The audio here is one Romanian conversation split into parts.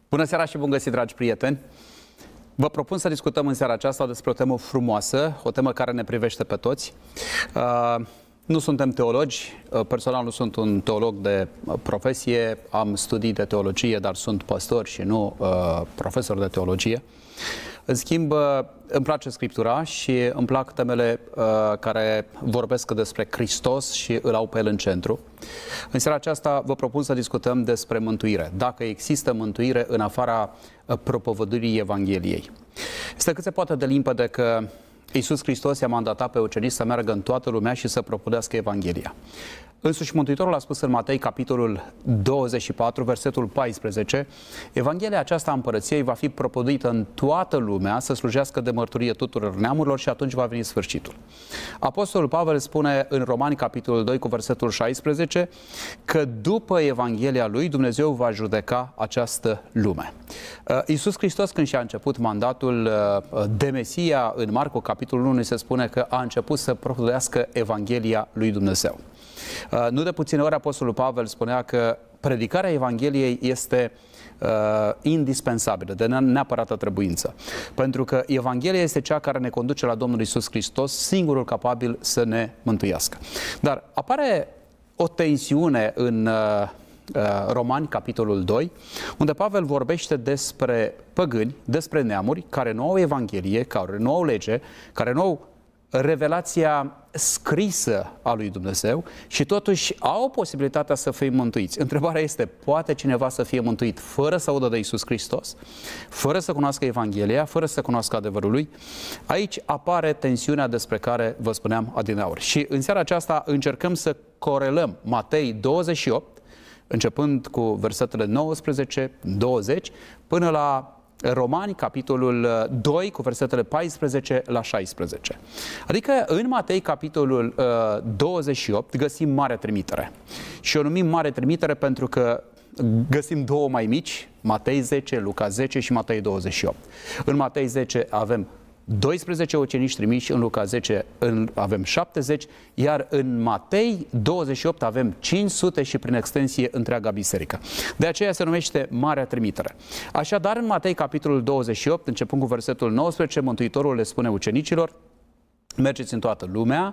Bună seara și bun găsit, dragi prieteni! Vă propun să discutăm în seara aceasta despre o temă frumoasă, o temă care ne privește pe toți. Nu suntem teologi, personal nu sunt un teolog de profesie, am studii de teologie, dar sunt pastor și nu profesor de teologie. În schimb, îmi place Scriptura și îmi plac temele care vorbesc despre Hristos și îl au pe El în centru. În seara aceasta vă propun să discutăm despre mântuire. Dacă există mântuire în afara propovăduirii Evangheliei. Este cât se poate de limpede că Iisus Hristos i-a mandatat pe ucenici să meargă în toată lumea și să propovedească Evanghelia. Însuși Mântuitorul a spus în Matei, capitolul 24, versetul 14, Evanghelia aceasta a Împărăției va fi propovăduită în toată lumea, să slujească de mărturie tuturor neamurilor și atunci va veni sfârșitul. Apostolul Pavel spune în Romani, capitolul 2, cu versetul 16, că după Evanghelia lui Dumnezeu va judeca această lume. Iisus Hristos, când și-a început mandatul de Mesia, în Marcu, capitolul 1, se spune că a început să propovăduiască Evanghelia lui Dumnezeu. Nu de puține ori Apostolul Pavel spunea că predicarea Evangheliei este indispensabilă, de neapărată trebuință. Pentru că Evanghelia este cea care ne conduce la Domnul Iisus Hristos, singurul capabil să ne mântuiască. Dar apare o tensiune în Romani, capitolul 2, unde Pavel vorbește despre păgâni, despre neamuri care nu au Evanghelie, care nu au lege, care nu au revelația scrisă a lui Dumnezeu și totuși au posibilitatea să fie mântuiți. Întrebarea este, poate cineva să fie mântuit fără să audă de Iisus Hristos, fără să cunoască Evanghelia, fără să cunoască adevărul lui? Aici apare tensiunea despre care vă spuneam adineauri. Și în seara aceasta încercăm să corelăm Matei 28, începând cu versetele 19, 20, până la Romani, capitolul 2, cu versetele 14 la 16. Adică în Matei, capitolul 28, găsim mare trimitere. Și o numim mare trimitere pentru că găsim două mai mici, Matei 10, Luca 10 și Matei 28. În Matei 10 avem 12 ucenici trimiși, în Luca 10 avem 70, iar în Matei 28 avem 500 și prin extensie întreaga biserică. De aceea se numește Marea Trimitere. Așadar, în Matei capitolul 28, începând cu versetul 19, Mântuitorul le spune ucenicilor: mergeți în toată lumea,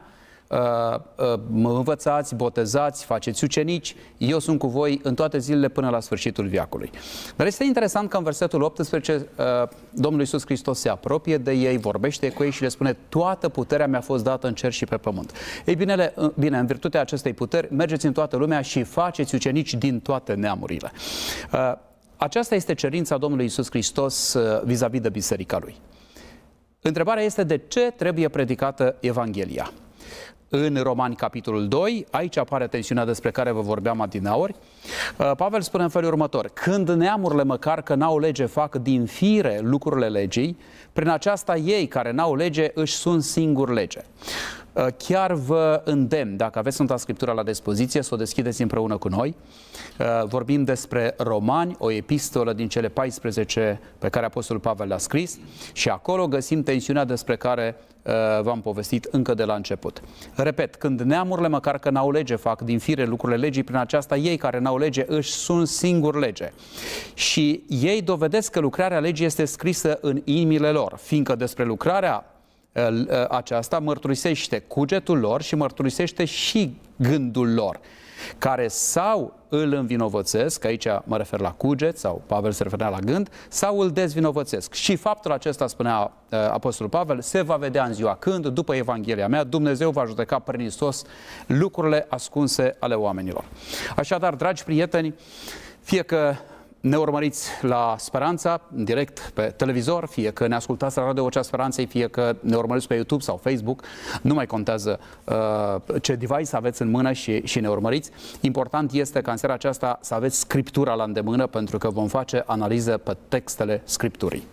învățați, botezați, faceți ucenici, eu sunt cu voi în toate zilele până la sfârșitul veacului. Dar este interesant că în versetul 18 Domnul Iisus Hristos se apropie de ei, vorbește cu ei și le spune: toată puterea mi-a fost dată în cer și pe pământ. Ei bine, în virtutea acestei puteri, mergeți în toată lumea și faceți ucenici din toate neamurile. Aceasta este cerința Domnului Iisus Hristos vis-a-vis de biserica lui. Întrebarea este, de ce trebuie predicată Evanghelia? În Romani, capitolul 2, aici apare tensiunea despre care vă vorbeam adineauri. Pavel spune în felul următor: când neamurile, măcar că n-au lege, fac din fire lucrurile legii, prin aceasta ei care n-au lege își sunt singuri lege. Chiar vă îndemn, dacă aveți Sfânta Scriptură la dispoziție, să o deschideți împreună cu noi. Vorbim despre Romani, o epistolă din cele 14 pe care Apostolul Pavel le-a scris și acolo găsim tensiunea despre care v-am povestit încă de la început. Repet, când neamurile, măcar că n-au lege, fac din fire lucrurile legii, prin aceasta ei care n-au lege își sunt singuri lege. Și ei dovedesc că lucrarea legii este scrisă în inimile lor, fiindcă despre lucrarea aceasta mărturisește cugetul lor și mărturisește și gândul lor, care sau îl învinovățesc, aici mă refer la cuget, sau Pavel se referea la gând, sau îl dezvinovățesc. Și faptul acesta, spunea Apostolul Pavel, se va vedea în ziua când, după Evanghelia mea, Dumnezeu va judeca prin Hristos lucrurile ascunse ale oamenilor. Așadar, dragi prieteni, fie că ne urmăriți la Speranța, în direct pe televizor, fie că ne ascultați la Radio Vocea Speranței, fie că ne urmăriți pe YouTube sau Facebook, nu mai contează ce device aveți în mână și ne urmăriți. Important este ca în seara aceasta să aveți Scriptura la îndemână, pentru că vom face analiză pe textele Scripturii.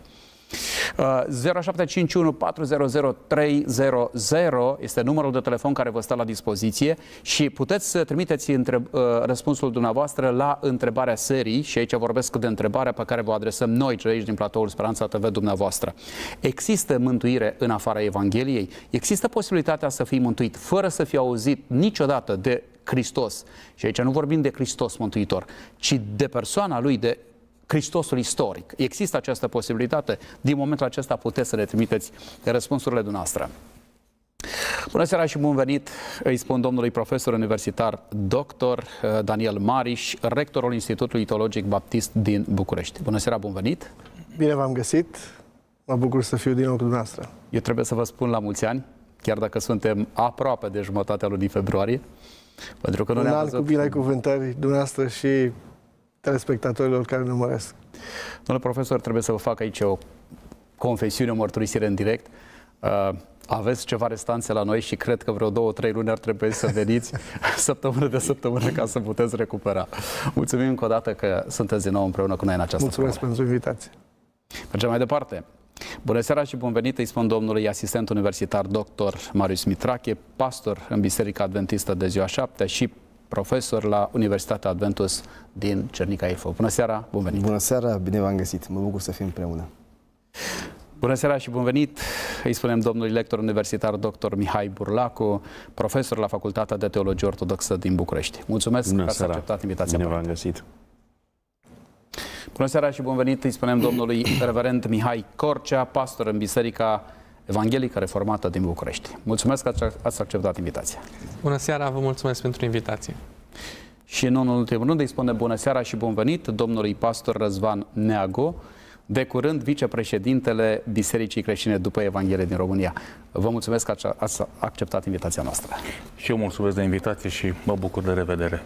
0751 400 300 este numărul de telefon care vă stă la dispoziție și puteți să trimiteți răspunsul dumneavoastră la întrebarea serii, și aici vorbesc de întrebarea pe care vă adresăm noi, cei aici din platoul Speranța TV dumneavoastră. Există mântuire în afara Evangheliei? Există posibilitatea să fii mântuit fără să fii auzit niciodată de Hristos? Și aici nu vorbim de Hristos Mântuitor, ci de persoana Lui, de Hristosul istoric. Există această posibilitate? Din momentul acesta puteți să ne trimiteți răspunsurile dumneavoastră. Bună seara și bun venit, îi spun domnului profesor universitar dr. Daniel Mariș, rectorul Institutului Teologic Baptist din București. Bună seara, bun venit! Bine v-am găsit, mă bucur să fiu din nou cu dumneavoastră. Eu trebuie să vă spun la mulți ani, chiar dacă suntem aproape de jumătatea lunii februarie, pentru că nu ne-am văzut... cu binecuvântări dumneavoastră și telespectatorilor care ne urmăresc. Domnule profesor, trebuie să vă fac aici o confesiune, o mărturisire în direct. Aveți ceva restanțe la noi și cred că vreo 2-3 luni ar trebui să veniți săptămână de săptămână ca să puteți recupera. Mulțumim încă o dată că sunteți din nou împreună cu noi în această Mulțumesc pentru invitație. Mergem mai departe. Bună seara și bun venit, îi spun domnului asistent universitar dr. Marius Mitrache, pastor în Biserica Adventistă de Ziua 7 și profesor la Universitatea Adventus din Cernica Ilfov. Bună seara, bun venit! Bună seara, bine v-am găsit, mă bucur să fim împreună. Bună seara și bun venit, îi spunem domnului lector universitar dr. Mihai Burlacu, profesor la Facultatea de Teologie Ortodoxă din București. Mulțumesc că ați acceptat invitația. Bine v-am găsit. Bună seara și bun venit, îi spunem domnului reverend Mihai Corcea, pastor în Biserica Evanghelică Reformată din București. Mulțumesc că ați acceptat invitația. Bună seara, vă mulțumesc pentru invitație. Și în ultimul rând îi spunem bună seara și bun venit domnului pastor Răzvan Neagu, de curând vicepreședintele Bisericii Creștine după Evanghelie din România. Vă mulțumesc că ați acceptat invitația noastră. Și eu mulțumesc de invitație și mă bucur de revedere.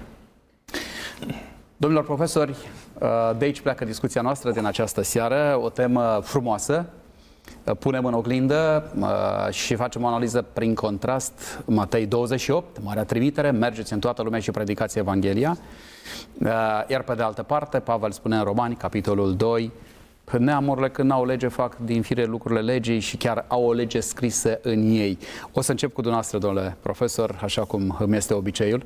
Domnilor profesori, de aici pleacă discuția noastră din această seară, o temă frumoasă. Punem în oglindă și facem o analiză prin contrast Matei 28, Marea Trimitere, mergeți în toată lumea și predicați Evanghelia. Iar pe de altă parte, Pavel spune în Romani, capitolul 2, neamurile când n-au lege fac din fire lucrurile legii și chiar au o lege scrisă în ei. O să încep cu dumneavoastră, domnule profesor, așa cum îmi este obiceiul,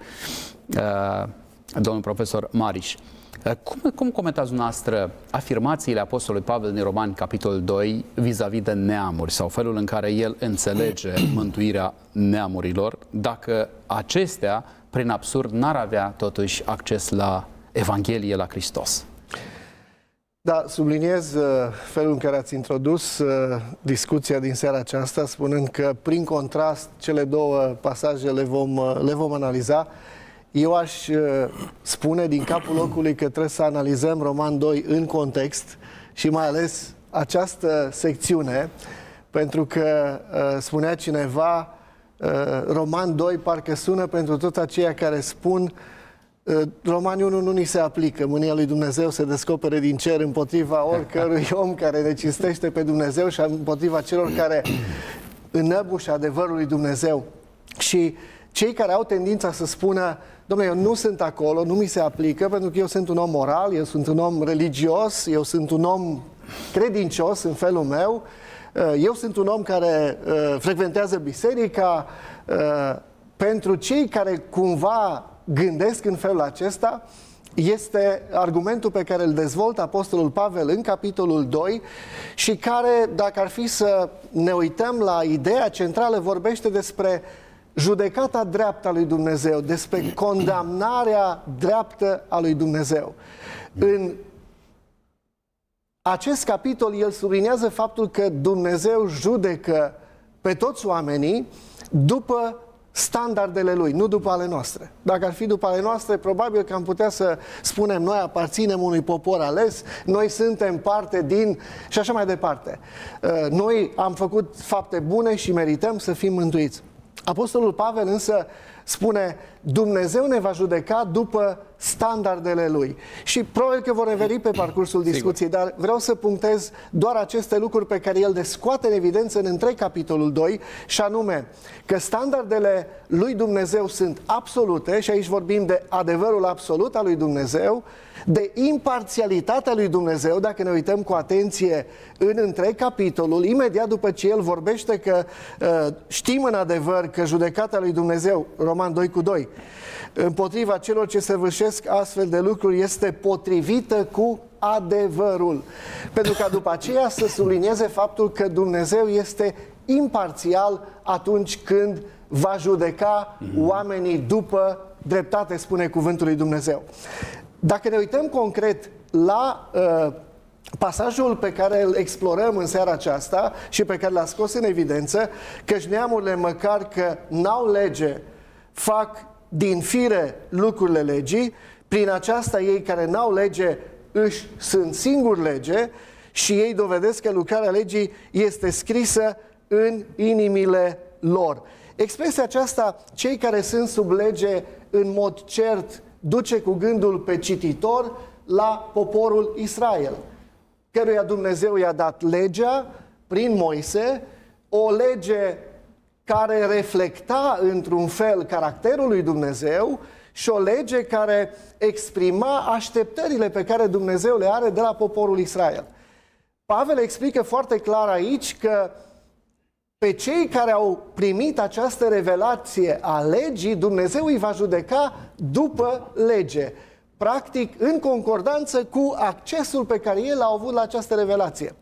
domnul profesor Mariș. Cum comentați dumneavoastră afirmațiile Apostolului Pavel din Romani, capitolul 2, vis-a-vis de neamuri sau felul în care el înțelege mântuirea neamurilor, dacă acestea, prin absurd, n-ar avea totuși acces la Evanghelie, la Hristos? Da, subliniez felul în care ați introdus discuția din seara aceasta, spunând că, prin contrast, cele două pasaje le vom analiza. Eu aș spune din capul locului că trebuie să analizăm Roman 2 în context și mai ales această secțiune, pentru că spunea cineva, Roman 2 parcă sună pentru toți aceia care spun Romani 1 nu ni se aplică, mânia lui Dumnezeu se descopere din cer împotriva oricărui om care ne cinstește pe Dumnezeu și împotriva celor care înăbușă adevărul lui Dumnezeu. Și cei care au tendința să spună, dom'le, eu nu sunt acolo, nu mi se aplică, pentru că eu sunt un om moral, eu sunt un om religios, eu sunt un om credincios în felul meu, eu sunt un om care frecventează biserica. Pentru cei care cumva gândesc în felul acesta, este argumentul pe care îl dezvoltă Apostolul Pavel în capitolul 2 și care, dacă ar fi să ne uităm la ideea centrală, vorbește despre judecata dreaptă a lui Dumnezeu, despre condamnarea dreaptă a lui Dumnezeu. În acest capitol, el subliniază faptul că Dumnezeu judecă pe toți oamenii după standardele lui, nu după ale noastre. Dacă ar fi după ale noastre, probabil că am putea să spunem noi aparținem unui popor ales, noi suntem parte din... și așa mai departe. Noi am făcut fapte bune și merităm să fim mântuiți. Apostolul Pavel însă spune, Dumnezeu ne va judeca după standardele lui. Și probabil că vor reveni pe parcursul discuției, dar vreau să punctez doar aceste lucruri pe care el le scoate în evidență în întreg capitolul 2, și anume că standardele lui Dumnezeu sunt absolute, și aici vorbim de adevărul absolut al lui Dumnezeu, de imparțialitatea lui Dumnezeu, dacă ne uităm cu atenție în întreg capitolul, imediat după ce el vorbește că știm în adevăr că judecata lui Dumnezeu, Roman 2:2, împotriva celor ce săvârșesc astfel de lucruri este potrivită cu adevărul. Pentru ca după aceea să sublinieze faptul că Dumnezeu este imparțial atunci când va judeca oamenii după dreptate, spune cuvântul lui Dumnezeu. Dacă ne uităm concret la pasajul pe care îl explorăm în seara aceasta și pe care l-a scos în evidență, căci neamurile, măcar că n-au lege, fac din fire lucrurile legii, prin aceasta ei care n-au lege își sunt singuri lege și ei dovedesc că lucrarea legii este scrisă în inimile lor. Expresia aceasta, cei care sunt sub lege, în mod cert, duce cu gândul pe cititor la poporul Israel, căruia Dumnezeu i-a dat legea prin Moise, o lege care reflecta într-un fel caracterul lui Dumnezeu și o lege care exprima așteptările pe care Dumnezeu le are de la poporul Israel. Pavel explică foarte clar aici că pe cei care au primit această revelație a legii, Dumnezeu îi va judeca după lege, practic în concordanță cu accesul pe care el a avut la această revelație.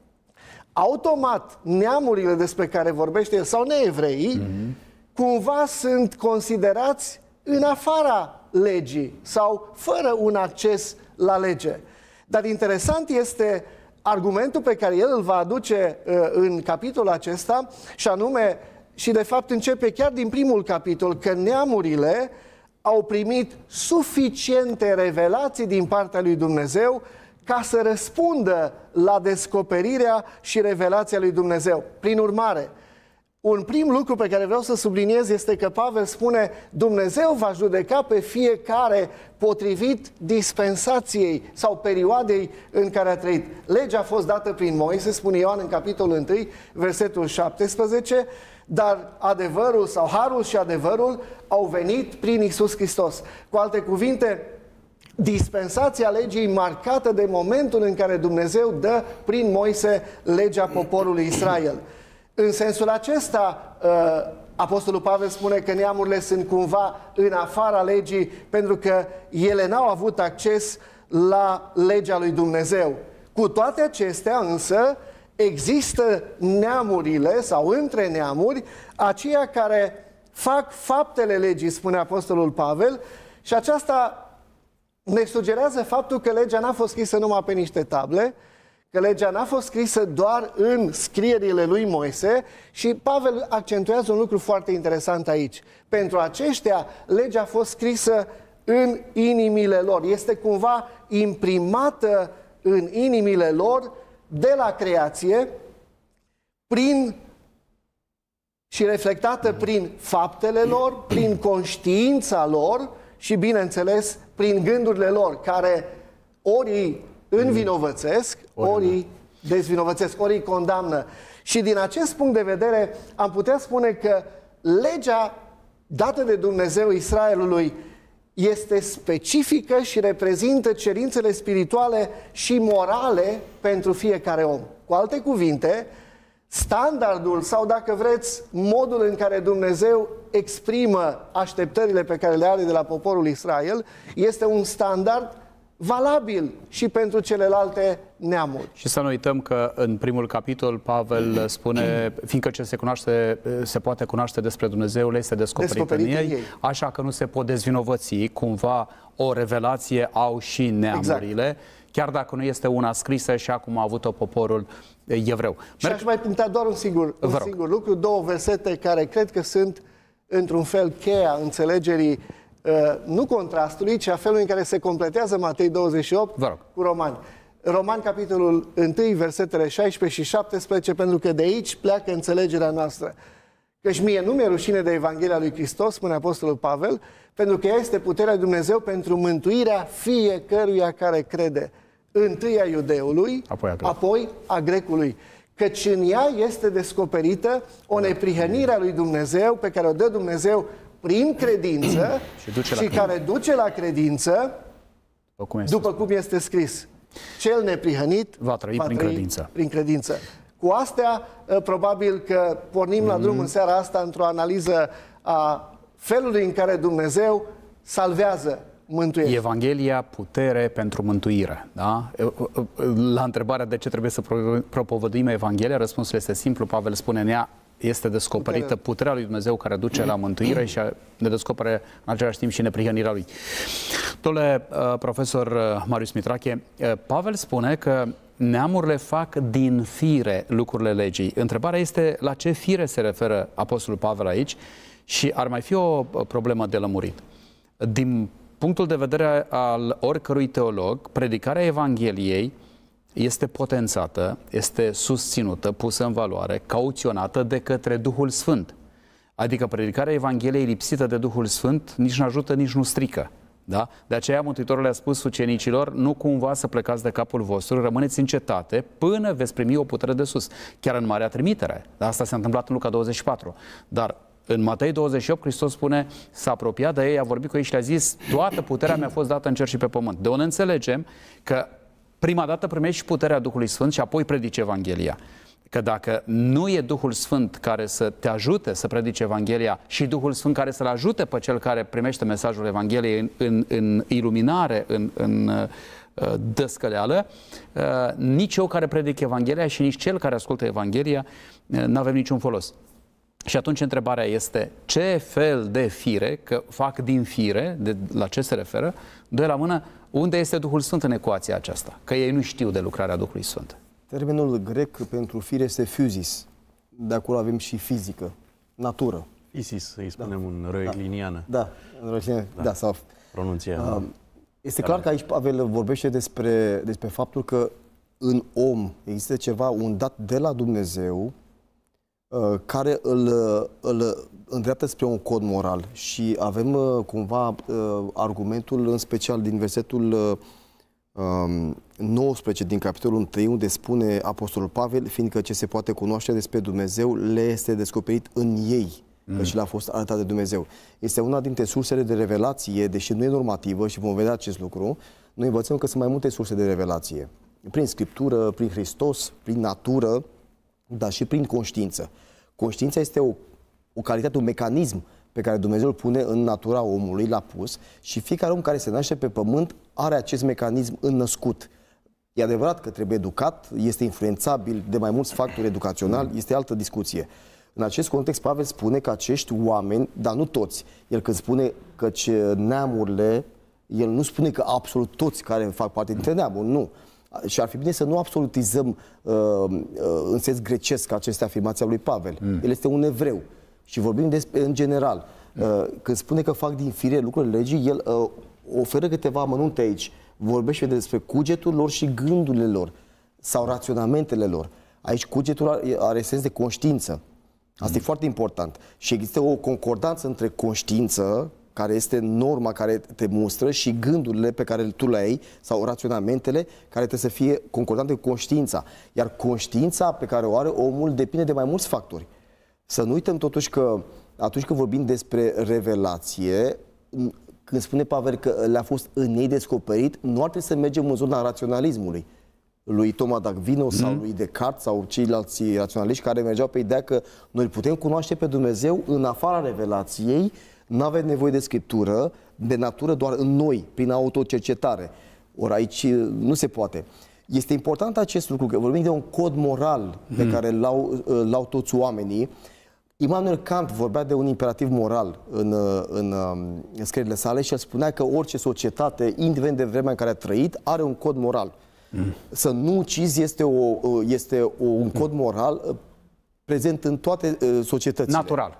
Automat, neamurile despre care vorbește el, sau neevreii, cumva sunt considerați în afara legii sau fără un acces la lege. Dar interesant este argumentul pe care el îl va aduce în capitolul acesta, și anume, și de fapt începe chiar din primul capitol, că neamurile au primit suficiente revelații din partea lui Dumnezeu ca să răspundă la descoperirea și revelația lui Dumnezeu. Prin urmare, un prim lucru pe care vreau să subliniez este că Pavel spune: Dumnezeu va judeca pe fiecare potrivit dispensației sau perioadei în care a trăit. Legea a fost dată prin Moise, spune Ioan în capitolul 1, versetul 17, dar adevărul sau harul și adevărul au venit prin Iisus Hristos. Cu alte cuvinte, dispensația legii marcată de momentul în care Dumnezeu dă prin Moise legea poporului Israel. În sensul acesta, Apostolul Pavel spune că neamurile sunt cumva în afara legii pentru că ele n-au avut acces la legea lui Dumnezeu. Cu toate acestea însă există neamurile sau între neamuri aceia care fac faptele legii, spune Apostolul Pavel, și aceasta ne sugerează faptul că legea n-a fost scrisă numai pe niște table, că legea n-a fost scrisă doar în scrierile lui Moise, și Pavel accentuează un lucru foarte interesant aici. Pentru aceștia, legea a fost scrisă în inimile lor. Este cumva imprimată în inimile lor de la creație, și reflectată prin faptele lor, prin conștiința lor și, bineînțeles, prin gândurile lor, care ori îi învinovățesc, ori îi dezvinovățesc, ori îi condamnă. Și din acest punct de vedere am putea spune că legea dată de Dumnezeu Israelului este specifică și reprezintă cerințele spirituale și morale pentru fiecare om. Cu alte cuvinte, standardul sau, dacă vreți, modul în care Dumnezeu exprimă așteptările pe care le are de la poporul Israel este un standard valabil și pentru celelalte neamuri. Și să nu uităm că în primul capitol Pavel spune: fiindcă ce se poate cunoaște despre Dumnezeu le este descoperit în ei, așa că nu se pot dezvinovăți. Cumva o revelație au și neamurile, exact, chiar dacă nu este una scrisă, și acum a avut-o poporul evreu. Și aș mai puncta doar un singur lucru, două versete care cred că sunt într-un fel cheia înțelegerii nu contrastului, ci a felului în care se completează Matei 28 cu Romani. Romani, capitolul 1, versetele 16 și 17, pentru că de aici pleacă înțelegerea noastră. Căci mie nu mi-e rușine de Evanghelia lui Hristos, spune Apostolul Pavel, pentru că ea este puterea lui Dumnezeu pentru mântuirea fiecăruia care crede. Întâi a iudeului, apoi a grecului. Căci în ea este descoperită o neprihănire a lui Dumnezeu pe care o dă Dumnezeu prin credință și care duce la credință, după cum este scris. Cel neprihănit va trăi prin credință. Cu astea, probabil că pornim la drum în seara asta într-o analiză a felului în care Dumnezeu salvează, mântuiește. Evanghelia, putere pentru mântuire. Da? La întrebarea de ce trebuie să propovăduim Evanghelia, răspunsul este simplu. Pavel spune: în ea este descoperită puterea lui Dumnezeu care duce la mântuire și ne descopere în același timp și neprihănirea lui. Domnule profesor Marius Mitrache, Pavel spune că neamurile fac din fire lucrurile legii. Întrebarea este la ce fire se referă apostolul Pavel aici și ar mai fi o problemă de lămurit. Din punctul de vedere al oricărui teolog, predicarea Evangheliei este potențată, este susținută, pusă în valoare, cauționată de către Duhul Sfânt. Adică predicarea Evangheliei lipsită de Duhul Sfânt nici nu ajută, nici nu strică. Da? De aceea Mântuitorul le-a spus ucenicilor, nu cumva să plecați de capul vostru, rămâneți în cetate până veți primi o putere de sus. Chiar în Marea Trimitere. Asta s-a întâmplat în Luca 24. Dar în Matei 28, Hristos spune, s-a apropiat de ei, a vorbit cu ei și le-a zis, toată puterea mi-a fost dată în cer și pe pământ. De unde înțelegem că prima dată primești puterea Duhului Sfânt și apoi predici Evanghelia. Că dacă nu e Duhul Sfânt care să te ajute să predici Evanghelia și Duhul Sfânt care să-l ajute pe cel care primește mesajul Evangheliei în iluminare, în dăscăleală, nici eu care predic Evanghelia și nici cel care ascultă Evanghelia nu avem niciun folos. Și atunci întrebarea este ce fel de fire, că fac din fire, la ce se referă, doi la mână, unde este Duhul Sfânt în ecuația aceasta? Că ei nu știu de lucrarea Duhului Sfânt. Termenul grec pentru fire este physis. De acolo avem și fizică, natură. Isis, să-i spunem în răeliniană. Da, în răeliniană, da, sau... Pronunția. Este clar că aici Pavel vorbește despre faptul că în om există ceva, un dat de la Dumnezeu, care îl îndreaptă spre un cod moral. Și avem cumva argumentul, în special din versetul 19 din capitolul 1, unde spune apostolul Pavel, fiindcă ce se poate cunoaște despre Dumnezeu le este descoperit în ei, căci le-a fost arătat de Dumnezeu. Este una dintre sursele de revelație, deși nu e normativă și vom vedea acest lucru, noi învățăm că sunt mai multe surse de revelație. Prin Scriptură, prin Hristos, prin natură, dar și prin conștiință. Conștiința este o calitate, un mecanism pe care Dumnezeu îl pune în natura omului, l-a pus, și fiecare om care se naște pe pământ are acest mecanism înnăscut. E adevărat că trebuie educat, este influențabil de mai mulți factori educaționali, este altă discuție. În acest context, Pavel spune că acești oameni, dar nu toți, el când spune că neamurile, el nu spune că absolut toți care fac parte dintre neamuri, nu. Și ar fi bine să nu absolutizăm în sens grecesc aceste afirmații ale lui Pavel. El este un evreu și vorbim despre în general. Când spune că fac din fire lucrurile legii, el oferă câteva amănunte aici. Vorbește despre cugetul lor și gândurile lor sau raționamentele lor. Aici cugetul are sens de conștiință. Asta e foarte important. Și există o concordanță între conștiință, care este norma care te mustră, și gândurile pe care tu le ai, sau raționamentele, care trebuie să fie concordante cu conștiința. Iar conștiința pe care o are omul depinde de mai mulți factori. Să nu uităm totuși că atunci când vorbim despre revelație, când spune Pavel că le-a fost în ei descoperit, nu ar trebui să mergem în zona raționalismului lui Thomas d'Aquino sau lui Descartes sau ceilalți raționaliști care mergeau pe ideea că noi putem cunoaște pe Dumnezeu în afara revelației, nu avem nevoie de Scriptură, de natură doar în noi, prin autocercetare. Ori aici nu se poate. Este important acest lucru, că vorbim de un cod moral pe care l-au toți oamenii. Immanuel Kant vorbea de un imperativ moral în scrierile sale și el spunea că orice societate, indiferent de vremea în care a trăit, are un cod moral. Să nu ucizi este un cod moral prezent în toate societățile.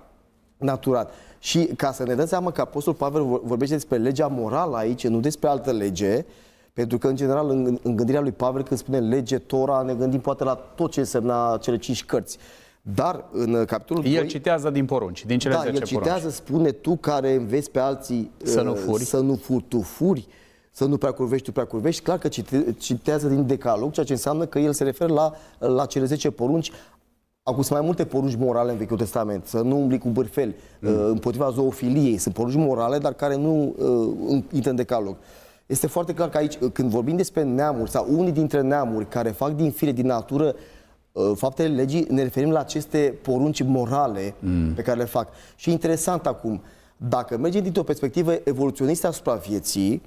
Natural. Și ca să ne dăm seama că apostolul Pavel vorbește despre legea morală aici, nu despre altă lege, pentru că, în general, în gândirea lui Pavel, când spune lege, Tora, ne gândim poate la tot ce însemna cele 5 cărți. Dar în capitolul 2... El citează din porunci, din cele 10 porunci. El citează, spune, tu care înveți pe alții să nu furi, tu furi, să nu prea curvești, tu prea curvești. Clar că citează din Decalog, ceea ce înseamnă că el se referă la cele 10 porunci. Acum sunt mai multe porunci morale în Vechiul Testament. Să nu umbli cu bârfeli, împotriva zoofiliei. Sunt porunci morale, dar care nu intră în Decalog. Este foarte clar că aici, când vorbim despre neamuri sau unii dintre neamuri care fac din fire, din natură, faptele legii, ne referim la aceste porunci morale pe care le fac. Și interesant acum, dacă mergem dintr-o perspectivă evoluționistă asupra vieții,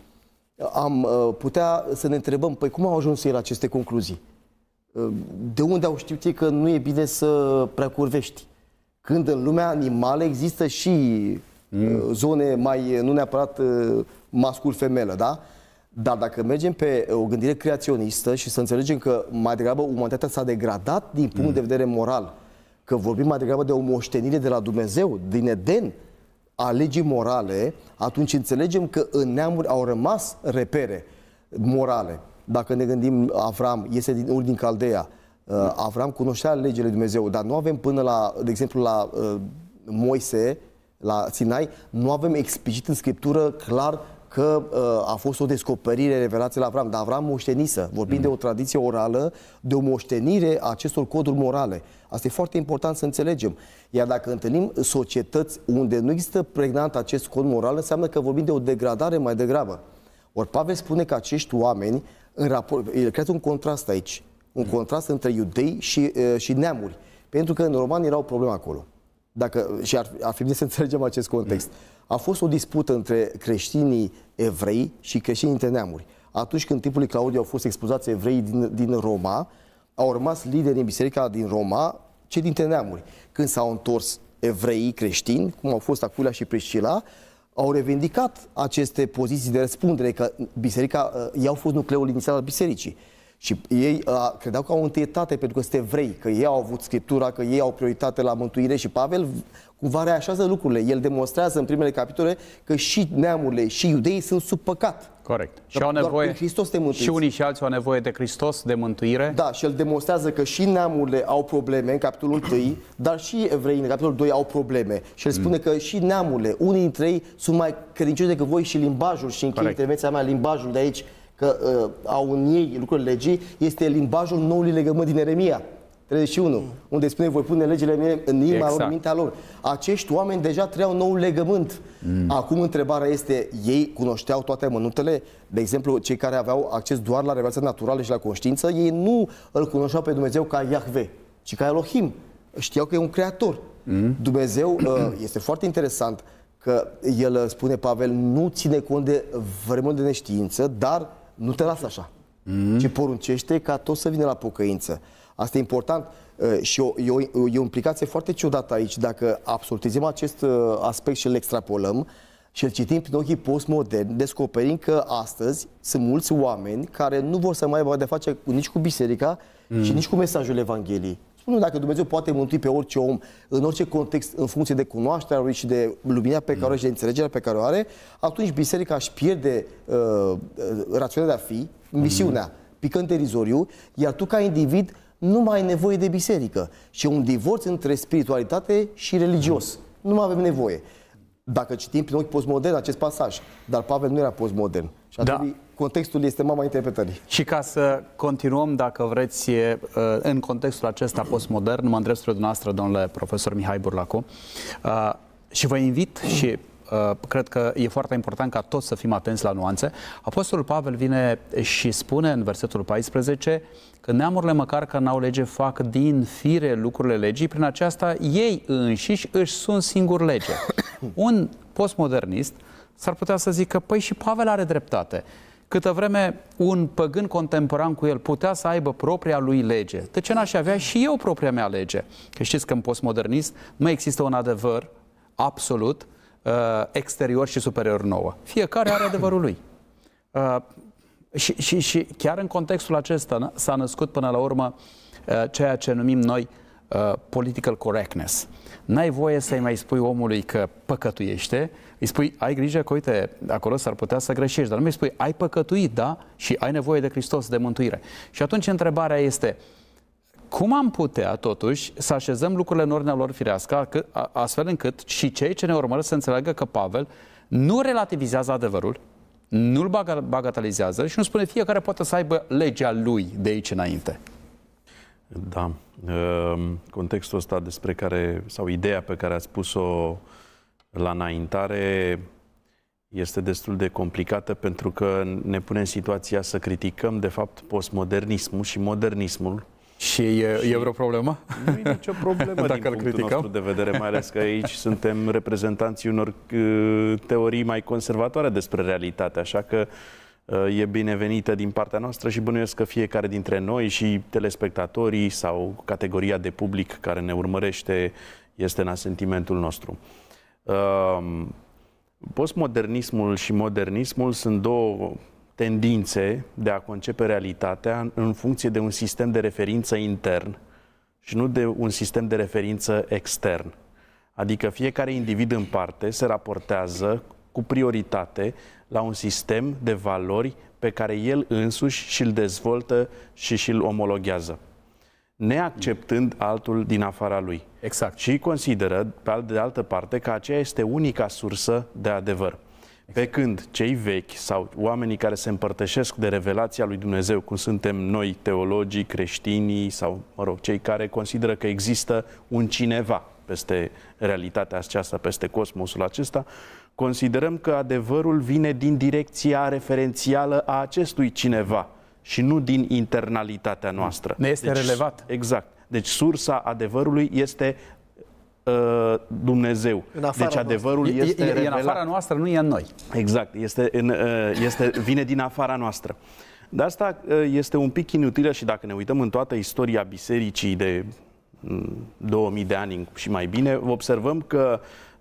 am putea să ne întrebăm, păi cum au ajuns ei la aceste concluzii? De unde au știut ei că nu e bine să prea curvești? Când în lumea animală există și zone mai, nu neapărat mascul-femelă, da? Dar dacă mergem pe o gândire creaționistă și să înțelegem că mai degrabă umanitatea s-a degradat din punct de vedere moral, că vorbim mai degrabă de o moștenire de la Dumnezeu, din Eden, a legii morale, atunci înțelegem că în neamuri au rămas repere morale. Dacă ne gândim, Avram este din Caldeea, Avram cunoștea legile lui Dumnezeu, dar nu avem până la, de exemplu, la Moise, la Sinai, nu avem explicit în Scriptură clar că a fost o descoperire, revelație la Avram, dar Avram moștenisă. Vorbim de o tradiție orală, de o moștenire a acestor coduri morale. Asta e foarte important să înțelegem. Iar dacă întâlnim societăți unde nu există pregnant acest cod moral, înseamnă că vorbim de o degradare mai degrabă. Ori Pavel spune că acești oameni, în raport, el creează un contrast aici, un contrast între iudei și neamuri. Pentru că în romani era o problemă acolo. Și ar fi bine să înțelegem acest context. A fost o dispută între creștinii evrei și creștinii dintre neamuri. Atunci când în timpul lui Claudiu au fost expulzați evrei din Roma, au rămas lideri în biserica din Roma, cei dintre neamuri. Când s-au întors evreii creștini, cum au fost Aquila și Priscila, au revendicat aceste poziții de răspundere, că biserica, ei au fost nucleul inițial al bisericii. Și ei credeau că au întâietate pentru că sunt evrei, că ei au avut Scriptura, că ei au prioritate la mântuire și Pavel cumva reașează lucrurile. El demonstrează în primele capitole că și neamurile și iudeii sunt sub păcat. Corect. Și au nevoie, și unii și alții au nevoie de Hristos, de mântuire. Da, și el demonstrează că și neamurile au probleme în capitolul 1, dar și evreii în capitolul 2 au probleme. Și el spune că și neamurile, unii dintre ei sunt mai credincioși decât voi și limbajul, și încheie intervenția mea, limbajul de aici, că au în ei lucrurile legii, este limbajul noului legământ din Ieremia 31, unde spune: voi pune legile mele în inima lor, în mintea lor. Acești oameni deja trăiau noul legământ. Acum întrebarea este, ei cunoșteau toate amănuntele? De exemplu, cei care aveau acces doar la revelația naturală și la conștiință, ei nu îl cunoșteau pe Dumnezeu ca Iahve, ci ca Elohim. Știau că e un creator. Dumnezeu, este foarte interesant că el spune, Pavel, nu ține cont de vremurile de neștiință, dar nu te lasă așa, ci poruncește ca tot să vină la pocăință. Asta e important și e o implicație foarte ciudată aici. Dacă absolutizăm acest aspect și îl extrapolăm și îl citim prin ochii postmoderni, descoperim că astăzi sunt mulți oameni care nu vor să mai aibă de face nici cu biserica și nici cu mesajul Evangheliei. Spune, dacă Dumnezeu poate mântui pe orice om, în orice context, în funcție de cunoașterea lui și de lumina pe care o are și de înțelegerea pe care o are, atunci biserica își pierde rațiunea de a fi, misiunea, picând derizoriu, iar tu ca individ nu mai ai nevoie de biserică. Și un divorț între spiritualitate și religios. Nu mai avem nevoie. Dacă citim prin ochi postmodern acest pasaj, dar Pavel nu era postmodern. Și atunci contextul este mama interpretării. Și ca să continuăm, dacă vreți, în contextul acesta postmodern, mă îndrept spre dumneavoastră, domnule profesor Mihai Burlacu, și vă invit și cred că e foarte important ca toți să fim atenți la nuanțe. Apostolul Pavel vine și spune în versetul 14 că neamurile, măcar că n-au lege, fac din fire lucrurile legii, prin aceasta ei înșiși își sunt singuri lege. Un postmodernist s-ar putea să zică, păi și Pavel are dreptate. Câtă vreme un păgân contemporan cu el putea să aibă propria lui lege, de ce n-aș avea și eu propria mea lege? Că știți că în postmodernist nu există un adevăr absolut, exterior și superior nouă. Fiecare are adevărul lui. Și chiar în contextul acesta s-a născut până la urmă ceea ce numim noi political correctness. N-ai voie să-i mai spui omului că păcătuiește, îi spui, ai grijă că, uite, acolo s-ar putea să greșești, dar nu îi spui, ai păcătuit, da? Și ai nevoie de Hristos, de mântuire. Și atunci întrebarea este, cum am putea, totuși, să așezăm lucrurile în ordinea lor firească, astfel încât și cei ce ne urmăresc să înțeleagă că Pavel nu relativizează adevărul, nu-l bagatelizează și nu spune fiecare poate să aibă legea lui de aici înainte. Da. Contextul ăsta despre care, sau ideea pe care ați spus-o la înaintare este destul de complicată pentru că ne pune în situația să criticăm, de fapt, postmodernismul și modernismul. Și e vreo problemă? Nu e nicio problemă din punctul nostru de vedere, mai ales că aici suntem reprezentanții unor teorii mai conservatoare despre realitate, așa că e binevenită din partea noastră și bănuiesc că fiecare dintre noi și telespectatorii sau categoria de public care ne urmărește este în asentimentul nostru. Postmodernismul și modernismul sunt două tendințe de a concepe realitatea în funcție de un sistem de referință intern și nu de un sistem de referință extern. Adică fiecare individ în parte se raportează cu prioritate la un sistem de valori pe care el însuși și-l dezvoltă și și-l omologhează, neacceptând altul din afara lui. Exact. Și consideră, de altă parte, că aceea este unica sursă de adevăr. Pe când cei vechi sau oamenii care se împărtășesc de revelația lui Dumnezeu, cum suntem noi, teologii, creștinii sau, mă rog, cei care consideră că există un cineva peste realitatea aceasta, peste cosmosul acesta, considerăm că adevărul vine din direcția referențială a acestui cineva și nu din internalitatea noastră. Ne este relevat. Exact. Deci sursa adevărului este Dumnezeu. Deci adevărul este revelat. E în afara noastră, nu e în noi. Exact. Vine din afara noastră. De asta este un pic inutilă și dacă ne uităm în toată istoria bisericii de 2000 de ani și mai bine, observăm că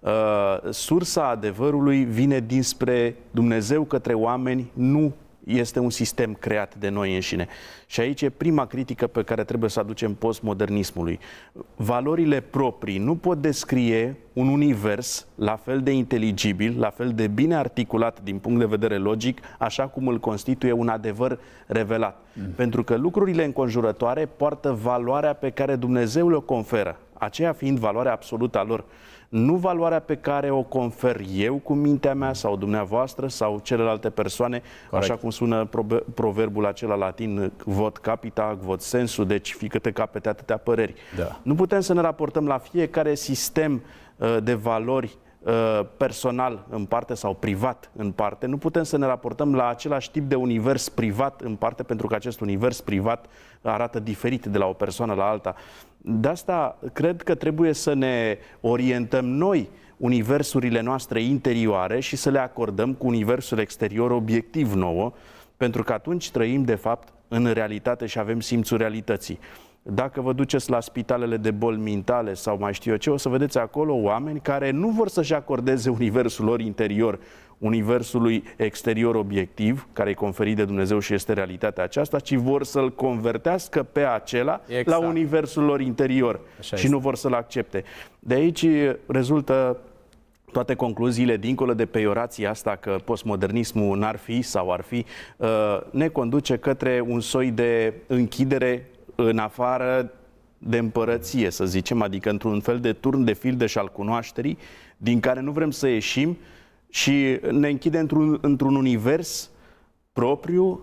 sursa adevărului vine dinspre Dumnezeu către oameni, nu este un sistem creat de noi înșine. Și aici e prima critică pe care trebuie să aducem postmodernismului. Valorile proprii nu pot descrie un univers la fel de inteligibil, la fel de bine articulat din punct de vedere logic, așa cum îl constituie un adevăr revelat. Pentru că lucrurile înconjurătoare poartă valoarea pe care Dumnezeu le conferă, aceea fiind valoarea absolută a lor. Nu valoarea pe care o confer eu cu mintea mea sau dumneavoastră sau celelalte persoane, corect, așa cum sună proverbul acela latin, quod capita, quod sensu, deci fii câte capete atâtea păreri. Da. Nu putem să ne raportăm la fiecare sistem de valori personal în parte sau privat în parte. Nu putem să ne raportăm la același tip de univers privat în parte, pentru că acest univers privat arată diferit de la o persoană la alta. De asta cred că trebuie să ne orientăm noi universurile noastre interioare și să le acordăm cu universul exterior obiectiv nouă, pentru că atunci trăim de fapt în realitate și avem simțul realității. Dacă vă duceți la spitalele de boli mentale sau mai știu eu ce, o să vedeți acolo oameni care nu vor să-și acordeze universul lor interior universului exterior obiectiv, care e conferit de Dumnezeu și este realitatea aceasta, ci vor să-l convertească pe acela la universul lor interior. Așa și este. Nu vor să-l accepte. De aici rezultă toate concluziile, dincolo de peiorația asta că postmodernismul n-ar fi sau ar fi, ne conduce către un soi de închidere în afară de împărăție, să zicem, adică într-un fel de turn de fildeș al cunoașterii, din care nu vrem să ieșim și ne închide într-un univers propriu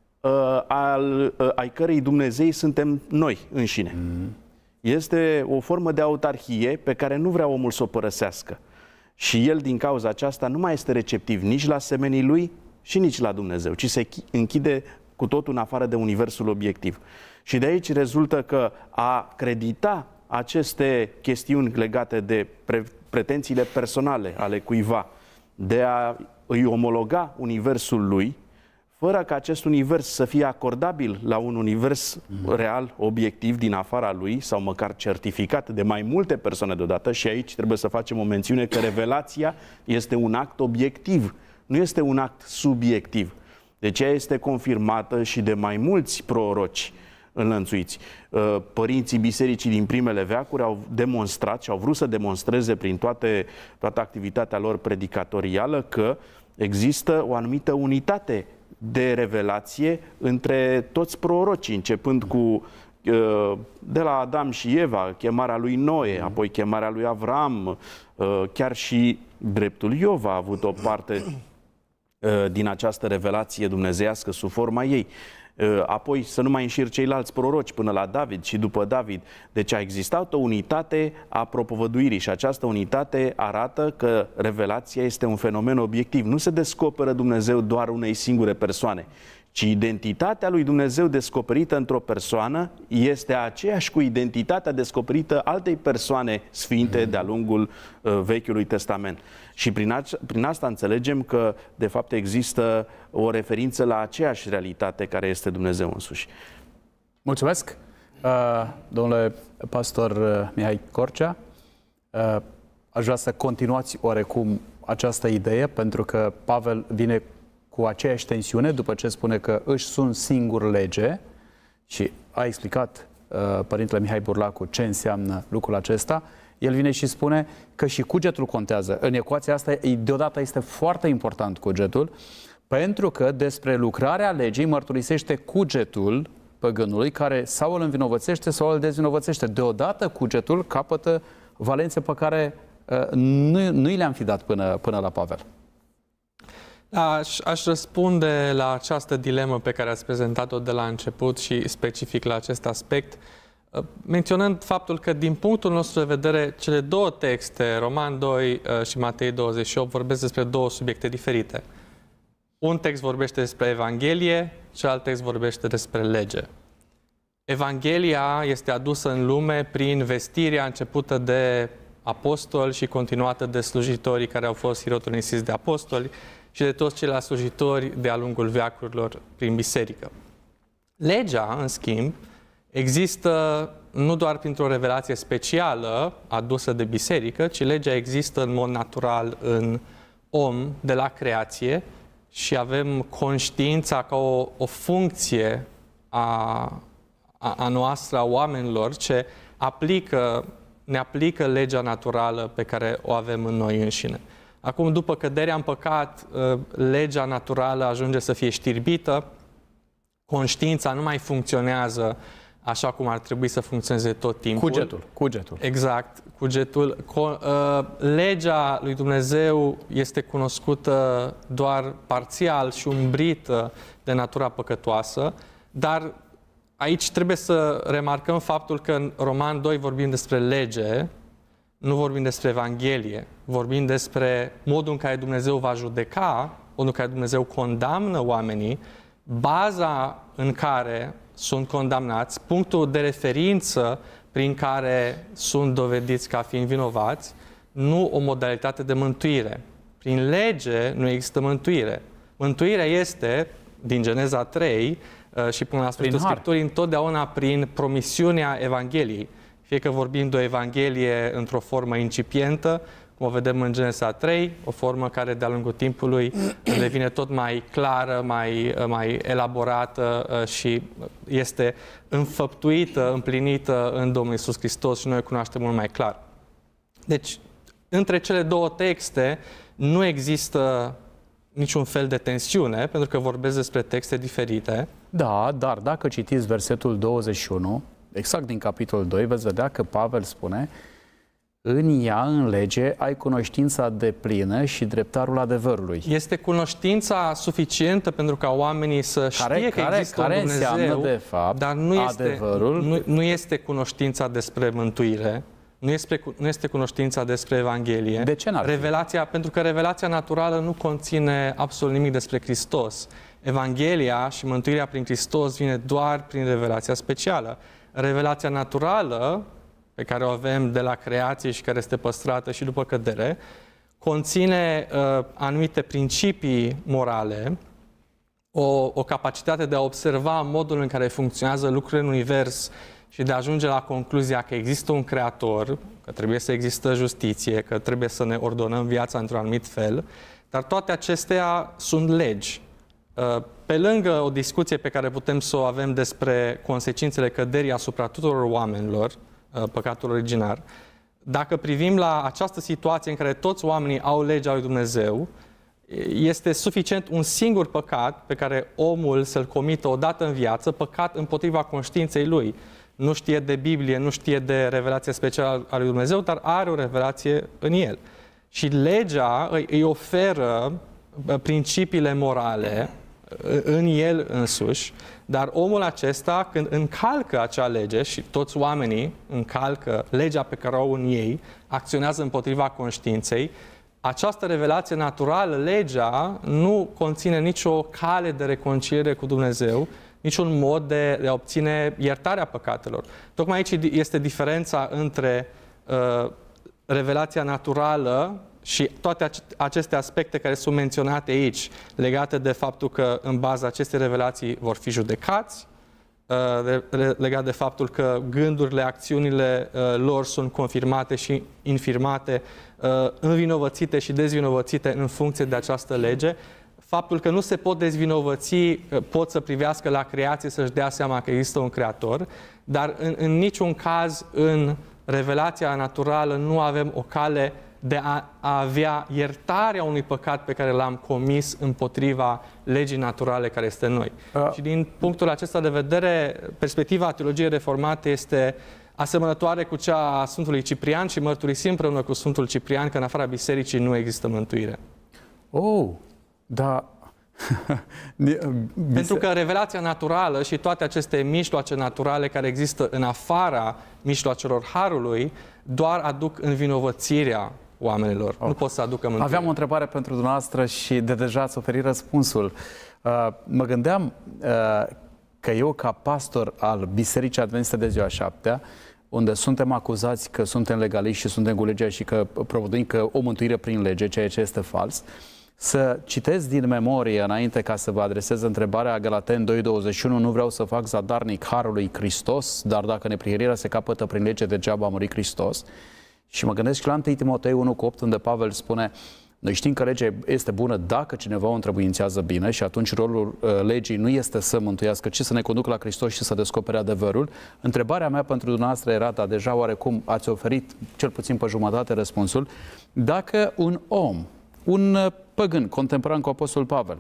ai cărei Dumnezei suntem noi înșine. Este o formă de autarhie pe care nu vrea omul să o părăsească. Și el, din cauza aceasta, nu mai este receptiv nici la semenii lui și nici la Dumnezeu, ci se închide cu totul în afară de universul obiectiv. Și de aici rezultă că a credita aceste chestiuni legate de pretențiile personale ale cuiva, de a îi omologa universul lui, fără ca acest univers să fie acordabil la un univers real, obiectiv, din afara lui, sau măcar certificat de mai multe persoane deodată. Și aici trebuie să facem o mențiune că revelația este un act obiectiv, nu este un act subiectiv. Deci ea este confirmată și de mai mulți proroci înlănțuiți. Părinții bisericii din primele veacuri au demonstrat și au vrut să demonstreze prin toată activitatea lor predicatorială că există o anumită unitate de revelație între toți prorocii, începând cu de la Adam și Eva, chemarea lui Noe, apoi chemarea lui Avram, chiar și dreptul Iov a avut o parte din această revelație dumnezeiască sub forma ei. Apoi să nu mai înșir ceilalți proroci până la David și după David. Deci a existat o unitate a propovăduirii și această unitate arată că revelația este un fenomen obiectiv. Nu se descoperă Dumnezeu doar unei singure persoane, ci identitatea lui Dumnezeu descoperită într-o persoană este aceeași cu identitatea descoperită altei persoane sfinte de-a lungul Vechiului Testament. Și prin asta înțelegem că, de fapt, există o referință la aceeași realitate care este Dumnezeu însuși. Mulțumesc, domnule pastor Mihai Corcea. Aș vrea să continuați oarecum această idee, pentru că Pavel vine cu aceeași tensiune după ce spune că își sunt singur lege și a explicat Părintele Mihai Burlacu ce înseamnă lucrul acesta. El vine și spune că și cugetul contează. În ecuația asta, deodată este foarte important cugetul, pentru că despre lucrarea legii mărturisește cugetul păgânului, care sau îl învinovățește sau îl dezvinovățește. Deodată cugetul capătă valențe pe care nu i le-am fi dat până la Pavel. Aș răspunde la această dilemă pe care ați prezentat-o de la început și specific la acest aspect, menționând faptul că, din punctul nostru de vedere, cele două texte, Roman 2 și Matei 28, vorbesc despre două subiecte diferite. Un text vorbește despre Evanghelie, celălalt text vorbește despre lege. Evanghelia este adusă în lume prin vestirea începută de apostoli și continuată de slujitorii care au fost hirotonisiți de apostoli și de toți ceilalți slujitori de-a lungul veacurilor prin biserică. Legea, în schimb, există nu doar printr-o revelație specială adusă de biserică, ci legea există în mod natural în om de la creație și avem conștiința ca o funcție a noastră, a oamenilor, ce ne aplică legea naturală pe care o avem în noi înșine. Acum, după căderea în păcat, legea naturală ajunge să fie știrbită, conștiința nu mai funcționează așa cum ar trebui să funcționeze tot timpul. Cugetul. Exact, cugetul. Legea lui Dumnezeu este cunoscută doar parțial și umbrită de natura păcătoasă, dar aici trebuie să remarcăm faptul că în Roman 2 vorbim despre lege, nu vorbim despre Evanghelie, vorbim despre modul în care Dumnezeu va judeca, modul în care Dumnezeu condamnă oamenii, baza în care sunt condamnați, punctul de referință prin care sunt dovediți ca fiind vinovați, nu o modalitate de mântuire. Prin lege nu există mântuire. Mântuirea este, din Geneza 3 și până la sfârșitul Scripturii, întotdeauna prin promisiunea Evangheliei. Fie că vorbim de o Evanghelie într-o formă incipientă, cum o vedem în Genesa 3, o formă care de-a lungul timpului devine tot mai clară, mai elaborată și este înfăptuită, împlinită în Domnul Iisus Hristos și noi o cunoaștem mult mai clar. Deci, între cele două texte nu există niciun fel de tensiune, pentru că vorbesc despre texte diferite. Da, dar dacă citiți versetul 21, exact din capitolul 2, veți vedea că Pavel spune: în ea, în lege, ai cunoștința deplină și dreptarul adevărului. Este cunoștința suficientă pentru ca oamenii să știe că există un Dumnezeu, de fapt, dar nu este cunoștința despre mântuire, nu este cunoștința despre Evanghelie. De ce n-ar fi? Pentru că revelația naturală nu conține absolut nimic despre Hristos. Evanghelia și mântuirea prin Hristos vine doar prin revelația specială. Revelația naturală, pe care o avem de la creație și care este păstrată și după cădere, conține anumite principii morale, o capacitate de a observa modul în care funcționează lucrurile în univers și de a ajunge la concluzia că există un creator, că trebuie să există justiție, că trebuie să ne ordonăm viața într-un anumit fel, dar toate acestea sunt legi. Pe lângă o discuție pe care putem să o avem despre consecințele căderii asupra tuturor oamenilor, păcatul originar, dacă privim la această situație în care toți oamenii au legea lui Dumnezeu, este suficient un singur păcat pe care omul să-l comită odată în viață, păcat împotriva conștiinței lui. Nu știe de Biblie, nu știe de revelația specială a lui Dumnezeu, dar are o revelație în el. Și legea îi oferă principiile morale în el însuși, dar omul acesta, când încalcă acea lege, și toți oamenii încalcă legea pe care o au în ei, acționează împotriva conștiinței, această revelație naturală, legea, nu conține nicio cale de reconciliere cu Dumnezeu, niciun mod de a obține iertarea păcatelor. Tocmai aici este diferența între revelația naturală și toate aceste aspecte care sunt menționate aici, legate de faptul că în baza acestei revelații vor fi judecați, legat de faptul că gândurile, acțiunile lor sunt confirmate și infirmate, învinovățite și dezvinovățite în funcție de această lege. Faptul că nu se pot dezvinovăți, pot să privească la creație, să-și dea seama că există un creator, dar în niciun caz în revelația naturală nu avem o cale de a avea iertarea unui păcat pe care l-am comis împotriva legii naturale care este în noi. Și din punctul acesta de vedere, perspectiva teologiei reformate este asemănătoare cu cea a Sfântului Ciprian și mărturisim împreună cu Sfântul Ciprian că în afara bisericii nu există mântuire. Oh, da. Pentru că revelația naturală și toate aceste mijloace naturale care există în afara mijloacelor harului doar aduc învinovățirea oamenilor. Nu pot să aducă mântuire. Aveam o întrebare pentru dumneavoastră și de deja ați oferit răspunsul. Mă gândeam că eu, ca pastor al Bisericii Adventiste de Ziua Șaptea, unde suntem acuzați că suntem legaliști și suntem cu legea și că propovăduim că o mântuire prin lege, ceea ce este fals, să citesc din memorie înainte ca să vă adresez întrebarea Galateni 2:21, nu vreau să fac zadarnic harul lui Hristos, dar dacă neprihănirea se capătă prin lege, degeaba a murit Hristos. Și mă gândesc și la 1 Timotei 1:8, unde Pavel spune, noi știm că legea este bună dacă cineva o întrebuințează bine și atunci rolul legii nu este să mântuiască, ci să ne conducă la Hristos și să descopere adevărul. Întrebarea mea pentru dumneavoastră era, dar deja oarecum ați oferit cel puțin pe jumătate răspunsul, dacă un om, un păgân contemporan cu Apostolul Pavel,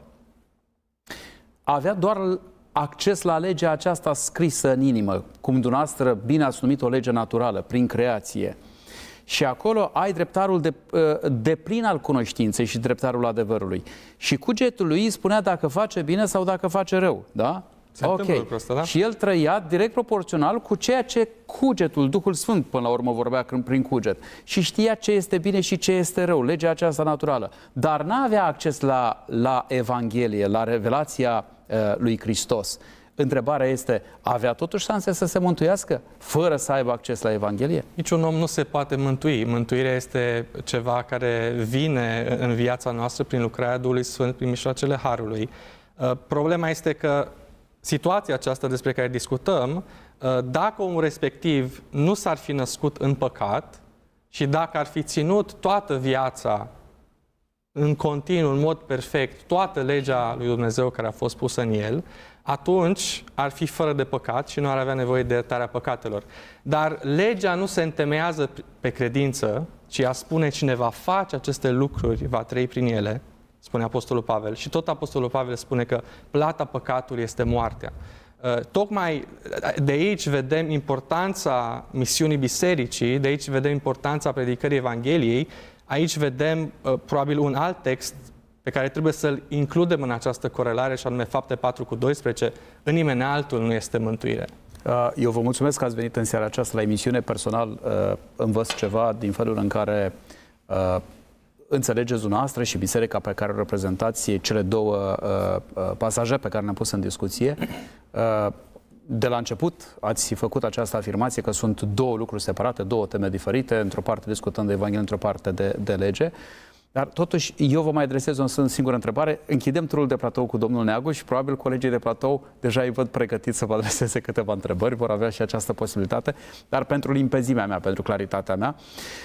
avea doar acces la legea aceasta scrisă în inimă, cum dumneavoastră bine ați numit o lege naturală, prin creație, și acolo ai dreptarul de plin al cunoștinței și dreptarul adevărului. Și cugetul lui spunea dacă face bine sau dacă face rău. Da? Ok. Da? Și el trăia direct proporțional cu ceea ce cugetul, Duhul Sfânt până la urmă vorbea prin cuget. Și știa ce este bine și ce este rău, legea aceasta naturală. Dar n-avea acces la Evanghelie, la revelația lui Hristos. Întrebarea este, avea totuși șanse să se mântuiască fără să aibă acces la Evanghelie? Niciun om nu se poate mântui. Mântuirea este ceva care vine în viața noastră prin lucrarea Duhului Sfânt, prin mijloacele harului. Problema este că situația aceasta despre care discutăm, dacă omul respectiv nu s-ar fi născut în păcat și dacă ar fi ținut toată viața în continuu, în mod perfect, toată legea lui Dumnezeu care a fost pusă în el, atunci ar fi fără de păcat și nu ar avea nevoie de iertarea păcatelor. Dar legea nu se întemeiază pe credință, ci ea spune cine va face aceste lucruri, va trăi prin ele, spune Apostolul Pavel. Și tot Apostolul Pavel spune că plata păcatului este moartea. Tocmai de aici vedem importanța misiunii bisericii, de aici vedem importanța predicării Evangheliei, aici vedem probabil un alt text pe care trebuie să-l includem în această corelare, și anume Fapte 4:12, în nimeni altul nu este mântuire. Eu vă mulțumesc că ați venit în seara aceasta la emisiune. Personal învăț ceva din felul în care înțelegeți dumneavoastră și biserica pe care o reprezentați cele două pasaje pe care le-am pus în discuție. De la început ați făcut această afirmație că sunt două lucruri separate, două teme diferite, într-o parte discutând de Evanghelie, într-o parte de lege. Dar totuși, eu vă mai adresez o singură întrebare. Închidem turul de platou cu domnul Neagu și probabil colegii de platou deja îi văd pregătiți să vă adreseze câteva întrebări, vor avea și această posibilitate. Dar pentru limpezimea mea, pentru claritatea mea,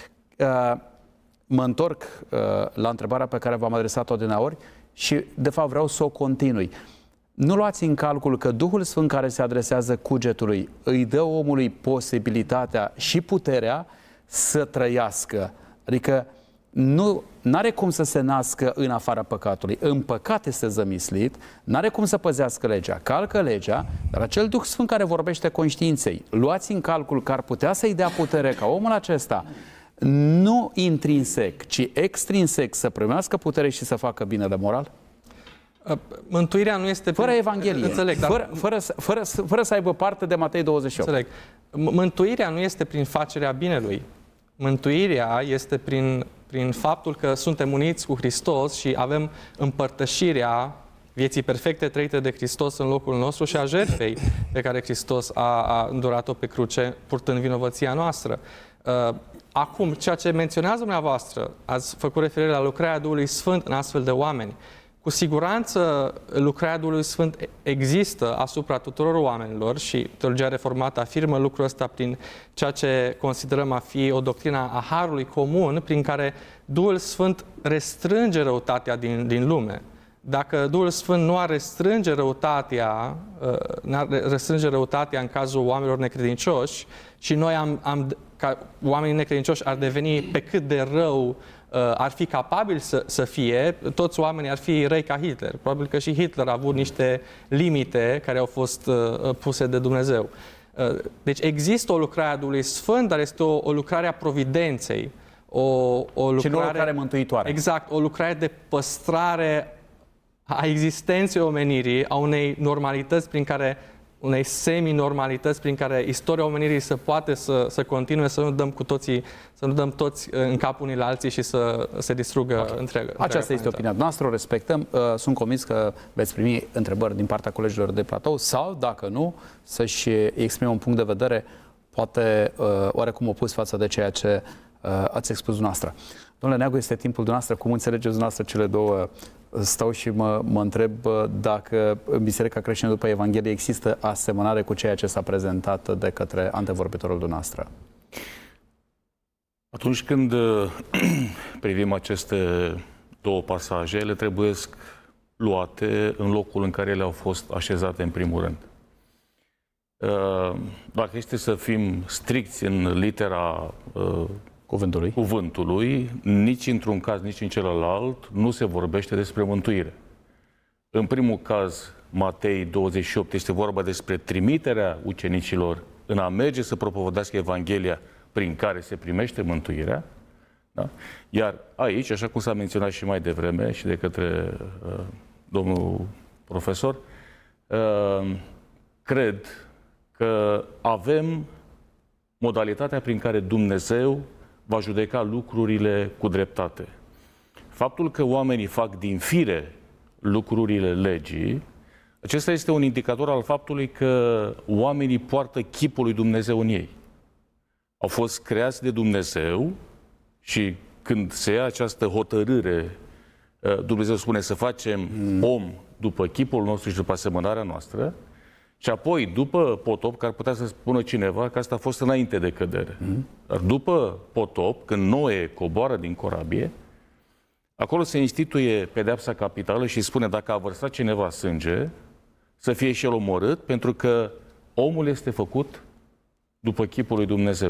mă întorc la întrebarea pe care v-am adresat-o adineauri și, de fapt, vreau să o continui. Nu luați în calcul că Duhul Sfânt care se adresează cugetului îi dă omului posibilitatea și puterea să trăiască. Adică nu are cum să se nască în afara păcatului. În păcat este zămislit, n-are cum să păzească legea. Calcă legea, dar acel Duh Sfânt care vorbește conștiinței, luați în calcul că ar putea să-i dea putere ca omul acesta, nu intrinsec, ci extrinsec, să primească putere și să facă binele moral? Mântuirea nu este... Fără Evanghelie, înțeleg, dar... fără să aibă parte de Matei 28. Înțeleg. Mântuirea nu este prin facerea binelui. Mântuirea este prin faptul că suntem uniți cu Hristos și avem împărtășirea vieții perfecte trăite de Hristos în locul nostru și a jertfei pe care Hristos a îndurat-o pe cruce, purtând vinovăția noastră. Acum, ceea ce menționează dumneavoastră, ați făcut referire la lucrarea Duhului Sfânt în astfel de oameni. Cu siguranță lucrarea Duhului Sfânt există asupra tuturor oamenilor și teologia reformată afirmă lucrul ăsta prin ceea ce considerăm a fi o doctrină a Harului comun, prin care Duhul Sfânt restrânge răutatea din lume. Dacă Duhul Sfânt nu ar restrânge răutatea în cazul oamenilor necredincioși și noi ca oamenii necredincioși ar deveni pe cât de rău ar fi capabili să fie, toți oamenii ar fi răi ca Hitler. Probabil că și Hitler a avut niște limite care au fost puse de Dumnezeu. Deci există o lucrare a Duhului Sfânt, dar este o lucrare a providenței. O lucrare, și nu o lucrare mântuitoare. Exact, o lucrare de păstrare a existenței omenirii, a unei normalități unei semi-normalități prin care istoria omenirii să poate să continue, să nu dăm toți în cap unii la alții și să se distrugă întreaga. Aceasta este opinia noastră, o respectăm. Sunt convins că veți primi întrebări din partea colegilor de platou sau, dacă nu, să-și exprime un punct de vedere poate oarecum opus față de ceea ce ați expus dumneavoastră. Domnule Neagu, este timpul dumneavoastră. Cum înțelegeți dumneavoastră cele două? Stau și mă întreb dacă în Biserica Creștină după Evanghelie există asemănare cu ceea ce s-a prezentat de către antevorbitorul dumneavoastră. Atunci când privim aceste două pasaje, ele trebuie luate în locul în care ele au fost așezate în primul rând. Dacă este să fim stricți în litera cuvântului, nici într-un caz, nici în celălalt, nu se vorbește despre mântuire. În primul caz, Matei 28, este vorba despre trimiterea ucenicilor în a merge să propovădească Evanghelia prin care se primește mântuirea. Da? Iar aici, așa cum s-a menționat și mai devreme și de către domnul profesor, cred că avem modalitatea prin care Dumnezeu va judeca lucrurile cu dreptate. Faptul că oamenii fac din fire lucrurile legii, acesta este un indicator al faptului că oamenii poartă chipul lui Dumnezeu în ei. Au fost creați de Dumnezeu și când se ia această hotărâre, Dumnezeu spune să facem om după chipul nostru și după asemănarea noastră, și apoi, după potop, că ar putea să spună cineva că asta a fost înainte de cădere. Dar după potop, când Noe coboară din corabie, acolo se instituie pedeapsa capitală și spune dacă a vărsat cineva sânge, să fie și el omorât, pentru că omul este făcut după chipul lui Dumnezeu.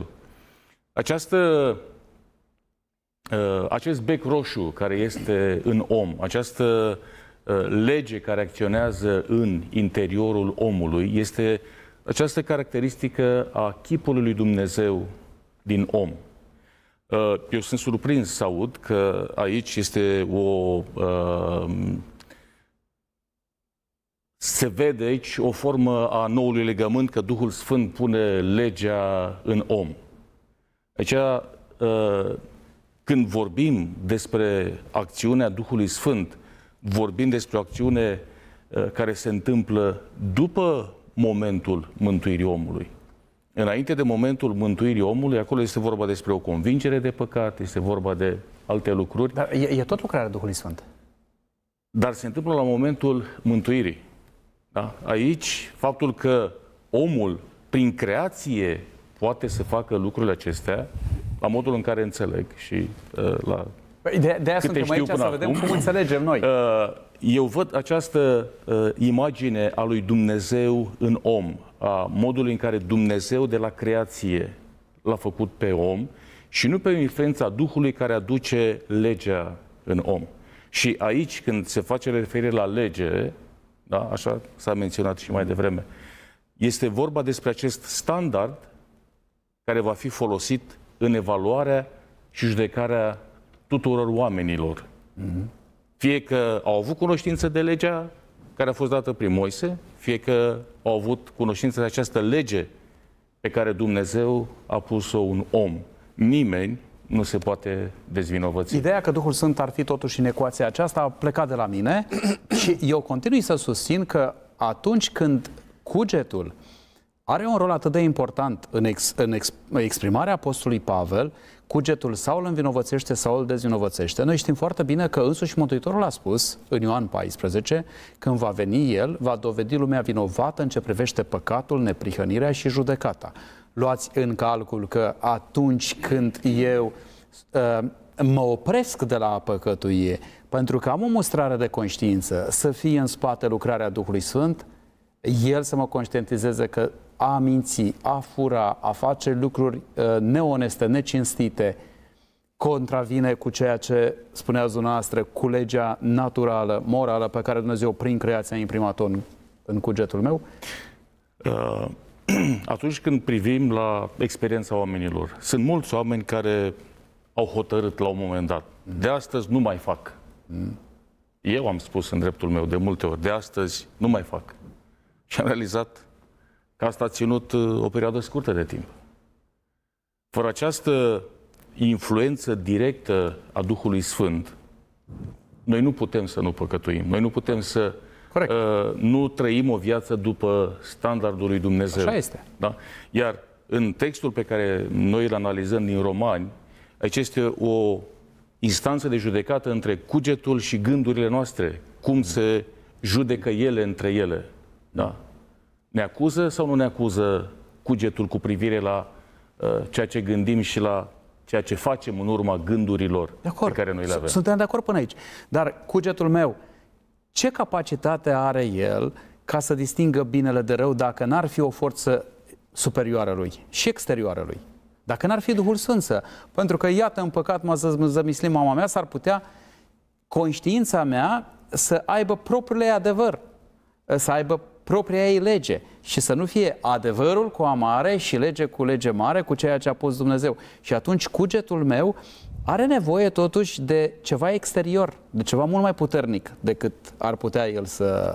Acest bec roșu care este în om, această lege care acționează în interiorul omului, este această caracteristică a chipului lui Dumnezeu din om. Eu sunt surprins să aud că aici este se vede aici o formă a noului legământ, că Duhul Sfânt pune legea în om. Aici, când vorbim despre acțiunea Duhului Sfânt, vorbim despre o acțiune care se întâmplă după momentul mântuirii omului. Înainte de momentul mântuirii omului, acolo este vorba despre o convingere de păcat, este vorba de alte lucruri. Dar e tot lucrarea Duhului Sfânt. Dar se întâmplă la momentul mântuirii. Da? Aici, faptul că omul, prin creație, poate să facă lucrurile acestea, la modul în care înțeleg și la de-aia suntem aici să vedem cum înțelegem noi. Eu văd această imagine a lui Dumnezeu în om, a modului în care Dumnezeu de la creație l-a făcut pe om și nu pe influența Duhului care aduce legea în om. Și aici, când se face referire la lege, da, așa s-a menționat și mai devreme, este vorba despre acest standard care va fi folosit în evaluarea și judecarea tuturor oamenilor. Fie că au avut cunoștință de legea care a fost dată prin Moise, fie că au avut cunoștință de această lege pe care Dumnezeu a pus-o un om. Nimeni nu se poate dezvinovăți. Ideea că Duhul Sfânt ar fi totuși în ecuația aceasta a plecat de la mine și eu continui să susțin că atunci când cugetul are un rol atât de important în exprimarea apostolului Pavel, cugetul sau îl învinovățește sau îl dezvinovățește. Noi știm foarte bine că însuși Mântuitorul a spus în Ioan 14, când va veni El, va dovedi lumea vinovată în ce privește păcatul, neprihănirea și judecata. Luați în calcul că atunci când eu mă opresc de la a păcătuie, pentru că am o mustrare de conștiință, să fie în spate lucrarea Duhului Sfânt, El să mă conștientizeze că a minți, a fura, a face lucruri neoneste, necinstite, contravine cu ceea ce spuneați dumneavoastră, cu legea naturală, morală, pe care Dumnezeu prin creația a imprimat-o în cugetul meu? Atunci când privim la experiența oamenilor, sunt mulți oameni care au hotărât la un moment dat, de astăzi nu mai fac. Eu am spus în dreptul meu de multe ori, de astăzi nu mai fac. Și am realizat că asta a ținut o perioadă scurtă de timp. Fără această influență directă a Duhului Sfânt, noi nu putem să nu păcătuim. Noi nu putem să nu trăim o viață după standardul lui Dumnezeu. Așa este. Da? Iar în textul pe care noi îl analizăm din Romani, aici este o instanță de judecată între cugetul și gândurile noastre. Cum se judecă ele între ele. Da? Ne acuză sau nu ne acuză cugetul cu privire la ceea ce gândim și la ceea ce facem în urma gândurilor pe care noi le avem? Suntem de acord până aici. Dar cugetul meu, ce capacitate are el ca să distingă binele de rău dacă n-ar fi o forță superioară lui și exterioară lui? Dacă n-ar fi Duhul Sfânt, pentru că, iată, în păcat m-a zămislit mama mea, s-ar putea conștiința mea să aibă propriul ei adevăr, să aibă propria ei lege și să nu fie adevărul cu a mare și lege cu lege mare, cu ceea ce a pus Dumnezeu. Și atunci cugetul meu are nevoie totuși de ceva exterior, de ceva mult mai puternic decât ar putea el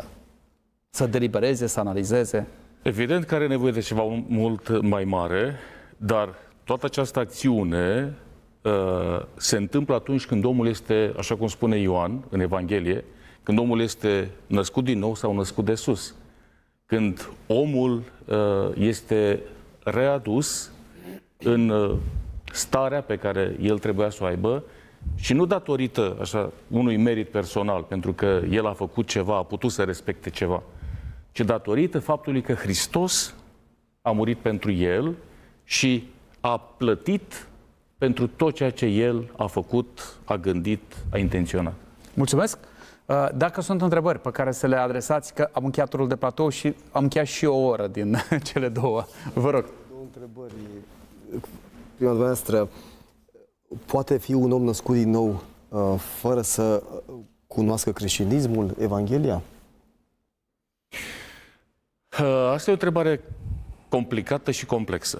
să delibereze, să analizeze. Evident că are nevoie de ceva mult mai mare, dar toată această acțiune se întâmplă atunci când omul este, așa cum spune Ioan în Evanghelie, când omul este născut din nou sau născut de sus. Când omul este readus în starea pe care el trebuia să o aibă și nu datorită așa, unui merit personal, pentru că el a făcut ceva, a putut să respecte ceva, ci datorită faptului că Hristos a murit pentru el și a plătit pentru tot ceea ce el a făcut, a gândit, a intenționat. Mulțumesc! Dacă sunt întrebări pe care să le adresați, că am încheiat turul de platou și am încheiat și o oră din cele două. Vă rog. Două întrebări. Prima dumneavoastră, poate fi un om născut din nou fără să cunoască creștinismul, Evanghelia? Asta e o întrebare complicată și complexă.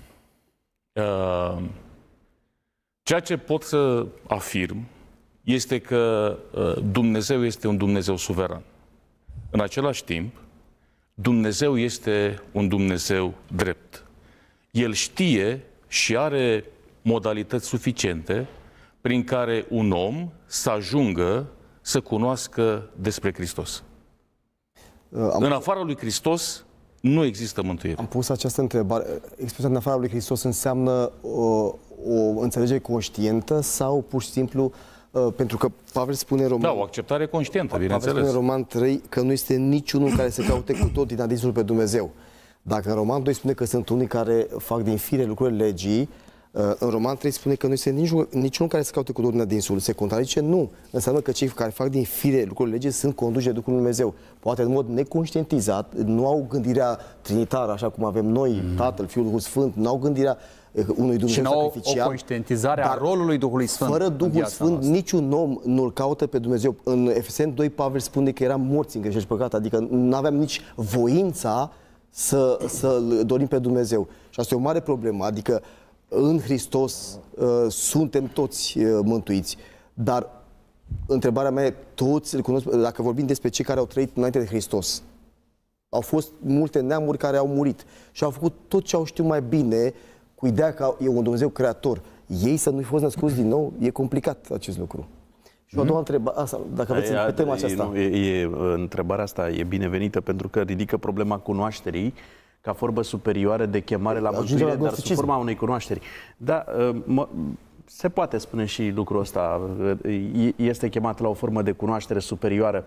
Ceea ce pot să afirm este că Dumnezeu este un Dumnezeu suveran. În același timp, Dumnezeu este un Dumnezeu drept. El știe și are modalități suficiente prin care un om să ajungă să cunoască despre Hristos. În afara lui Hristos nu există mântuire. Am pus această întrebare. Expresia în afara lui Hristos înseamnă o înțelegere conștientă sau pur și simplu pentru că Pavel spune în Roman... Da, o acceptare conștientă, bineînțeles. Pavel spune în Roman 3 că nu este niciunul care să caute cu tot din adinsul pe Dumnezeu. Dacă în Roman 2 spune că sunt unii care fac din fire lucrurile legii, în Roman 3 spune că nu este niciunul care să caute cu tot din adinsul. Se contrazice? Nu. Înseamnă că cei care fac din fire lucrurile legii sunt conduși de Duhul lui Dumnezeu. Poate în mod neconștientizat, nu au gândirea trinitară, așa cum avem noi, Tatăl, Fiul, Duhul Sfânt, nu au gândirea unui Dumnezeu sacrificial. Și o conștientizare a rolului Duhului Sfânt. Fără Duhul Sfânt, niciun om nu-L caută pe Dumnezeu. În Efeseni 2, Pavel spune că eram morți în greșeli și păcat, adică nu aveam nici voința să-L dorim pe Dumnezeu. Și asta e o mare problemă, adică în Hristos suntem toți mântuiți, dar întrebarea mea e, toți îl cunosc, dacă vorbim despre cei care au trăit înainte de Hristos, au fost multe neamuri care au murit și au făcut tot ce au știut mai bine cu ideea că e un Dumnezeu creator. Ei să nu fi fost născuți din nou, e complicat acest lucru. Și o doua întrebare, dacă aveți pe tema aceasta. Întrebarea asta e binevenită pentru că ridică problema cunoașterii, ca formă superioară de chemare la mântuire, dar sub forma unei cunoașteri. Da, se poate spune și lucrul ăsta, este chemat la o formă de cunoaștere superioară.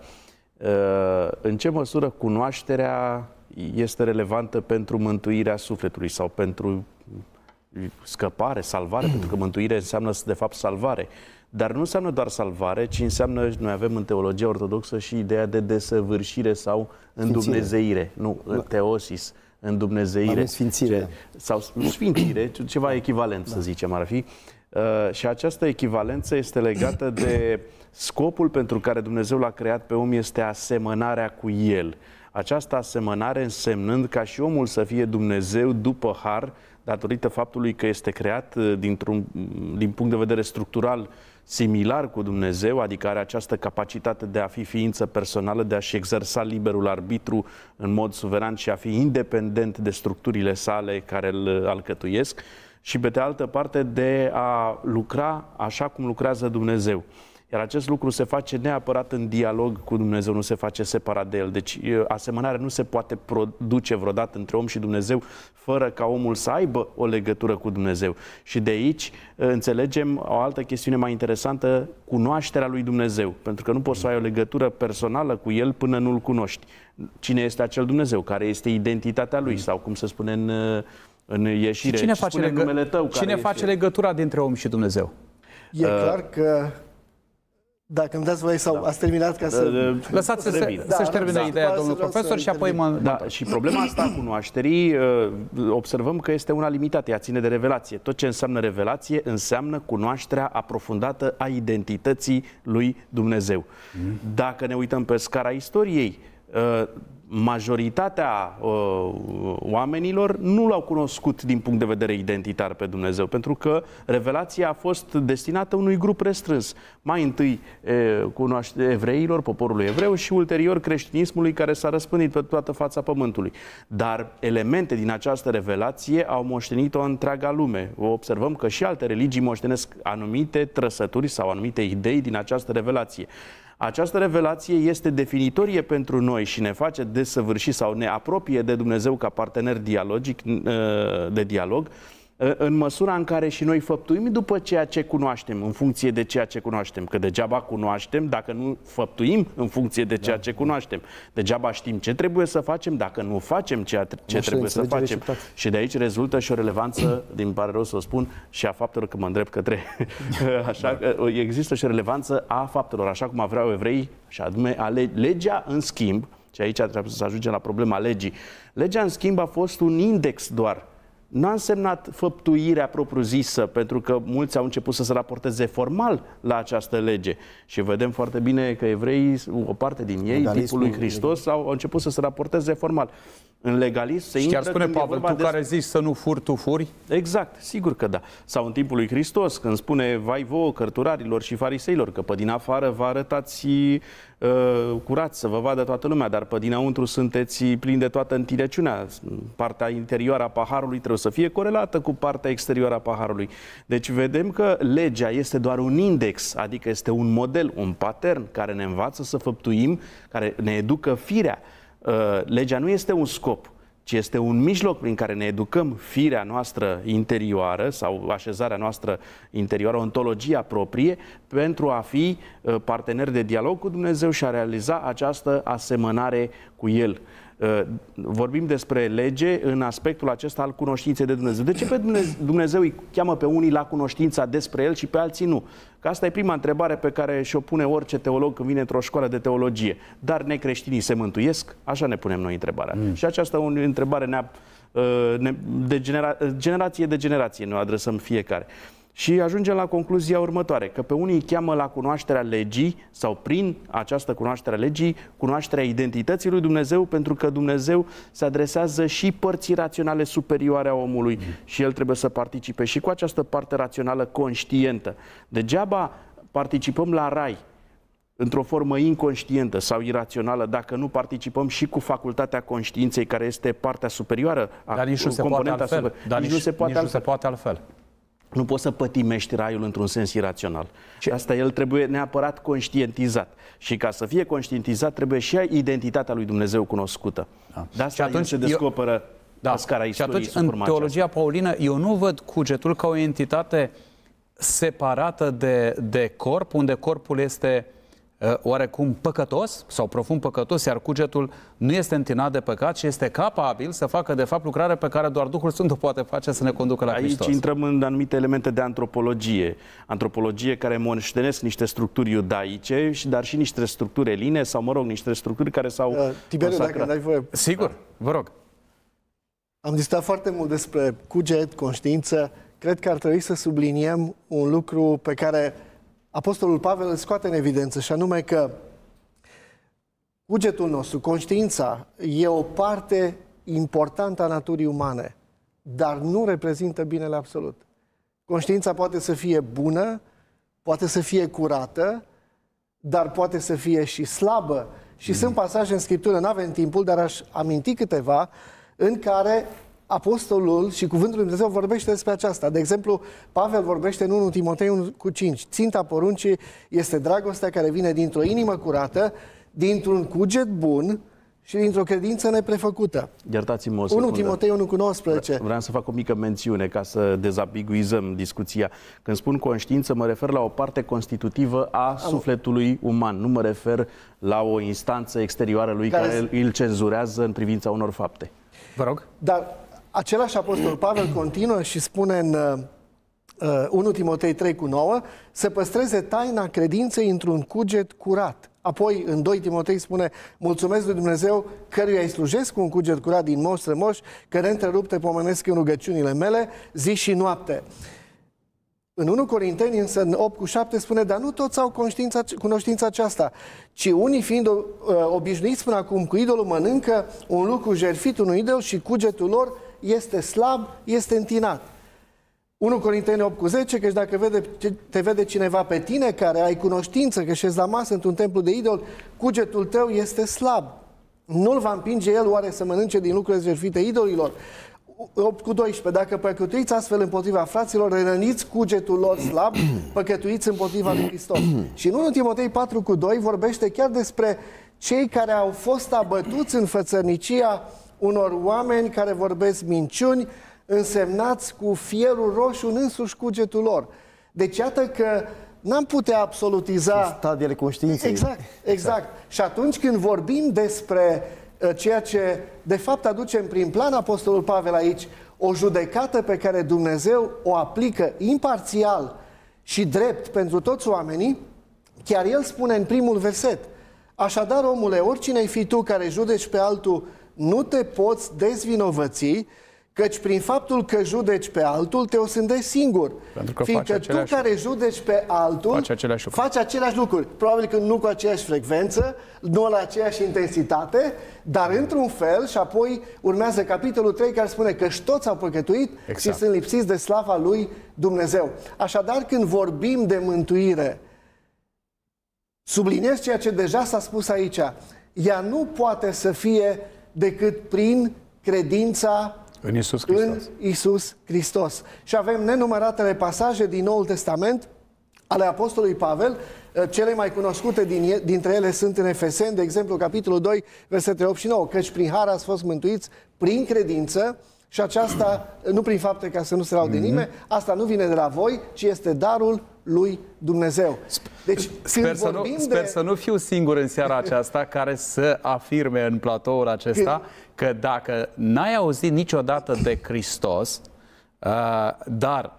În ce măsură cunoașterea este relevantă pentru mântuirea sufletului sau pentru scăpare, salvare, pentru că mântuire înseamnă de fapt salvare. Dar nu înseamnă doar salvare, ci înseamnă, noi avem în teologia ortodoxă și ideea de desăvârșire sau îndumnezeire, nu, teosis, îndumnezeire. Sfințire. Sau sfințire, ceva echivalent, să zicem, ar fi. Și această echivalență este legată de scopul pentru care Dumnezeu l-a creat pe om, este asemănarea cu El. Această asemănare însemnând ca și omul să fie Dumnezeu după har, datorită faptului că este creat din punct de vedere structural similar cu Dumnezeu, adică are această capacitate de a fi ființă personală, de a-și exersa liberul arbitru în mod suveran și a fi independent de structurile sale care îl alcătuiesc, și pe de altă parte de a lucra așa cum lucrează Dumnezeu. Iar acest lucru se face neapărat în dialog cu Dumnezeu, nu se face separat de El. Deci asemănarea nu se poate produce vreodată între om și Dumnezeu fără ca omul să aibă o legătură cu Dumnezeu. Și de aici înțelegem o altă chestiune mai interesantă, cunoașterea lui Dumnezeu. Pentru că nu poți să ai o legătură personală cu El până nu-L cunoști. Cine este acel Dumnezeu? Care este identitatea Lui? Sau cum se spune în ieșire? Cine face legătura dintre om și Dumnezeu? E clar că, dacă îmi dați voie sau ați terminat ca să... Lăsați să-și termine ideea, domnul profesor, și apoi mă... Da, și problema asta a cunoașterii, observăm că este una limitată, ea ține de revelație. Tot ce înseamnă revelație înseamnă cunoașterea aprofundată a identității lui Dumnezeu. Dacă ne uităm pe scara istoriei, majoritatea oamenilor nu l-au cunoscut din punct de vedere identitar pe Dumnezeu, pentru că revelația a fost destinată unui grup restrâns. Mai întâi evreilor, poporului evreu, și ulterior creștinismului, care s-a răspândit pe toată fața pământului. Dar elemente din această revelație au moștenit-o întreaga lume. Observăm că și alte religii moștenesc anumite trăsături sau anumite idei din această revelație. Această revelație este definitorie pentru noi și ne face desăvârși sau ne apropie de Dumnezeu ca partener dialogic, de dialog, în măsura în care și noi făptuim după ceea ce cunoaștem, în funcție de ceea ce cunoaștem. Că degeaba cunoaștem dacă nu făptuim în funcție de ceea ce cunoaștem. Degeaba știm ce trebuie să facem dacă nu facem ce trebuie să facem. Și de aici rezultă și o relevanță, din pare rău să o spun, și a faptelor, că mă îndrept către... așa, există și o relevanță a faptelor, așa cum aveau evreii, și anume legea, în schimb, și aici trebuie să ajungem la problema legii. Legea, în schimb, a fost un index doar. N-a însemnat făptuirea propriu-zisă, pentru că mulți au început să se raporteze formal la această lege. Și vedem foarte bine că evreii, o parte din ei, tipul lui Hristos, au început să se raporteze formal. În legalism se intră... Chiar spune Pavel, tu care zici să nu furi, tu furi? Exact, sigur că da. Sau în timpul lui Hristos, când spune, vai vouă, cărturarilor și fariseilor, că pe din afară vă arătați curați, să vă vadă toată lumea, dar pe dinăuntru sunteți plini de toată întinăciunea. Partea interioară a paharului trebuie să fie corelată cu partea exterioară a paharului. Deci vedem că legea este doar un index, adică este un model, un pattern care ne învață să făptuim, care ne educă firea. Legea nu este un scop, ci este un mijloc prin care ne educăm firea noastră interioară sau așezarea noastră interioară, ontologia proprie, pentru a fi parteneri de dialog cu Dumnezeu și a realiza această asemănare cu El. Vorbim despre lege în aspectul acesta al cunoștinței de Dumnezeu. De ce pe Dumnezeu îi cheamă pe unii la cunoștința despre El și pe alții nu? Că asta e prima întrebare pe care și-o pune orice teolog când vine într-o școală de teologie. Dar necreștinii se mântuiesc? Așa ne punem noi întrebarea. Și această întrebare de generație de generație ne adresăm fiecare. Și ajungem la concluzia următoare, că pe unii îi cheamă la cunoașterea legii sau prin această cunoaștere a legii, cunoașterea identității lui Dumnezeu, pentru că Dumnezeu se adresează și părții raționale superioare a omului și el trebuie să participe și cu această parte rațională conștientă. Degeaba participăm la rai într-o formă inconștientă sau irațională dacă nu participăm și cu facultatea conștiinței, care este partea superioară a Dar nici nu se poate altfel. Nici nu se poate altfel. Nu poți să pătimești raiul într-un sens irațional. Și asta el trebuie neapărat conștientizat. Și ca să fie conștientizat, trebuie și identitatea lui Dumnezeu cunoscută. De asta atunci se descoperă Da. scara Și istoriei atunci, sub în forma teologia paulină, eu nu văd cugetul ca o entitate separată de corp, unde corpul este oarecum păcătos sau profund păcătos, iar cugetul nu este întinat de păcat și este capabil să facă, de fapt, lucrarea pe care doar Duhul Sfânt o poate face, să ne conducă la Hristos. Aici intrăm în anumite elemente de antropologie. Antropologie care moștenesc niște structuri iudaice, dar și niște structuri eline sau, mă rog, niște structuri care s-au Tiberiu, consacrat. dacă dai voie. Sigur, vă rog. Am discutat foarte mult despre cuget, conștiință. Cred că ar trebui să subliniem un lucru pe care Apostolul Pavel îl scoate în evidență, și anume că cugetul nostru, conștiința, e o parte importantă a naturii umane, dar nu reprezintă binele absolut. Conștiința poate să fie bună, poate să fie curată, dar poate să fie și slabă. Și sunt pasaje în Scriptură, n-avem timpul, dar aș aminti câteva, în care Apostolul și Cuvântul Lui Dumnezeu vorbește despre aceasta. De exemplu, Pavel vorbește în 1 Timotei 1:5. Ținta poruncii este dragostea care vine dintr-o inimă curată, dintr-un cuget bun și dintr-o credință neprefăcută. Iertați-mă o 1 secundă. Timotei 1:19. Vreau să fac o mică mențiune ca să dezambiguizăm discuția. Când spun conștiință, mă refer la o parte constitutivă a sufletului uman. Nu mă refer la o instanță exterioară lui care îl cenzurează în privința unor fapte. Vă rog. Dar același apostol Pavel continuă și spune în 1 Timotei 3:9 să păstreze taina credinței într-un cuget curat. Apoi, în 2 Timotei spune: mulțumesc lui Dumnezeu căruia îi slujesc cu un cuget curat din moși strămoși, că neîntrerupte pomenesc în rugăciunile mele zi și noapte. În 1 Corinteni, însă, în 8:7 spune: dar nu toți au cunoștința aceasta, ci unii fiind obișnuiți până acum cu idolul mănâncă un lucru jertfit unui idol și cugetul lor este slab, este întinat. 1 Corinteni 8:10, căci dacă te vede cineva pe tine care ai cunoștință că șezi la masă într-un templu de idol, cugetul tău este slab. Nu-l va împinge el oare să mănânce din lucrurile jertfite idolilor? 8:12, dacă păcătuiți astfel împotriva fraților, răniți cugetul lor slab, păcătuiți împotriva lui Hristos. Și în 1 Timotei 4:2 vorbește chiar despre cei care au fost abătuți în fățărnicia unor oameni care vorbesc minciuni, însemnați cu fierul roșu în însuși cugetul lor. Deci iată că n-am putea absolutiza stadiile conștiinței. Exact. Și atunci când vorbim despre ceea ce de fapt aducem prin plan Apostolul Pavel aici, o judecată pe care Dumnezeu o aplică imparțial și drept pentru toți oamenii, chiar el spune în primul verset: așadar, omule, oricine ai fi tu care judeci pe altul, nu te poți dezvinovăți, căci prin faptul că judeci pe altul, te osândești singur. Fiindcă tu care judeci pe altul, faci aceleași lucruri. Probabil că nu cu aceeași frecvență, nu la aceeași intensitate, dar într-un fel. Și apoi urmează capitolul 3 care spune că toți au păcătuit și sunt lipsiți de slava lui Dumnezeu. Așadar, când vorbim de mântuire, subliniez ceea ce deja s-a spus aici. Ea nu poate să fie decât prin credința în Iisus Hristos. Și avem nenumăratele pasaje din Noul Testament ale Apostolului Pavel. Cele mai cunoscute dintre ele sunt în Efeseni, de exemplu, capitolul 2, versetele 8 și 9, căci prin har ați fost mântuiți prin credință, și aceasta nu prin fapte ca să nu se laude nimeni, asta nu vine de la voi, ci este darul lui Dumnezeu. Deci, sper să nu fiu singur în seara aceasta care să afirme în platoul acesta că dacă n-ai auzit niciodată de Hristos, dar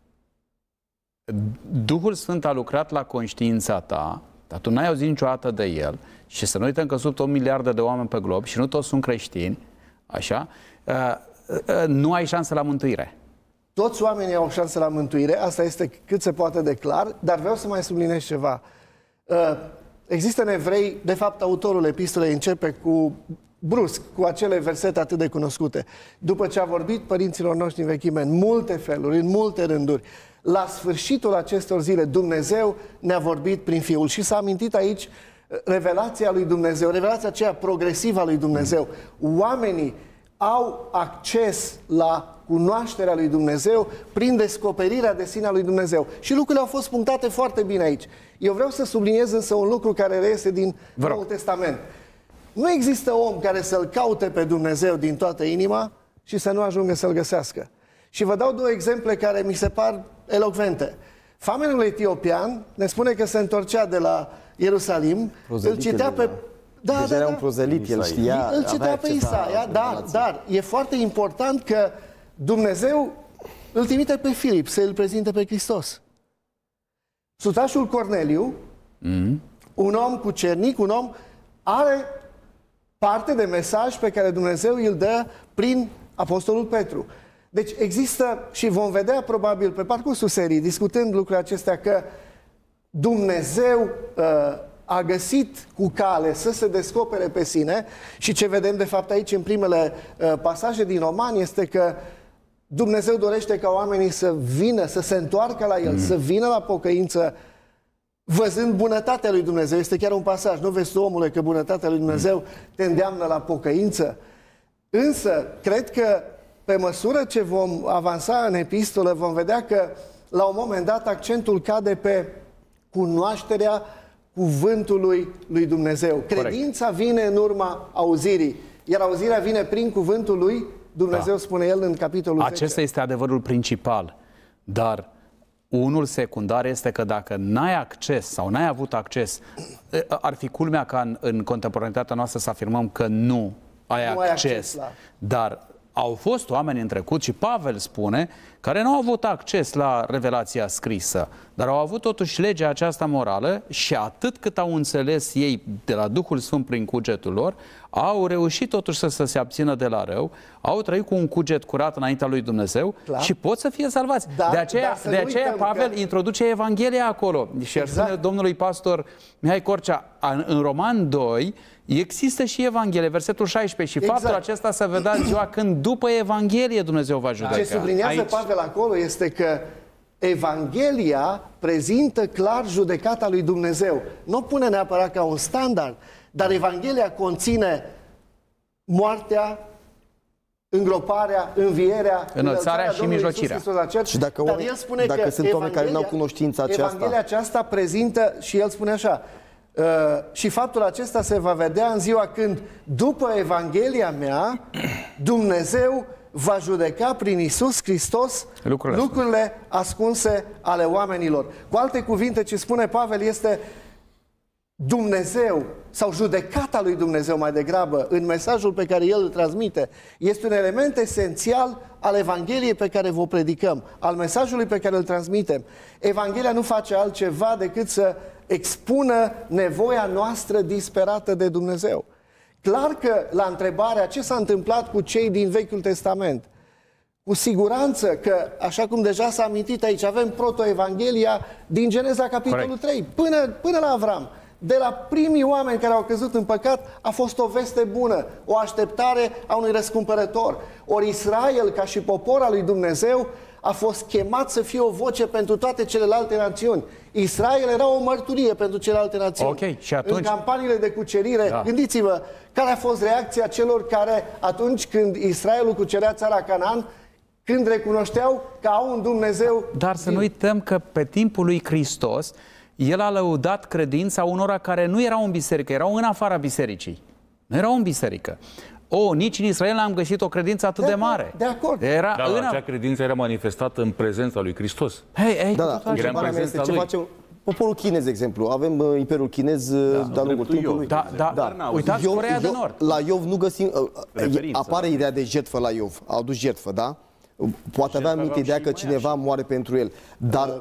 Duhul Sfânt a lucrat la conștiința ta, dar tu n-ai auzit niciodată de El, și să nu uităm că sunt 1 miliard de oameni pe glob și nu toți sunt creștini, așa, nu ai șansă la mântuire. Toți oamenii au șansă la mântuire, asta este cât se poate de clar, dar vreau să mai subliniez ceva. Există în Evrei, de fapt autorul epistolei începe brusc cu acele versete atât de cunoscute. După ce a vorbit părinților noștri în vechime, în multe feluri, în multe rânduri, la sfârșitul acestor zile, Dumnezeu ne-a vorbit prin Fiul. Și s-a amintit aici revelația lui Dumnezeu, revelația aceea progresivă a lui Dumnezeu. Oamenii au acces la cunoașterea lui Dumnezeu prin descoperirea de sine a lui Dumnezeu. Și lucrurile au fost punctate foarte bine aici. Eu vreau să subliniez însă un lucru care reiese din Noul Testament. Nu există om care să-L caute pe Dumnezeu din toată inima și să nu ajungă să-l găsească. Și vă dau două exemple care mi se par elocvente. Famenul etiopian ne spune că se întorcea de la Ierusalim, îl citea pe... Da, era un prozelit, el știa, îl citea pe Isaia, dar e foarte important că Dumnezeu îl trimite pe Filip să îl prezinte pe Hristos. Sutașul Corneliu, un om cucernic, un om, are parte de mesaj pe care Dumnezeu îl dă prin Apostolul Petru. Deci există, și vom vedea probabil pe parcursul serii, discutând lucrurile acestea, că Dumnezeu a găsit cu cale să se descopere pe sine, și ce vedem de fapt aici în primele pasaje din Romani este că Dumnezeu dorește ca oamenii să vină, să se întoarcă la El, să vină la pocăință, văzând bunătatea lui Dumnezeu. Este chiar un pasaj: nu vezi tu, omule, că bunătatea lui Dumnezeu te îndeamnă la pocăință? Însă, cred că pe măsură ce vom avansa în epistolă, vom vedea că la un moment dat accentul cade pe cunoașterea cuvântului lui Dumnezeu. Credința vine în urma auzirii, iar auzirea vine prin cuvântul lui Dumnezeu, spune el în capitolul 10. Acesta este adevărul principal, dar unul secundar este că dacă n-ai acces sau n-ai avut acces, ar fi culmea ca în contemporanitatea noastră să afirmăm că nu ai acces, dar au fost oameni în trecut, și Pavel spune, care nu au avut acces la revelația scrisă, dar au avut totuși legea aceasta morală, și atât cât au înțeles ei de la Duhul Sfânt prin cugetul lor, au reușit totuși să se abțină de la rău, au trăit cu un cuget curat înaintea lui Dumnezeu, și pot să fie salvați. De aceea Pavel introduce Evanghelia acolo. Și ar spune domnului pastor Mihai Corcea, în Roman 2 există și Evanghelie, versetul 16, și faptul acesta se vedea în ziua când după Evanghelie Dumnezeu va judeca. Ce subliniază Pavel acolo este că Evanghelia prezintă clar judecata lui Dumnezeu. Nu pune neapărat ca un standard, dar Evanghelia conține moartea, îngroparea, învierea, înălțarea și mijlocirea. Și dacă sunt oameni care nu au cunoștința aceasta. Evanghelia aceasta prezintă, și el spune așa, și faptul acesta se va vedea în ziua când, după Evanghelia mea, Dumnezeu va judeca prin Iisus Hristos lucrurile ascunse ale oamenilor. Cu alte cuvinte, ce spune Pavel este Dumnezeu, sau judecata lui Dumnezeu mai degrabă, în mesajul pe care el îl transmite, este un element esențial al Evangheliei pe care vă predicăm, al mesajului pe care îl transmitem. Evanghelia nu face altceva decât să expună nevoia noastră disperată de Dumnezeu. Clar că la întrebarea ce s-a întâmplat cu cei din Vechiul Testament, cu siguranță că, așa cum deja s-a amintit aici, avem proto-evanghelia din Geneza capitolul 3 până la Avram. De la primii oameni care au căzut în păcat a fost o veste bună, o așteptare a unui răscumpărător. Ori Israel, ca și popor al lui Dumnezeu, a fost chemat să fie o voce pentru toate celelalte națiuni. Israel era o mărturie pentru celelalte națiuni. Și atunci... În campaniile de cucerire, gândiți-vă, care a fost reacția celor care, atunci când Israelul cucerea țara Canaan, când recunoșteau că au un Dumnezeu... Dar să nu uităm că pe timpul lui Hristos, el a lăudat credința unora care nu erau în biserică, erau în afara bisericii. Nu erau în biserică. Nici în Israel n-am găsit o credință atât de mare. De acord. Acea credință era manifestată în prezența lui Hristos. Era în prezența lui. Poporul chinez, de exemplu. Avem Imperiul Chinez de-a lungul timpului. Uitați Coreea de Nord. La Iov nu găsim... apare ideea de jertfă la Iov. A adus jertfă, da? Poate avea aminte ideea că cineva moare pentru el. Dar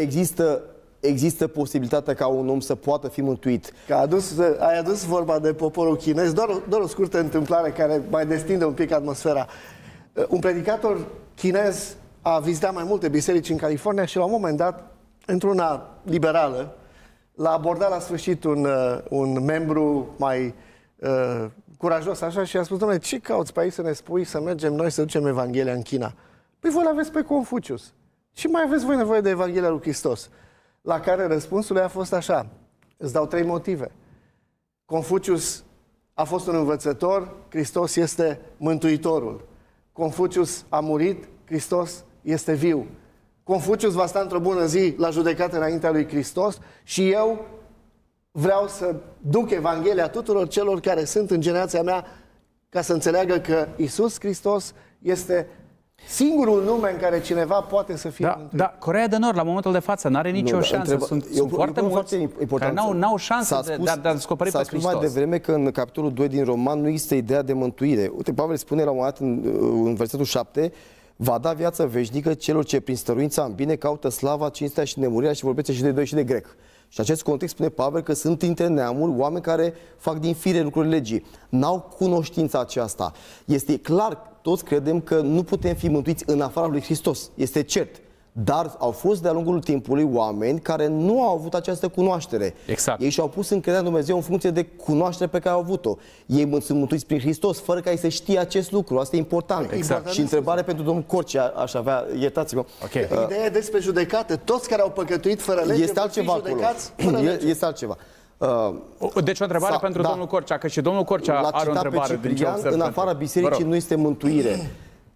există posibilitatea ca un om să poată fi mântuit. Ai adus vorba de poporul chinez, doar o scurtă întâmplare care mai destinde un pic atmosfera. Un predicator chinez a vizitat mai multe biserici în California și la un moment dat, într-una liberală, l-a abordat la sfârșit un membru mai curajos așa și a spus: dom'le, ce cauți pe aici să ne spui să mergem noi să ducem Evanghelia în China? Păi voi l-aveți pe Confucius. Și mai aveți voi nevoie de Evanghelia lui Hristos? La care răspunsul a fost așa: îți dau 3 motive. Confucius a fost un învățător, Hristos este Mântuitorul. Confucius a murit, Hristos este viu. Confucius va sta într-o bună zi la judecată înaintea lui Hristos și eu vreau să duc Evanghelia tuturor celor care sunt în generația mea ca să înțeleagă că Iisus Hristos este singurul nume în care cineva poate să fie mântuit. Da, Coreea de Nord, la momentul de față, n-are nicio șansă. Sunt foarte mulți care n-au șansă de a descoperi pe Hristos. S-a spus mai devreme că în capitolul 2 din Roman nu există ideea de mântuire. Uite, Pavel spune la un moment dat în versetul 7: va da viață veșnică celor ce prin stăruința în bine caută slava, cinstea și nemurirea și vorbește și de doi și de grec. Și în acest context spune Pavel că sunt între neamuri oameni care fac din fire lucrurile legii. N-au cunoștința aceasta. Este clar, toți credem că nu putem fi mântuiți în afara lui Hristos. Este cert. Dar au fost de-a lungul timpului oameni care nu au avut această cunoaștere. Exact. Ei și-au pus încrederea în Dumnezeu în funcție de cunoașterea pe care au avut-o. Ei sunt mântuiți prin Hristos, fără ca ei să știe acest lucru. Asta e important. Exact. Și întrebare pentru domnul Corcea, aș avea, iertați-mă. Okay. Ideea e despre judecată. Toți care au păcătuit fără lege este altceva acolo. Este altceva. Deci o întrebare pentru domnul Corcea, că și domnul Corcea are o întrebare. În afara bisericii nu este mântuire.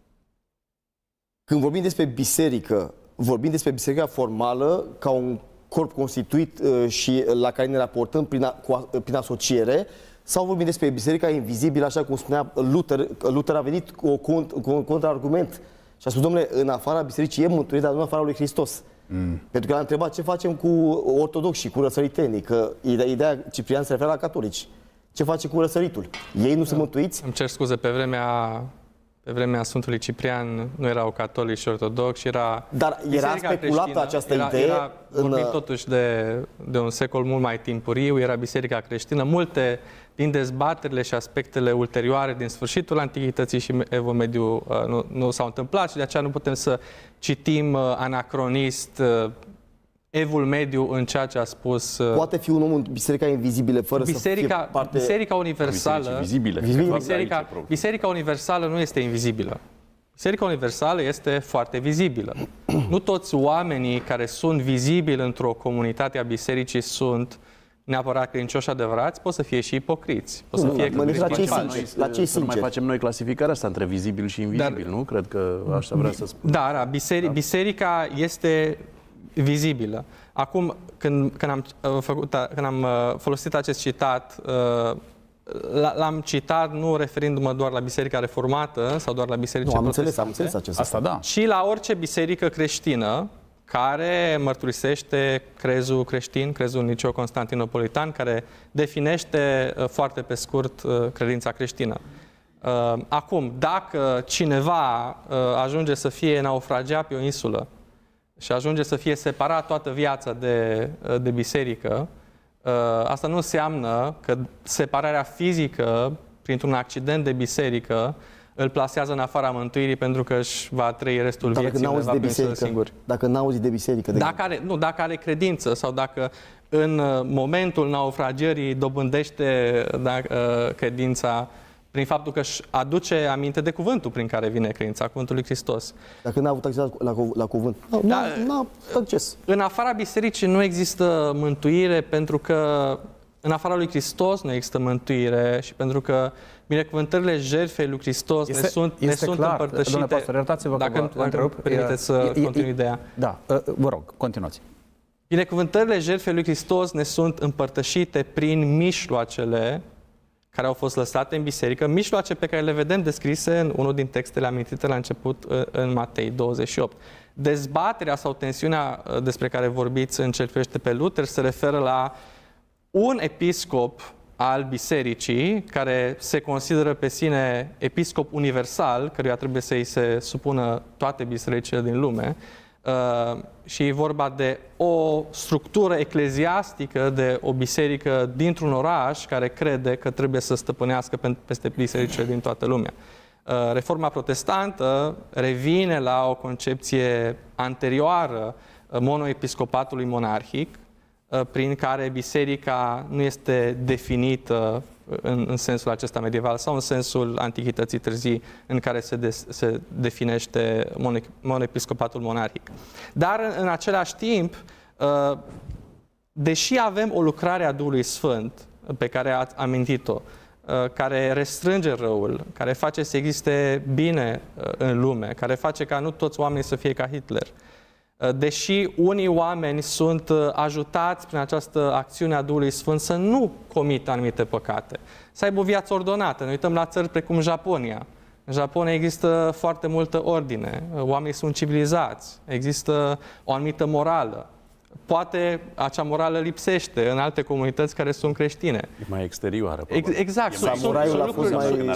Când vorbim despre biserică, vorbim despre biserica formală ca un corp constituit și la care ne raportăm prin asociere, sau vorbim despre biserica invizibilă, așa cum spunea Luther. Luther a venit cu un contraargument și a spus: domnule, în afara bisericii e mântuire, dar nu în afara lui Hristos. Pentru că l-a întrebat ce facem cu ortodoxi, cu răsăritenii, că ideea Ciprian se referă la catolici. Ce face cu răsăritul? Ei nu sunt mântuiți? Îmi cer scuze, pe vremea Sfântului Ciprian nu erau catolici și ortodoxi, era... Dar era speculată această idee? Vorbim totuși de un secol mult mai timpuriu, era biserica creștină. Multe din dezbaterile și aspectele ulterioare din sfârșitul Antichității și Evul Mediu nu s-au întâmplat și de aceea nu putem să citim anacronist Evul Mediu în ceea ce a spus... Poate fi un om în biserica invizibilă fără să fie parte... Biserica universală... Biserica universală nu este invizibilă. Biserica universală este foarte vizibilă. Nu toți oamenii care sunt vizibili într-o comunitate a bisericii sunt neapărat credincioși adevărați, pot să fie și ipocriți. Pot să fie la cei sinceri. Mai facem noi clasificarea asta între vizibil și invizibil, nu? Cred că așa vrea să spun. Da, biserica este vizibilă. Acum, când am folosit acest citat, l-am citat nu referindu-mă doar la Biserica Reformată sau doar la Biserica Protestante. Am înțeles acest asta, da. Și la orice biserică creștină care mărturisește crezul creștin, crezul niceo-constantinopolitan, care definește foarte pe scurt credința creștină. Acum, dacă cineva ajunge să fie naufragiat pe o insulă și ajunge să fie separat toată viața de biserică, asta nu înseamnă că separarea fizică printr-un accident de biserică îl plasează în afara mântuirii pentru că își va trăi restul vieții undeva pe insulă singur. Dacă n-auzi de biserică... Dacă are credință sau dacă în momentul naufragierii dobândește credința prin faptul că își aduce aminte de cuvântul prin care vine credința, cuvântul lui Hristos. Dacă n-a avut acces la cuvânt, n-a acces. În afara bisericii nu există mântuire pentru că în afara lui Hristos nu există mântuire și pentru că binecuvântările jertfei lui Hristos ne sunt împărtășite. Domnule pastor, iertați-vă că vă întrerup. Permiteți să continui ideea. Da, vă rog, continuați. Binecuvântările jertfei lui Hristos ne sunt împărtășite prin mijloacele care au fost lăsate în biserică, mijloace pe care le vedem descrise în unul din textele amintite la început în Matei 28. Dezbaterea sau tensiunea despre care vorbiți în ce privește pe Luther se referă la un episcop al bisericii, care se consideră pe sine episcop universal, căruia trebuie să îi se supună toate bisericile din lume, și e vorba de o structură ecleziastică, de o biserică dintr-un oraș care crede că trebuie să stăpânească peste bisericile din toată lumea. Reforma protestantă revine la o concepție anterioară monoepiscopatului monarhic, prin care biserica nu este definită în sensul acesta medieval sau în sensul antichității târzii în care se definește monoepiscopatul monarhic. Dar în același timp, deși avem o lucrare a Duhului Sfânt pe care ați amintit-o, care restrânge răul, care face să existe bine în lume, care face ca nu toți oamenii să fie ca Hitler, Deși unii oameni sunt ajutați prin această acțiune a Duhului Sfânt să nu comită anumite păcate, să aibă o viață ordonată. Ne uităm la țări precum Japonia. În Japonia există foarte multă ordine, oamenii sunt civilizați, există o anumită morală. Poate acea morală lipsește în alte comunități care sunt creștine. E mai exterioară. Exact. Samuraiul a fost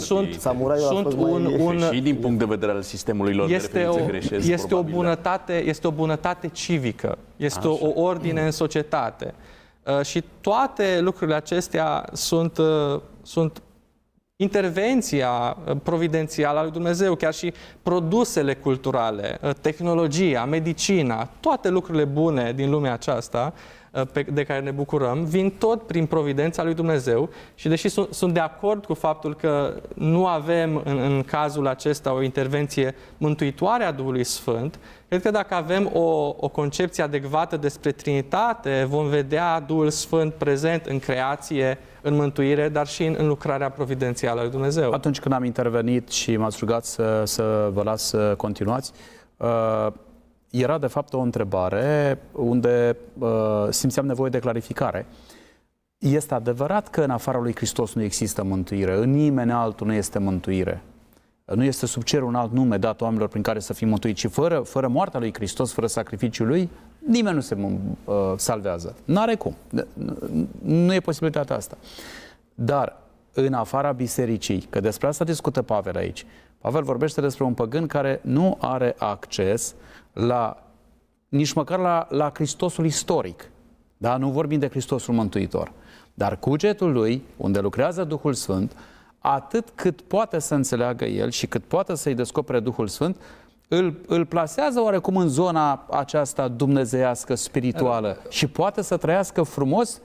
mai... Și din punct de vedere al sistemului lor de referință greșesc, este o bunătate civică, este o ordine în societate. Și toate lucrurile acestea sunt intervenția providențială a lui Dumnezeu, chiar și produsele culturale, tehnologia, medicina, toate lucrurile bune din lumea aceasta de care ne bucurăm, vin tot prin providența lui Dumnezeu și deși sunt de acord cu faptul că nu avem în cazul acesta o intervenție mântuitoare a Duhului Sfânt, cred că dacă avem o concepție adecvată despre Trinitate, vom vedea Duhul Sfânt prezent în creație, în mântuire, dar și în lucrarea providențială a lui Dumnezeu. Atunci când am intervenit și m-ați rugat să vă las să continuați, era de fapt o întrebare unde simțeam nevoie de clarificare. Este adevărat că în afara lui Hristos nu există mântuire, în nimeni altul nu este mântuire. Nu este sub cer un alt nume dat oamenilor prin care să fim mântuiți, ci fără moartea lui Hristos, fără sacrificiul lui, nimeni nu se salvează. N-are cum. Nu e posibilitatea asta. Dar în afara bisericii, că despre asta discută Pavel aici, Pavel vorbește despre un păgân care nu are acces nici măcar la Hristosul istoric. Da? Nu vorbim de Hristosul Mântuitor. Dar cugetul lui, unde lucrează Duhul Sfânt, atât cât poate să înțeleagă el și cât poate să-i descopere Duhul Sfânt, îl plasează oarecum în zona aceasta dumnezeiască, spirituală și poate să trăiască frumos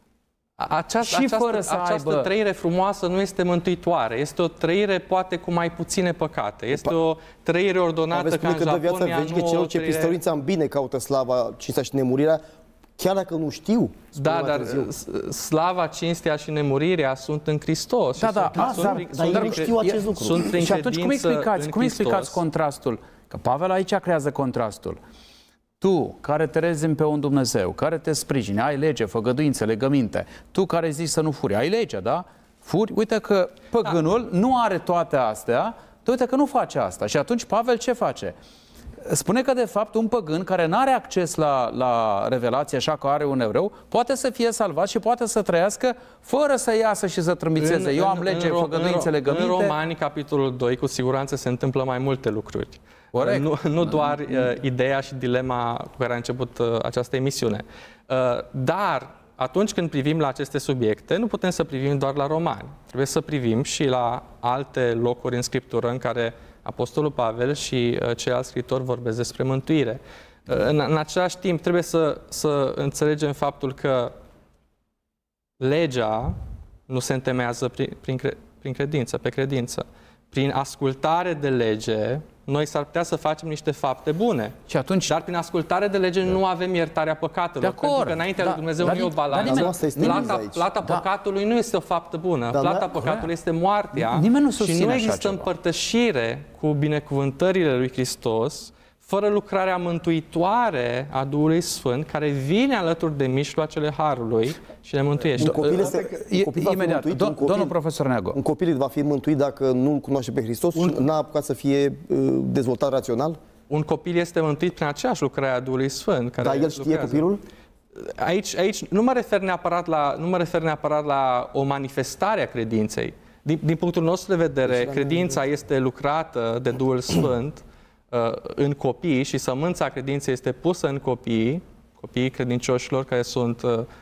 Această trăire frumoasă nu este mântuitoare. Este o trăire poate cu mai puține păcate. Este o trăire ordonată ca în Japonia. Aveți că celor ce prin stăruința în bine caută slava, cinstea și nemurirea, chiar dacă nu știu. Da, dar slava, cinstea și nemurirea sunt în Hristos. Dar nu știu acest lucru. Și atunci cum explicați contrastul? Că Pavel aici creează contrastul. Tu, care te rezimi pe un Dumnezeu, care te sprijini, ai lege, făgăduințe, legăminte, tu care zici să nu furi, ai legea, da? Furi, uite că păgânul nu are toate astea, dar uite că nu face asta. Și atunci Pavel ce face? Spune că, de fapt, un păgân care nu are acces la revelație, așa că are un evreu, poate să fie salvat și poate să trăiască fără să iasă și să trâmbițeze. Eu am lege, făgăduințe, legăminte. În Romani, capitolul 2, cu siguranță se întâmplă mai multe lucruri. Nu doar ideea și dilema cu care a început această emisiune. Dar atunci când privim la aceste subiecte, nu putem să privim doar la Romani. Trebuie să privim și la alte locuri în Scriptură în care Apostolul Pavel și ceilalți scriitori vorbesc despre mântuire. În același timp, trebuie să înțelegem faptul că legea nu se întemeiază prin credință, pe credință. Prin ascultare de lege, noi s-ar putea să facem niște fapte bune. Și atunci... Dar prin ascultare de lege nu avem iertarea păcatelor. Pentru că înaintea lui Dumnezeu nu e o balanță. Plata păcatului nu este o faptă bună. Plata păcatului este moartea. Și nu există împărtășire cu binecuvântările lui Hristos fără lucrarea mântuitoare a Duhului Sfânt, care vine alături de mijloacele Harului și ne mântuiește. Domnul profesor Neagu. Un copil va fi mântuit dacă nu-L cunoaște pe Hristos și n-a apucat să fie dezvoltat rațional? Un copil este mântuit prin aceeași lucrare a Duhului Sfânt. Dar el știe copilul? Aici nu mă refer neapărat la o manifestare a credinței. Din punctul nostru de vedere, credința este lucrată de Duhul Sfânt în copii și sămânța credinței este pusă în copiii credincioșilor care sunt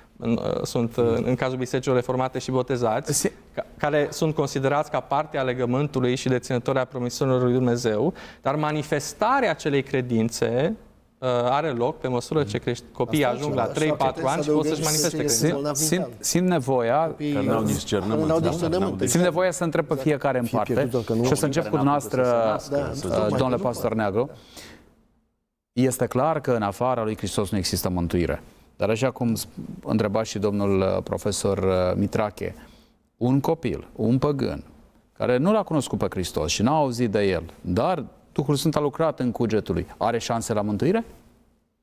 în cazul bisericilor reformate și botezați, care sunt considerați ca parte a legământului și deținători a promisiunilor lui Dumnezeu, dar manifestarea acelei credințe are loc pe măsură ce copiii ajung la 3-4 ani și pot să-și manifeste credința. Simt nevoia să întreb pe fiecare în parte și o să încep cu dumneavoastră, domnule pastor Neagru. Este clar că în afara lui Hristos nu există mântuire. Dar așa cum întreba și domnul profesor Mitrache, un copil, un păgân, care nu l-a cunoscut pe Hristos și n-a auzit de el, dar Duhul Sfânt a lucrat în cugetul lui, are șanse la mântuire?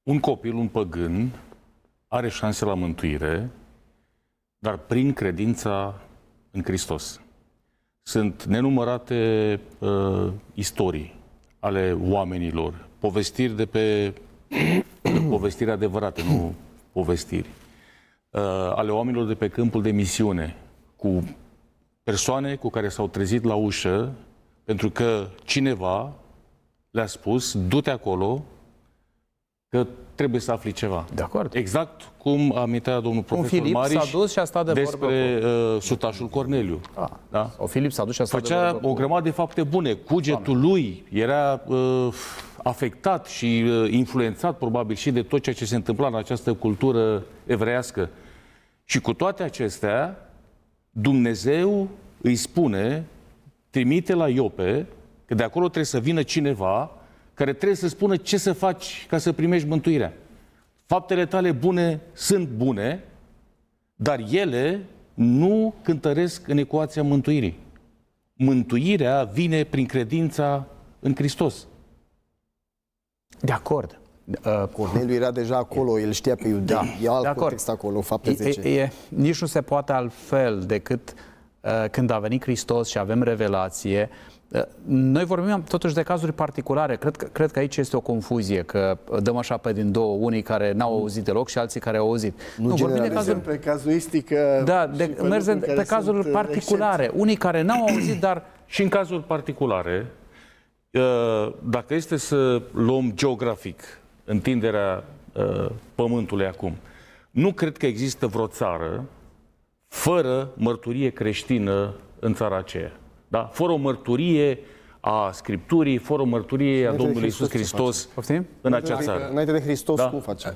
un copil, un păgân, are șanse la mântuire, dar prin credința în Hristos. Sunt nenumărate istorii ale oamenilor, povestiri de pe povestiri adevărate, nu povestiri, ale oamenilor de pe câmpul de misiune, cu persoane cu care s-au trezit la ușă pentru că cineva le-a spus, du-te acolo, că trebuie să afli ceva. De acord. Exact cum amintea domnul profesor Mariș s-a dus și a stat de despre sutașul Corneliu. Da? O Filip s-a dus și a stat Făcea de vorbă o grămadă de fapte bune. Cugetul lui era afectat și influențat probabil și de tot ceea ce se întâmpla în această cultură evreiască. Și cu toate acestea, Dumnezeu îi spune, trimite la Iope, că de acolo trebuie să vină cineva care trebuie să spună ce să faci ca să primești mântuirea. Faptele tale bune sunt bune, dar ele nu cântăresc în ecuația mântuirii. Mântuirea vine prin credința în Hristos. De acord. Corneliu era deja acolo, el știa pe iudei. E alt context acolo, fapte 10. Nici nu se poate altfel decât când a venit Hristos și avem revelație. Noi vorbim totuși de cazuri particulare. Cred că aici este o confuzie, că dăm așa pe din două, unii care n-au auzit deloc și alții care au auzit. Nu vorbim de cazuri pe cazuistică. Da, mergem pe cazuri particulare. Unii care n-au auzit, dar și în cazuri particulare, dacă este să luăm geografic întinderea pământului acum, nu cred că există vreo țară fără mărturie creștină în țara aceea. Da? Fără o mărturie a Scripturii, fără o mărturie a Domnului Iisus Hristos în acea țară. Înainte de Hristos, cum face?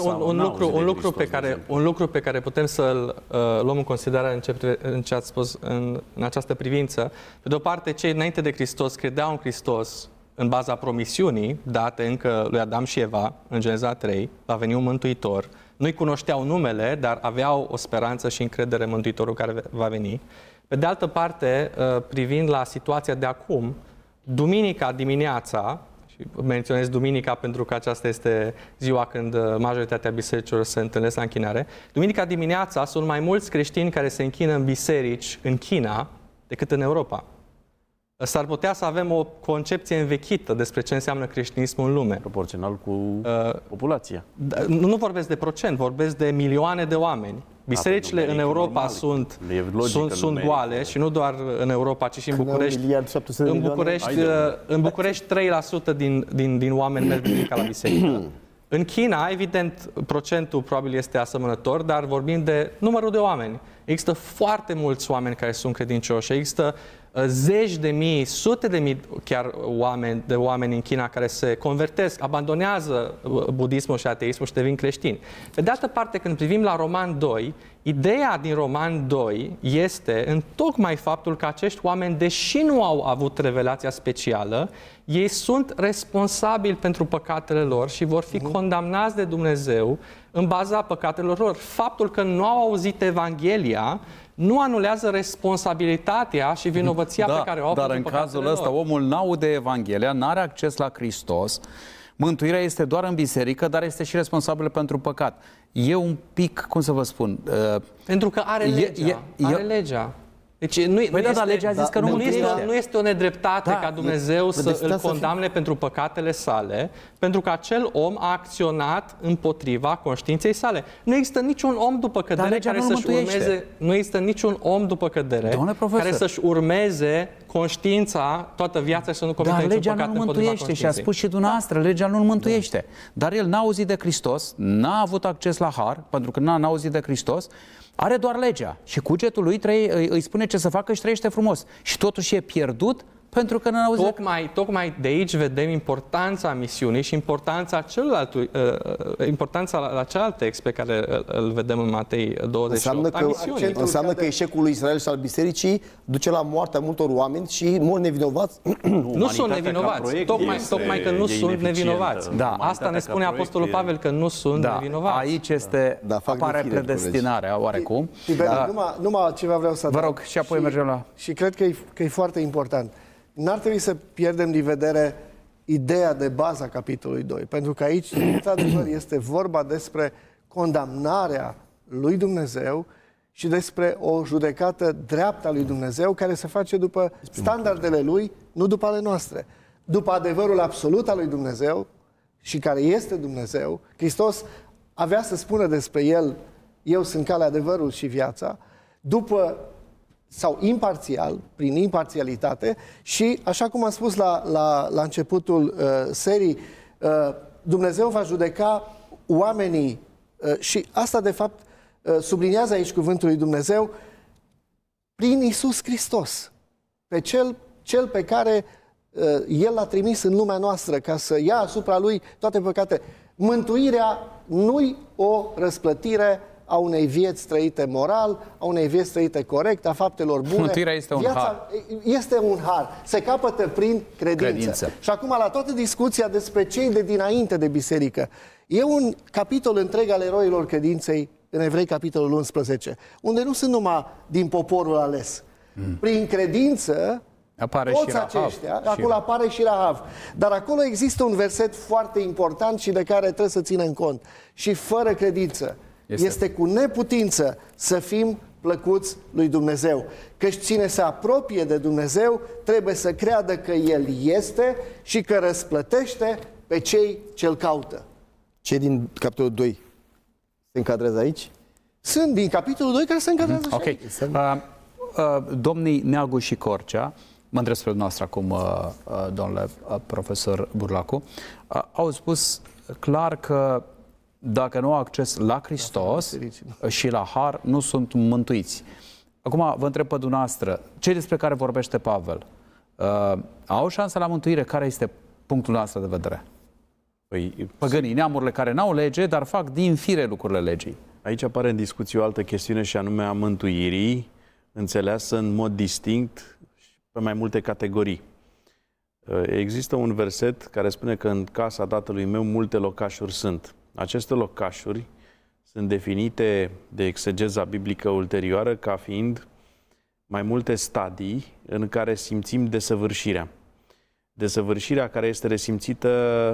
Un lucru pe care putem să-l luăm în considerare în ce ați spus în această privință. Pe de o parte, cei înainte de Hristos credeau în Hristos în baza promisiunii date încă lui Adam și Eva, în Geneza 3, va veni un mântuitor. Nu-i cunoșteau numele, dar aveau o speranță și încredere în Mântuitorul care va veni. Pe de altă parte, privind la situația de acum, duminica dimineața, și menționez duminica pentru că aceasta este ziua când majoritatea bisericilor se întâlnesc la închinare, duminica dimineața sunt mai mulți creștini care se închină în biserici în China decât în Europa. S-ar putea să avem o concepție învechită despre ce înseamnă creștinismul în lume. Proporțional cu populația. Nu vorbesc de procent, vorbesc de milioane de oameni. Bisericile în Europa sunt goale și nu doar în Europa, ci și în București. În București 3% din oameni merg duminica la biserică. În China, evident, procentul probabil este asemănător, dar vorbim de numărul de oameni. Există foarte mulți oameni care sunt credincioși, există zeci de mii, sute de mii chiar de oameni în China care se convertesc, abandonează budismul și ateismul și devin creștini. Pe de altă parte, când privim la Roman 2, ideea din Roman 2 este în tocmai faptul că acești oameni, deși nu au avut revelația specială, ei sunt responsabili pentru păcatele lor și vor fi condamnați de Dumnezeu în baza păcatelor lor. Faptul că nu au auzit Evanghelia nu anulează responsabilitatea și vinovăția pe care o au pentru păcatele lor. Dar în cazul ăsta, omul n-aude Evanghelia, n-are acces la Hristos, mântuirea este doar în biserică, dar este și responsabil pentru păcat. E un pic, cum să vă spun... Pentru că are legea. Are legea. Deci dar legea a zis că nu este o nedreptate ca Dumnezeu să îl condamne pentru păcatele sale, pentru că acel om a acționat împotriva conștiinței sale. Nu există niciun om după cădere care să-și urmeze, nu există niciun om după cădere care să-și urmeze conștiința toată viața și să nu comită niciun păcat împotriva conștiinței. Dar legea nu mântuiește și a spus și dumneavoastră, legea nu mântuiește. Dar el n-a auzit de Hristos, n-a avut acces la har, pentru că n-a auzit de Hristos, are doar legea și cugetul lui îi spune ce să facă și trăiește frumos. Și totuși e pierdut pentru că n-a auzit. Tocmai de aici vedem importanța misiunii și importanța la celălalt text pe care îl vedem în Matei 28. Înseamnă că eșecul lui Israel și al bisericii duce la moartea multor oameni și mor nevinovați? Nu sunt nevinovați. Tocmai că nu sunt nevinovați. Asta ne spune Apostolul Pavel, că nu sunt nevinovați. Aici apare predestinarea oarecum. Numai ceva vreau să adaug. Vă rog, și apoi mergem la... Și cred că e foarte important. N-ar trebui să pierdem din vedere ideea de bază a capitolului 2. Pentru că aici, într-adevăr, este vorba despre condamnarea lui Dumnezeu și despre o judecată dreaptă a lui Dumnezeu care se face după standardele lui, nu după ale noastre. După adevărul absolut al lui Dumnezeu și care este Dumnezeu, Hristos avea să spună despre el: eu sunt calea, adevărul și viața, după sau imparțial, prin imparțialitate și, așa cum am spus la începutul serii, Dumnezeu va judeca oamenii și asta, de fapt, subliniază aici cuvântul lui Dumnezeu prin Iisus Hristos, pe cel pe care El l-a trimis în lumea noastră ca să ia asupra Lui toate păcate. Mântuirea nu-i o răsplătire a unei vieți trăite moral, a unei vieți trăite corect, a faptelor bune. Mântuirea este un har. Este un har. Se capătă prin credință. Și acum, la toată discuția despre cei de dinainte de biserică, e un capitol întreg al eroilor credinței în Evrei, capitolul 11, unde nu sunt numai din poporul ales. Prin credință, apare toți și Rahav, aceștia, acolo apare și Rahav. Dar acolo există un verset foarte important și de care trebuie să ținem cont. Și fără credință este cu neputință să fim plăcuți lui Dumnezeu. Căci cine se apropie de Dumnezeu trebuie să creadă că El este și că răsplătește pe cei ce-L caută. Cei din capitolul 2 se încadrează aici? Sunt din capitolul 2 care se încadrează și aici. Domnii Neagu și Corcea, mă întreb spre dumneavoastră acum, domnule profesor Burlacu, au spus clar că dacă nu au acces la Hristos și la har, nu sunt mântuiți. Acum vă întreb pe dumneavoastră, cei despre care vorbește Pavel, au șansa la mântuire? Care este punctul nostru de vedere? Păi, păgânii, neamurile care n-au lege, dar fac din fire lucrurile legii. Aici apare în discuție o altă chestiune și anume a mântuirii, înțeleasă în mod distinct pe mai multe categorii. Există un verset care spune că în casa Tatălui meu multe locașuri sunt. Aceste locașuri sunt definite de exegeza biblică ulterioară ca fiind mai multe stadii în care simțim desăvârșirea. Desăvârșirea care este resimțită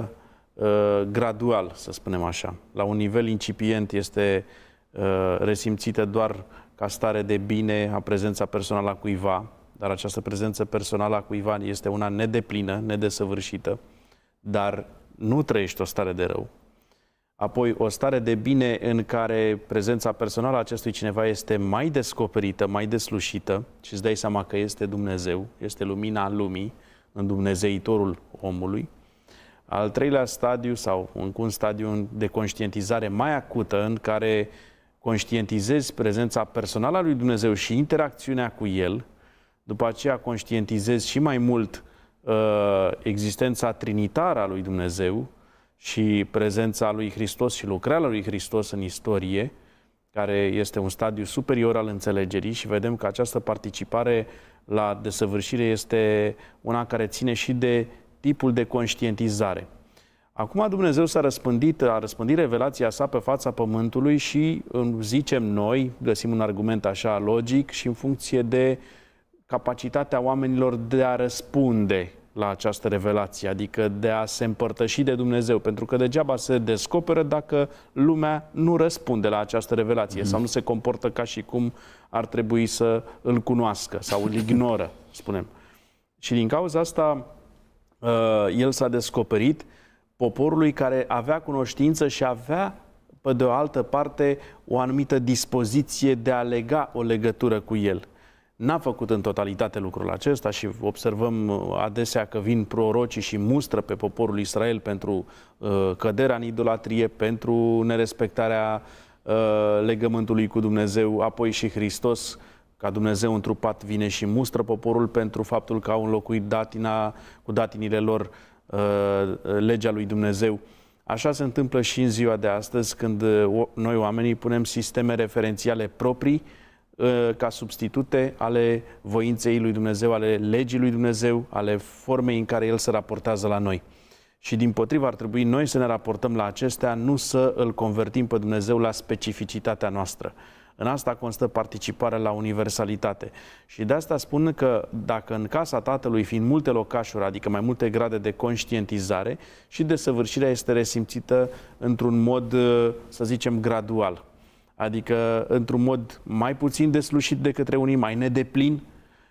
gradual, să spunem așa. La un nivel incipient este resimțită doar ca stare de bine a prezența personală a cuiva, dar această prezență personală a cuiva este una nedeplină, nedesăvârșită, dar nu trăiești o stare de rău. Apoi o stare de bine în care prezența personală a acestui cineva este mai descoperită, mai deslușită și îți dai seama că este Dumnezeu, este lumina lumii, îndumnezeitorul omului. Al treilea stadiu sau un stadiu de conștientizare mai acută în care conștientizezi prezența personală a lui Dumnezeu și interacțiunea cu El, după aceea conștientizezi și mai mult existența trinitară a lui Dumnezeu și prezența lui Hristos și lucrarea lui Hristos în istorie, care este un stadiu superior al înțelegerii și vedem că această participare la desăvârșire este una care ține și de tipul de conștientizare. Acum Dumnezeu a răspândit revelația sa pe fața pământului și zicem noi, găsim un argument așa logic și în funcție de capacitatea oamenilor de a răspunde la această revelație, adică de a se împărtăși de Dumnezeu, pentru că degeaba se descoperă dacă lumea nu răspunde la această revelație sau nu se comportă ca și cum ar trebui să îl cunoască sau îl ignoră, spunem. Și din cauza asta el s-a descoperit poporului care avea cunoștință și avea, pe de o altă parte, o anumită dispoziție de a lega o legătură cu el. N-a făcut în totalitate lucrul acesta și observăm adesea că vin prorocii și mustră pe poporul Israel pentru căderea în idolatrie, pentru nerespectarea legământului cu Dumnezeu, apoi și Hristos, ca Dumnezeu întrupat, vine și mustră poporul pentru faptul că au înlocuit cu datinile lor legea lui Dumnezeu. Așa se întâmplă și în ziua de astăzi, când noi oamenii punem sisteme referențiale proprii ca substitute ale voinței lui Dumnezeu, ale legii lui Dumnezeu, ale formei în care El se raportează la noi. Și dimpotrivă ar trebui noi să ne raportăm la acestea, nu să îl convertim pe Dumnezeu la specificitatea noastră. În asta constă participarea la universalitate. Și de asta spun că dacă în casa Tatălui, fiind multe locașuri, adică mai multe grade de conștientizare, și desăvârșirea este resimțită într-un mod, să zicem, gradual. Adică într-un mod mai puțin deslușit de către unii, mai nedeplin,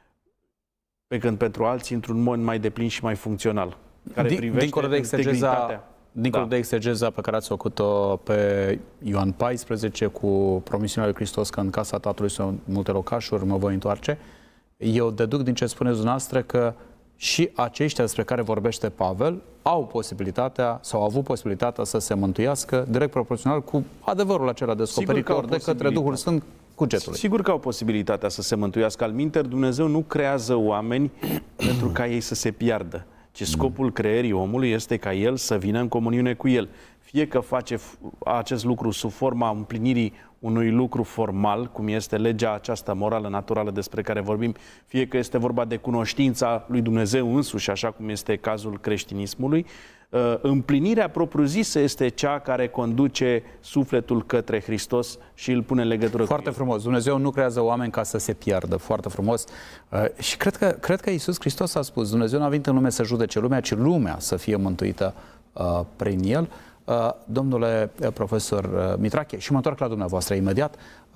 pe când pentru alții într-un mod mai deplin și mai funcțional. Care privește dincolo de exegeza, dincolo da. de exegeza pe care ați făcut-o pe Ioan 14 cu promisiunea lui Hristos că în casa Tatălui sunt multe locașuri, mă voi întoarce, eu deduc din ce spuneți dumneavoastră că și aceștia despre care vorbește Pavel au posibilitatea sau au avut posibilitatea să se mântuiască direct proporțional cu adevărul acela descoperit ori de către Duhul Sfânt cugetului. Sigur că au posibilitatea să se mântuiască. Altminteri, Dumnezeu nu creează oameni pentru ca ei să se piardă, ci scopul creierii omului este ca el să vină în comuniune cu el. Fie că face acest lucru sub forma împlinirii unui lucru formal, cum este legea aceasta morală, naturală despre care vorbim, fie că este vorba de cunoștința lui Dumnezeu însuși, așa cum este cazul creștinismului, împlinirea propriu-zisă este cea care conduce sufletul către Hristos și îl pune în legătură Foarte cu el. frumos. Dumnezeu nu creează oameni ca să se piardă. Foarte frumos. Și cred că Iisus Hristos a spus, Dumnezeu nu a venit în lume să judece lumea, ci lumea să fie mântuită prin El. Domnule profesor Mitrache, și mă întorc la dumneavoastră imediat,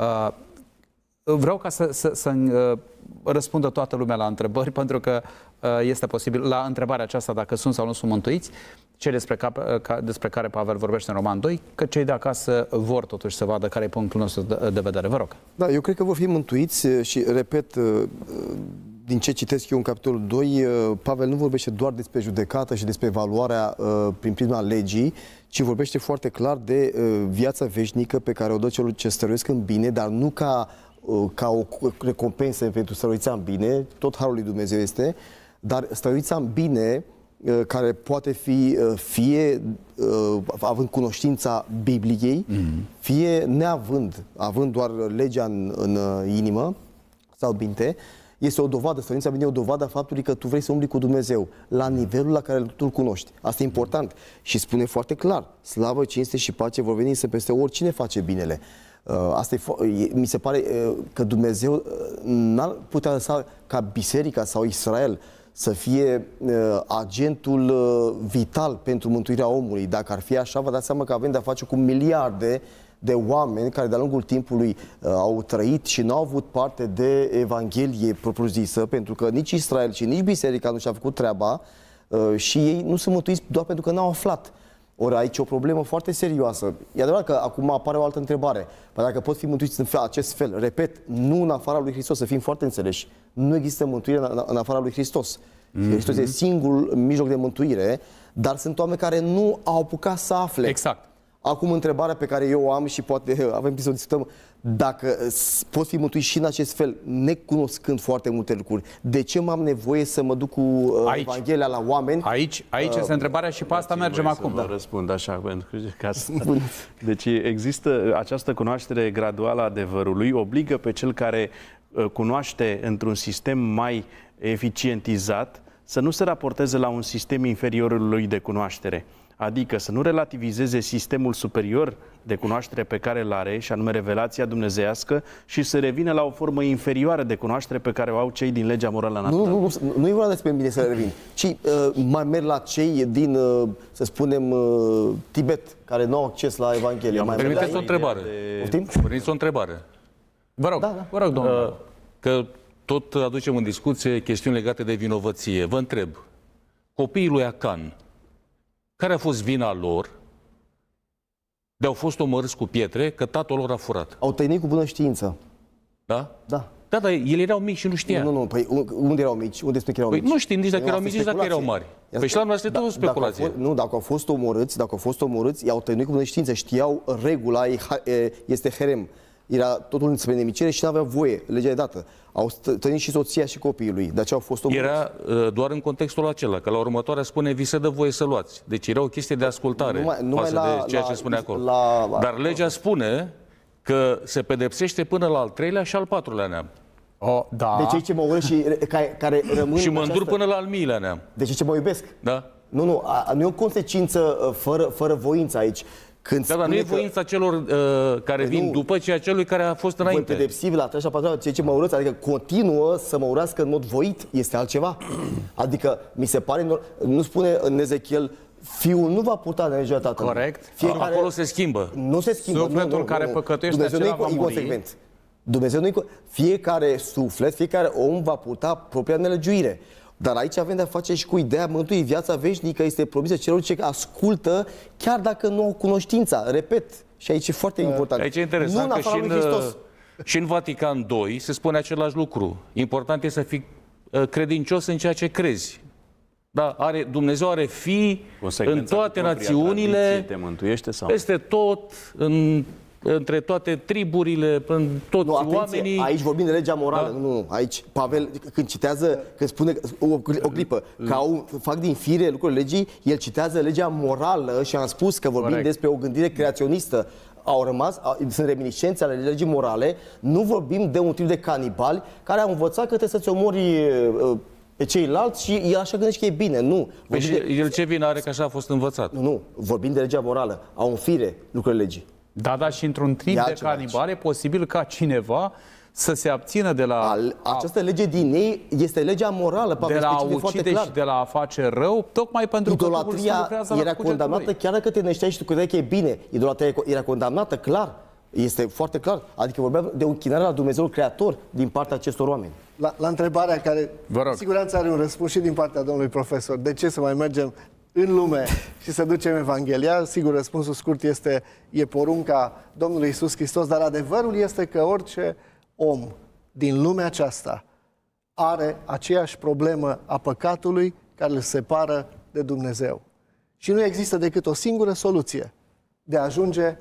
vreau ca să răspundă toată lumea la întrebări, pentru că este posibil, la întrebarea aceasta dacă sunt sau nu sunt mântuiți, cei despre care Pavel vorbește în Roman 2, că cei de acasă vor totuși să vadă care e punctul nostru de vedere. Vă rog. Da, eu cred că vor fi mântuiți și, repet, din ce citesc eu în capitolul 2, Pavel nu vorbește doar despre judecată și despre evaluarea prin prisma legii, ci vorbește foarte clar de viața veșnică pe care o dă celor ce stăruiesc în bine, dar nu ca o recompensă pentru stăruița în bine, tot harul lui Dumnezeu este, dar stăruița în bine care poate fi fie având cunoștința Bibliei, fie neavând, având doar legea în inimă sau minte, este o dovadă, stăruința bine e o dovadă a faptului că tu vrei să umbli cu Dumnezeu la nivelul la care tu îl cunoști. Asta e important și spune foarte clar, slavă, cinste și pace vor veni să peste oricine face binele. Asta mi se pare că Dumnezeu n-ar putea lăsa ca biserica sau Israel să fie agentul vital pentru mântuirea omului. Dacă ar fi așa, vă dați seama că avem de-a face cu miliarde de oameni care de-a lungul timpului au trăit și nu au avut parte de Evanghelie propriu-zisă, pentru că nici Israel și nici biserica nu și-a făcut treaba și ei nu sunt mântuiți doar pentru că n-au aflat. Ori aici e o problemă foarte serioasă. E adevărat că acum apare o altă întrebare. Păi dacă pot fi mântuiți în acest fel, repet, nu în afara lui Hristos, să fim foarte înțeleși. Nu există mântuire în afara lui Hristos. Hristos e singurul mijloc de mântuire, dar sunt oameni care nu au apucat să afle. Exact. Acum întrebarea pe care eu o am și poate avem timp să o discutăm, dacă pot fi mântuit și în acest fel, necunoscând foarte multe lucruri, de ce m-am nevoie să mă duc cu Evanghelia la oameni? Aici este întrebarea și pe asta mergem acum. Vă răspund așa, pentru că deci există această cunoaștere graduală a adevărului, obligă pe cel care cunoaște într-un sistem mai eficientizat să nu se raporteze la un sistem inferiorului de cunoaștere. Adică să nu relativizeze sistemul superior de cunoaștere pe care îl are, și anume revelația dumnezeiască, și să revină la o formă inferioară de cunoaștere pe care o au cei din legea morală naturală. Nu e vorba despre mine să revin, ci mai merg la cei din, să spunem, Tibet, care nu au acces la Evanghelie. Permiteți o întrebare. Permiteți o întrebare. Vă rog, vă rog, domnule. Că tot aducem în discuție chestiuni legate de vinovăție. Vă întreb, copiii lui Acan, care a fost vina lor de au fost omorâți cu pietre că tatăl lor a furat? Au tăinit cu bună știință. Da? Da. Da, dar ele erau mici și nu știa. Nu, păi unde erau mici? Unde spune că erau mici? Nu știm nici dacă erau mici, nici dacă erau mari. Păi și la noastră tot o speculație. Dacă au fost omorâți, i-au tăinit cu bună știință, știau regula, este herem. Era totul spre nemicire și nu avea voie, legea e dată. Au tăinit și soția și copiii lui, de aceea au fost omorâți. Era doar în contextul acela, că la următoarea spune, vi se dă voie să luați. Deci era o chestie de ascultare față de ceea ce spune acolo. Dar legea spune că se pedepsește până la al 3-lea și al 4-lea neam. Da. De cei ce mă urăsc și care rămân și mă îndur până la al 1000-lea neam. De cei ce mă iubesc. Da. Nu e o consecință fără voință aici. Dar nu e voința celor care vin după, ci a celui care a fost înainte. Voi pedepsi la 3-4 ceea ce mă urăsc, adică continuă să mă urască în mod voit, este altceva. Adică mi se pare, nu spune în Ezechiel, fiul nu va purta nelegea tatălui. Corect. Fiecare, acolo se schimbă. Nu se schimbă. Sufletul care păcătuiește Dumnezeu acela va muri. Dumnezeu nu fiecare suflet, fiecare om va purta propria nelegiuire. Dar aici avem de-a face și cu ideea mântuirii. Viața veșnică este promisă celor ce ascultă, chiar dacă nu au cunoștința. Repet, și aici e foarte important. Aici e interesant că și în Vatican II se spune același lucru. Important este să fii credincios în ceea ce crezi. Da, Dumnezeu are fii în toate națiunile, te mântuiește sau peste tot, între toate triburile, în toți oamenii. Aici vorbim de legea morală. Da? Nu, aici Pavel, când citează, când spune o clipă, fac din fire lucrurile legii, el citează legea morală și am spus că vorbim despre o gândire creaționistă. Sunt reminiscențe ale legii morale, nu vorbim de un tip de canibali care au învățat că trebuie să-ți omori pe ceilalți și el așa gândește că e bine. Nu. El ce vină are că așa a fost învățat? Nu, vorbim de legea morală. Au în fire lucrurile legii. Da, dar și într-un trip de canibal e posibil ca cineva să se abțină de la... Această lege din ei este legea morală. De la a ucide și de la a face rău, tocmai pentru că idolatria era condamnată chiar dacă te nășteai și tu credeai că e bine. Idolatria era condamnată, clar. Este foarte clar. Adică vorbeam de o închinare la Dumnezeul Creator din partea acestor oameni. La întrebarea care, siguranță are un răspuns și din partea domnului profesor. De ce să mai mergem în lume și să ducem Evanghelia? Sigur, răspunsul scurt e porunca Domnului Iisus Hristos, dar adevărul este că orice om din lumea aceasta are aceeași problemă a păcatului care îl separă de Dumnezeu. Și nu există decât o singură soluție de a ajunge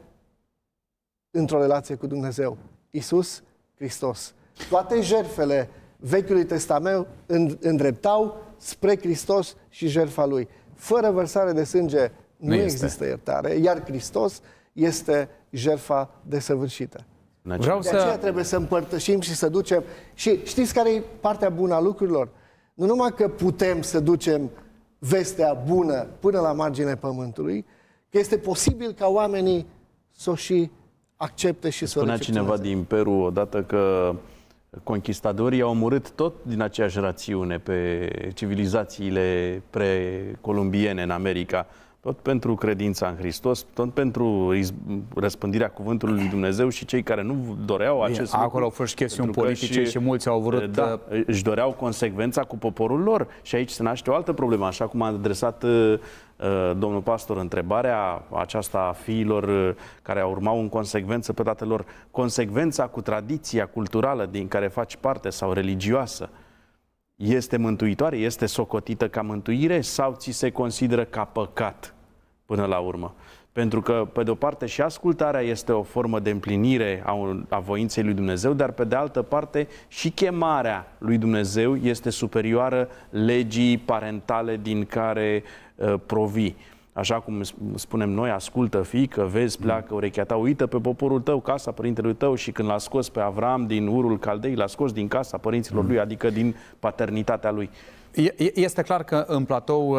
într-o relație cu Dumnezeu. Iisus Hristos. Toate jertfele Vechiului Testament îndreptau spre Hristos și jertfa Lui. Fără vărsare de sânge nu există iertare, iar Hristos este jertfa desăvârșită. De aceea trebuie să împărtășim și să ducem. Și știți care e partea bună a lucrurilor? Nu numai că putem să ducem vestea bună până la marginea pământului, că este posibil ca oamenii să o și accepte și să o recepționeze. Spunea cineva din Peru odată că conquistadorii au omorât tot din aceeași rațiune pe civilizațiile precolumbiene în America, tot pentru credința în Hristos, tot pentru răspândirea cuvântului lui Dumnezeu și cei care nu doreau acest lucru. Acolo au fost chestiuni politice și mulți au vrut... Da, își doreau consecvența cu poporul lor și aici se naște o altă problemă, așa cum a adresat domnul pastor întrebarea aceasta a fiilor care urmau în consecvență pe tatăl lor. Consecvența cu tradiția culturală din care faci parte sau religioasă este mântuitoare, este socotită ca mântuire sau ți se consideră ca păcat până la urmă? Pentru că, pe de-o parte, și ascultarea este o formă de împlinire a voinței lui Dumnezeu, dar, pe de altă parte, și chemarea lui Dumnezeu este superioară legii parentale din care provii. Așa cum spunem noi, ascultă, fiică, vezi, pleacă urechea ta, uită pe poporul tău, casa părintelui tău, și când l-a scos pe Avram din Urul Caldei, l-a scos din casa părinților lui, adică din paternitatea lui. Este clar că în platou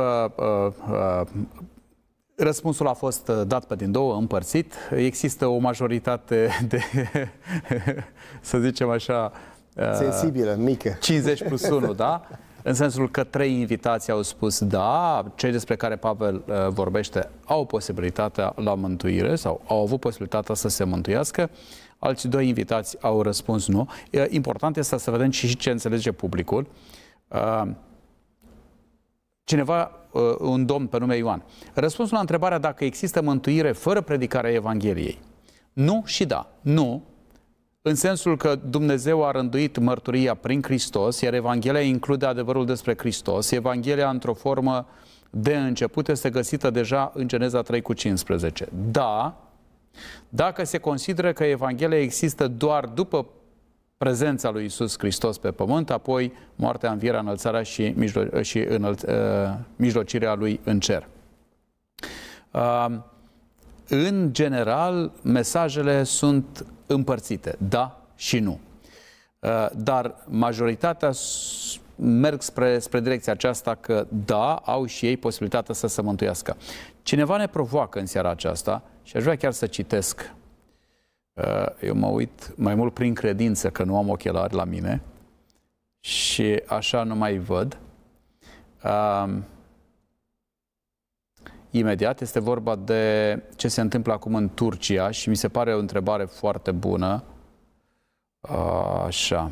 răspunsul a fost dat pe din două, împărțit. Există o majoritate de, să zicem așa, sensibilă, mică. 50+1, da? În sensul că 3 invitații au spus da, cei despre care Pavel vorbește au posibilitatea la mântuire sau au avut posibilitatea să se mântuiască, alți 2 invitați au răspuns nu. Important este să vedem și ce înțelege publicul. Cineva, un domn pe nume Ioan, răspunsul la întrebarea dacă există mântuire fără predicarea Evangheliei. Nu și da. Nu, în sensul că Dumnezeu a rânduit mărturia prin Hristos, iar Evanghelia include adevărul despre Hristos. Evanghelia, într-o formă de început, este găsită deja în Geneza 3:15. Da, dacă se consideră că Evanghelia există doar după prezența lui Iisus Hristos pe pământ, apoi moartea, învierea, înălțarea și mijlocirea lui în cer. În general, mesajele sunt împărțite, da și nu. Dar majoritatea merg spre direcția aceasta că da, au și ei posibilitatea să se mântuiască. Cineva ne provoacă în seara aceasta Și aș vrea chiar să citesc. Eu mă uit mai mult prin credință, că nu am ochelari la mine și așa nu mai văd. Imediat este vorba de ce se întâmplă acum în Turcia și mi se pare o întrebare foarte bună. Așa.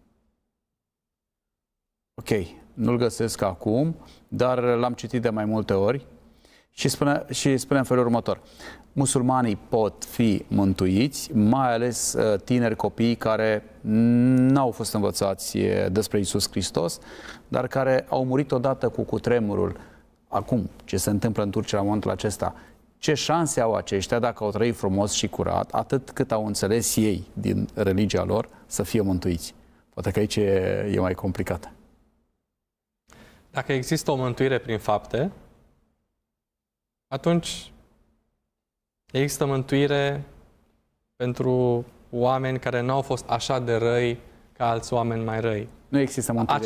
Ok, nu-l găsesc acum, dar l-am citit de mai multe ori și spune în felul următor. Musulmanii pot fi mântuiți, mai ales tineri copii care n-au fost învățați despre Iisus Hristos, dar care au murit odată cu cutremurul. Acum, ce se întâmplă în Turcia la momentul acesta? Ce șanse au aceștia, dacă au trăit frumos și curat, atât cât au înțeles ei din religia lor, să fie mântuiți? Poate că aici e mai complicat. Dacă există o mântuire prin fapte, atunci există mântuire pentru oameni care nu au fost așa de răi ca alți oameni mai răi. Nu există mântuire.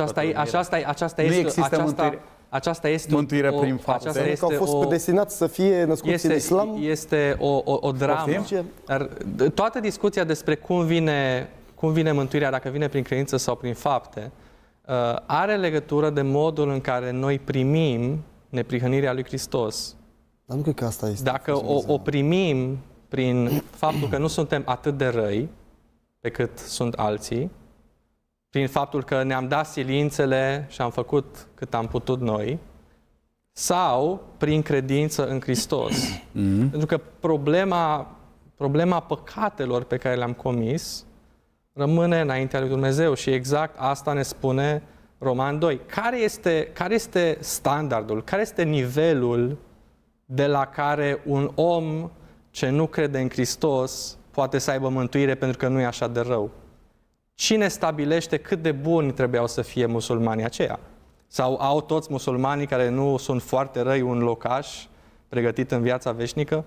Aceasta este mântuire prin fapte. Pentru că au fost predestinați să fie născuți în islam. Este o dramă. Dar toată discuția despre cum vine mântuirea, dacă vine prin credință sau prin fapte, are legătură de modul în care noi primim neprihănirea lui Hristos. Dar nu cred că asta este. Dacă o primim prin faptul că nu suntem atât de răi pe cât sunt alții, prin faptul că ne-am dat silințele și am făcut cât am putut noi, sau prin credință în Hristos. Pentru că problema păcatelor pe care le-am comis rămâne înaintea lui Dumnezeu și exact asta ne spune Roman 2. Care este standardul, care este nivelul de la care un om ce nu crede în Hristos poate să aibă mântuire pentru că nu e așa de rău? Cine stabilește cât de buni trebuiau să fie musulmanii aceia? Sau au toți musulmanii care nu sunt foarte răi un locaș pregătit în viața veșnică?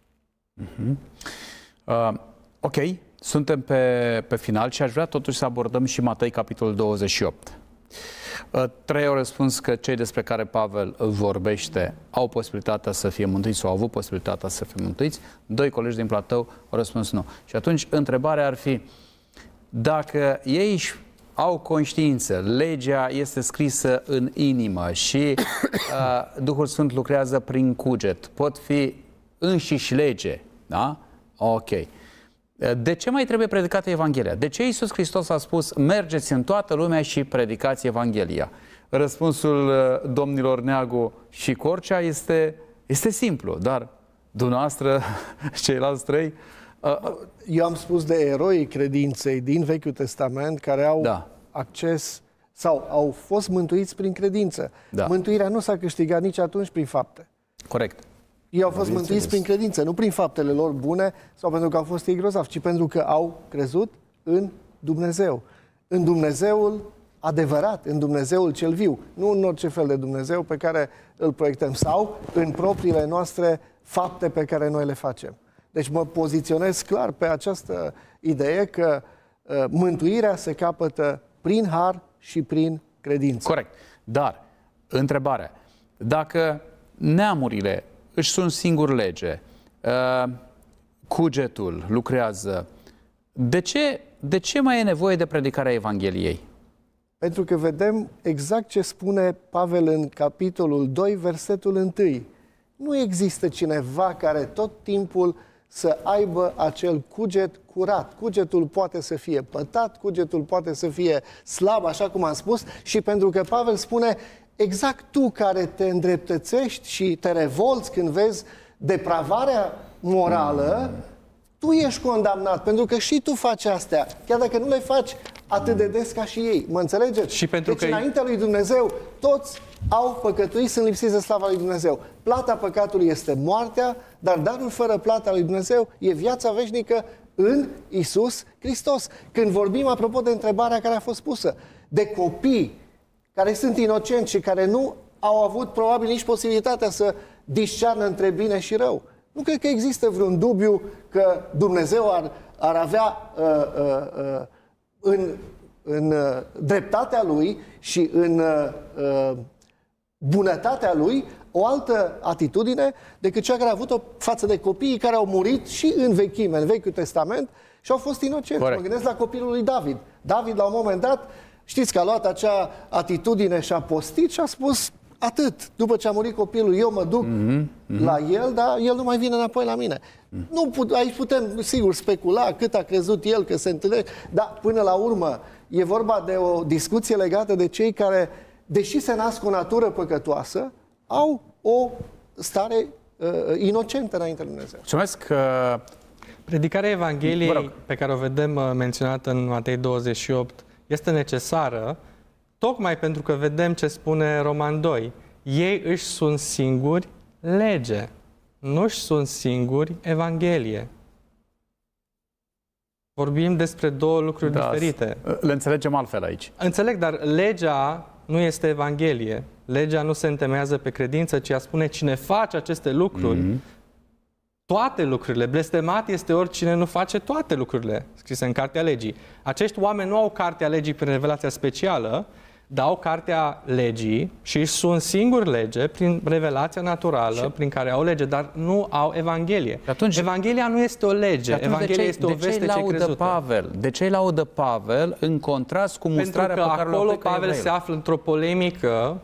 Ok, suntem pe final și aș vrea totuși să abordăm și Matei, capitolul 28. 3 au răspuns că cei despre care Pavel vorbește au posibilitatea să fie mântuiți sau au avut posibilitatea să fie mântuiți. 2 colegi din platou au răspuns nu. Și atunci întrebarea ar fi, dacă ei au conștiință, legea este scrisă în inimă și Duhul Sfânt lucrează prin cuget, pot fi înșiși lege, da? Ok. De ce mai trebuie predicată Evanghelia? De ce Iisus Hristos a spus, mergeți în toată lumea și predicați Evanghelia? Răspunsul domnilor Neagu și Corcea este simplu, dar dumneavoastră, ceilalți 3, eu am spus de eroii credinței din Vechiul Testament care au acces sau au fost mântuiți prin credință. Mântuirea nu s-a câștigat nici atunci prin fapte. Corect. Ei au fost mântuiți prin credință, nu prin faptele lor bune sau pentru că au fost ei grozavi, ci pentru că au crezut în Dumnezeu. În Dumnezeul adevărat, în Dumnezeul cel viu, nu în orice fel de Dumnezeu pe care îl proiectăm sau în propriile noastre fapte pe care noi le facem. Deci mă poziționez clar pe această idee că mântuirea se capătă prin har și prin credință. Corect. Dar, întrebarea, dacă neamurile își sunt singur lege, cugetul lucrează, de ce mai e nevoie de predicarea Evangheliei? Pentru că vedem exact ce spune Pavel în capitolul 2, versetul 1. Nu există cineva care tot timpul să aibă acel cuget curat. Cugetul poate să fie pătat, cugetul poate să fie slab, așa cum am spus, și pentru că Pavel spune, exact tu care te îndreptățești și te revolți când vezi depravarea morală, tu ești condamnat, pentru că și tu faci astea, chiar dacă nu le faci atât de des ca și ei. Mă înțelegeți? Și pentru deci, înaintea lui Dumnezeu, toți au păcătuit, sunt lipsiți de slava lui Dumnezeu. Plata păcatului este moartea, dar darul fără plata lui Dumnezeu e viața veșnică în Iisus Hristos. Când vorbim, apropo de întrebarea care a fost pusă, de copii care sunt inocenți și care nu au avut probabil nici posibilitatea să discearnă între bine și rău. Nu cred că există vreun dubiu că Dumnezeu ar avea în dreptatea Lui și în bunătatea Lui, o altă atitudine decât cea care a avut-o față de copiii care au murit și în vechime, în Vechiul Testament, și au fost inocenți. Mă gândesc la copilul lui David. David, la un moment dat, știți că a luat acea atitudine și a postit și a spus atât. După ce a murit copilul, eu mă duc la el, dar el nu mai vine înapoi la mine. Aici putem, sigur, specula cât a crezut el că se întâlnește, dar până la urmă e vorba de o discuție legată de cei care, deși se nasc o natură păcătoasă, au o stare inocentă înaintea lui Dumnezeu. Mulțumesc. Predicarea Evangheliei pe care o vedem menționată în Matei 28 este necesară tocmai pentru că vedem ce spune Roman 2. Ei își sunt singuri lege, nu își sunt singuri Evanghelie. Vorbim despre două lucruri diferite. Le înțelegem altfel aici. Înțeleg, dar legea nu este Evanghelie. Legea nu se întemeiază pe credință, ci a spune cine face aceste lucruri, toate lucrurile. Blestemat este oricine nu face toate lucrurile scrise în Cartea Legii. Acești oameni nu au Cartea Legii prin revelația specială, dar au Cartea Legii și își sunt singuri lege prin revelația naturală, prin care au lege, dar nu au Evanghelie. Atunci, Evanghelia nu este o lege, Evanghelia este o veste ce crezută. De ce îi laudă Pavel în contrast cu mustrarea pe care Pentru că acolo Pavel se află într-o polemică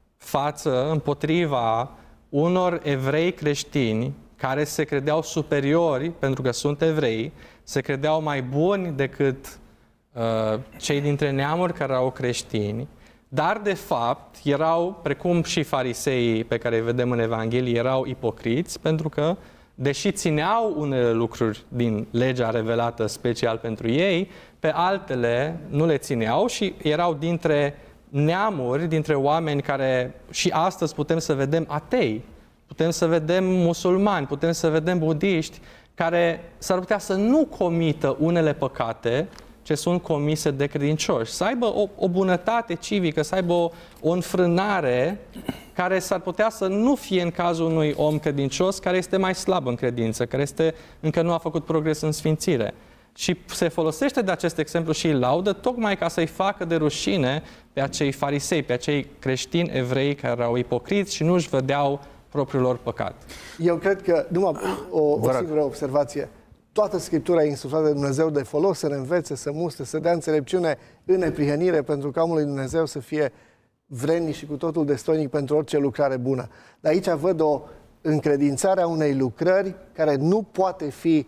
împotriva unor evrei creștini care se credeau superiori, pentru că sunt evrei, se credeau mai buni decât cei dintre neamuri care erau creștini, dar de fapt erau, precum și fariseii pe care îi vedem în Evanghelie, erau ipocriți, pentru că, deși țineau unele lucruri din legea revelată special pentru ei, pe altele nu le țineau și erau dintre neamuri, dintre oameni care și astăzi putem să vedem atei, putem să vedem musulmani, putem să vedem budiști, care s-ar putea să nu comită unele păcate ce sunt comise de credincioși, să aibă o bunătate civică, să aibă o înfrânare care s-ar putea să nu fie în cazul unui om credincios care este mai slab în credință, care încă nu a făcut progres în sfințire. Și se folosește de acest exemplu și îi laudă tocmai ca să-i facă de rușine pe acei farisei, pe acei creștini evrei care erau ipocriți și nu își vedeau propriul lor păcat. Eu cred că, numai o singură observație, toată Scriptura e insuflată de Dumnezeu de folos, să ne învețe, să mustre, să dea înțelepciune în neprihănire, pentru ca omul lui Dumnezeu să fie vrednic și cu totul destoinic pentru orice lucrare bună. Dar aici văd o încredințare a unei lucrări care nu poate fi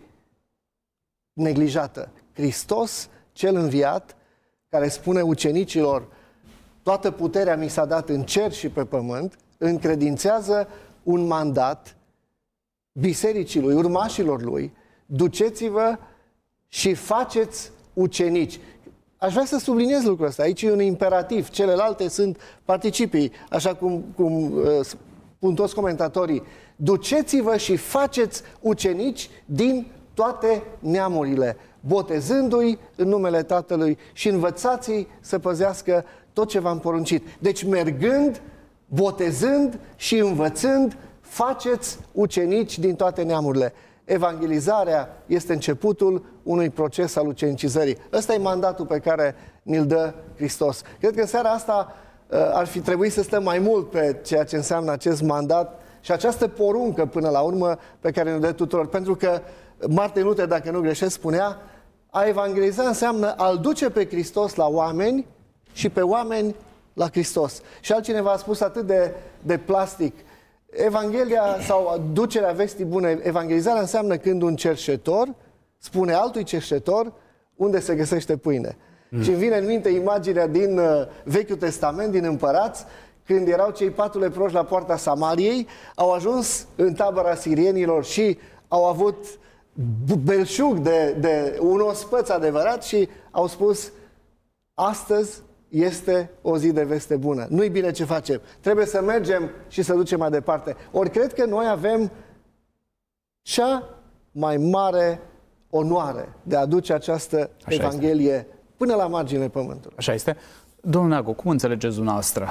neglijată. Hristos, cel înviat, care spune ucenicilor, toată puterea mi s-a dat în cer și pe pământ, încredințează un mandat bisericii lui, urmașilor lui, duceți-vă și faceți ucenici. Aș vrea să subliniez lucrul ăsta. Aici e un imperativ. Celelalte sunt participii, așa cum spun toți comentatorii. Duceți-vă și faceți ucenici din toate neamurile, botezându-i în numele Tatălui și învățați-i să păzească tot ce v-am poruncit. Deci mergând, botezând și învățând, faceți ucenici din toate neamurile. Evangelizarea este începutul unui proces al ucenicizării. Ăsta e mandatul pe care ni-l dă Hristos. Cred că în seara asta ar fi trebuit să stăm mai mult pe ceea ce înseamnă acest mandat și această poruncă până la urmă pe care ne dă tuturor. Pentru că Martin Luther, dacă nu greșesc, spunea: a evangeliza înseamnă a-L duce pe Hristos la oameni și pe oameni la Hristos. Și altcineva a spus atât de plastic: Evanghelia sau ducerea vestii bune, evangelizarea înseamnă când un cerșetor spune altui cerșetor unde se găsește pâine. Și îmi vine în minte imaginea din Vechiul Testament, din împărați, când erau cei 4 leproși la poarta Samariei, au ajuns în tabăra sirienilor și au avut belșug de un ospăț adevărat și au spus: astăzi este o zi de veste bună. Nu-i bine ce facem. Trebuie să mergem și să ducem mai departe. Ori cred că noi avem cea mai mare onoare de a aduce această Evanghelie până la marginile pământului. Așa este. Domnul Neagu, cum înțelegeți dumneavoastră?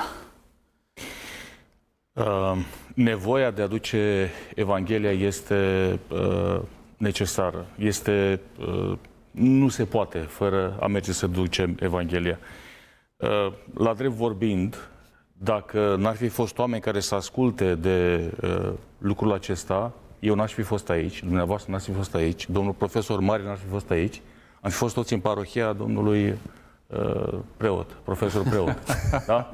Nevoia de a aduce Evanghelia este necesară. Nu se poate fără a merge să ducem Evanghelia. La drept vorbind, dacă n-ar fi fost oameni care să asculte de lucrul acesta, eu n-aș fi fost aici, dumneavoastră n-ați fi fost aici, domnul profesor Mari n-ar fi fost aici, am fi fost toți în parohia domnului preot, profesor preot. Da?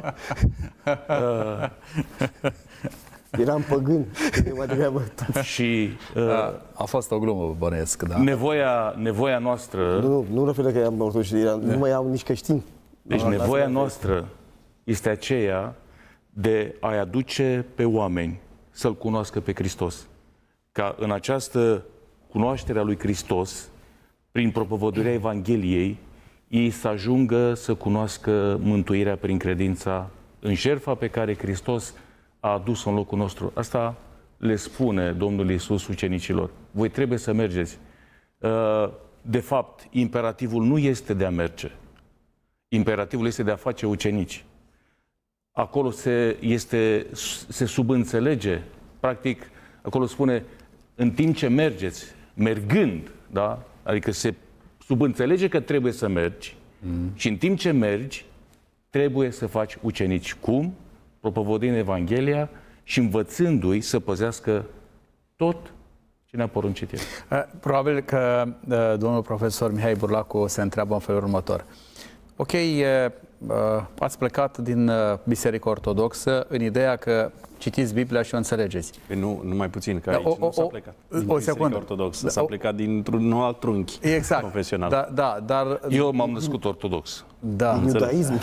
Eram păgân, mai degrabă. Și a fost o glumă, bănesc, da. Nevoia noastră... Nu referă că eram ortodoxi, nu mai au nici creștini. Deci nevoia noastră este aceea de a-i aduce pe oameni să-L cunoască pe Hristos. Ca în această cunoaștere a lui Hristos, prin propovăduirea Evangheliei, ei să ajungă să cunoască mântuirea prin credința în jertfa pe care Hristos a adus în locul nostru. Asta le spune Domnul Iisus ucenicilor. Voi trebuie să mergeți. De fapt, imperativul nu este de a merge. Imperativul este de a face ucenici. Acolo se subînțelege, practic, acolo spune, în timp ce mergeți, mergând, da? Adică se subînțelege că trebuie să mergi și în timp ce mergi, trebuie să faci ucenici. Cum? Propovăduind Evanghelia și învățându-i să păzească tot ce ne-a poruncit el. Probabil că domnul profesor Mihai Burlacu se întreabă în felul următor. Ok, ați plecat din Biserica Ortodoxă în ideea că citiți Biblia și o înțelegeți. Nu mai puțin, că aici nu s-a plecat din Biserica Ortodoxă, s-a plecat dintr-un alt trunchi profesional. Dar eu m-am născut ortodox. Da, iudaism.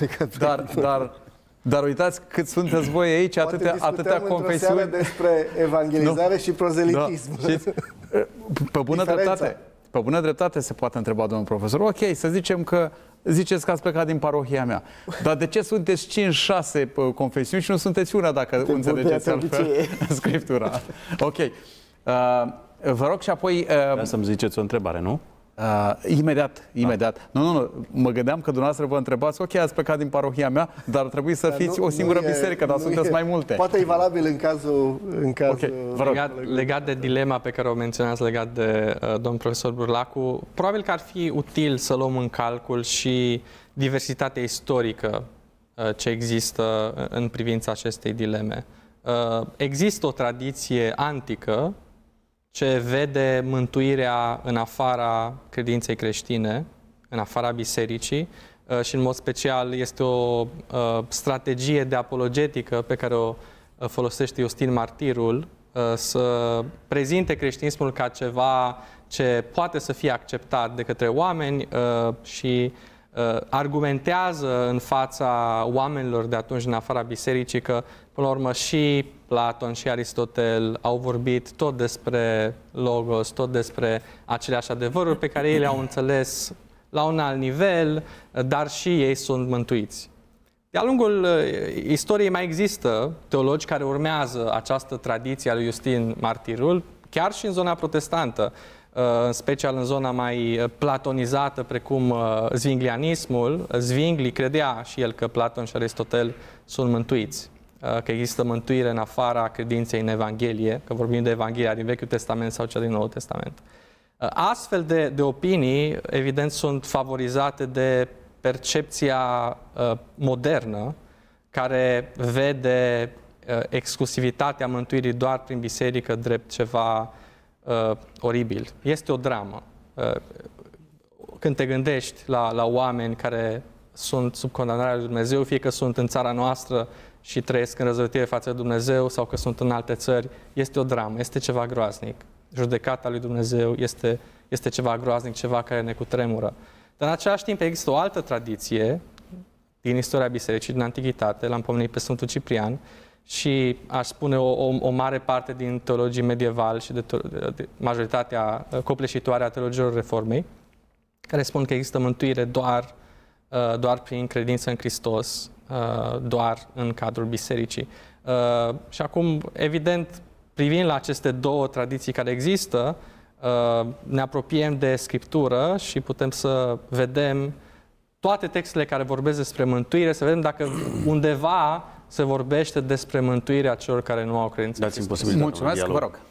Dar uitați cât sunteți voi aici, atâtea confesiuni despre evangelizare și prozelitism. Pe bună dreptate se poate întreba domnul profesor. Ok, să zicem că ziceți că ați plecat din parohia mea. Dar de ce sunteți 5-6 confesiuni și nu sunteți una dacă înțelegeți altfel Scriptura? Ok. Vă rog și apoi... Vreau să-mi ziceți o întrebare, nu? Imediat. Nu. Mă gândeam că dumneavoastră vă întrebați, ok, ați plecat din parohia mea, dar ar trebui să fiți o singură biserică, dar sunteți mai multe. Poate e valabil în cazul... Okay, legat de dilema pe care o menționați legat de domnul profesor Burlacu, probabil că ar fi util să luăm în calcul și diversitatea istorică ce există în privința acestei dileme. Există o tradiție antică ce vede mântuirea în afara credinței creștine, în afara bisericii și în mod special este o strategie de apologetică pe care o folosește Iustin Martirul să prezinte creștinismul ca ceva ce poate să fie acceptat de către oameni și argumentează în fața oamenilor de atunci în afara bisericii că, până la urmă, și Platon și Aristotel au vorbit tot despre Logos, tot despre aceleași adevăruri pe care ei le-au înțeles la un alt nivel, dar și ei sunt mântuiți. De-a lungul istoriei mai există teologi care urmează această tradiție a lui Iustin Martirul, chiar și în zona protestantă, în special în zona mai platonizată, precum zwinglianismul. Zwingli credea și el că Platon și Aristotel sunt mântuiți, că există mântuire în afara credinței în Evanghelie, că vorbim de Evanghelia din Vechiul Testament sau cea din Noul Testament. Astfel de opinii, evident, sunt favorizate de percepția modernă, care vede exclusivitatea mântuirii doar prin biserică drept ceva oribil. Este o dramă. Când te gândești la oameni care sunt sub condamnarea lui Dumnezeu, fie că sunt în țara noastră și trăiesc în răzvrătire față de Dumnezeu sau că sunt în alte țări, este o dramă, este ceva groaznic. Judecata lui Dumnezeu este ceva groaznic, ceva care ne cutremură. Dar în același timp există o altă tradiție din istoria bisericii, din Antichitate, l-am pomenit pe Sfântul Ciprian, și aș spune o mare parte din teologii medievali și de majoritatea copleșitoare a teologilor Reformei, care spun că există mântuire doar prin credință în Hristos, doar în cadrul bisericii. Și acum, evident, privind la aceste două tradiții care există, ne apropiem de Scriptură și putem să vedem toate textele care vorbesc despre mântuire, să vedem dacă undeva se vorbește despre mântuirea celor care nu au credință. Dați-mi posibilitatea. Mulțumesc, vă rog.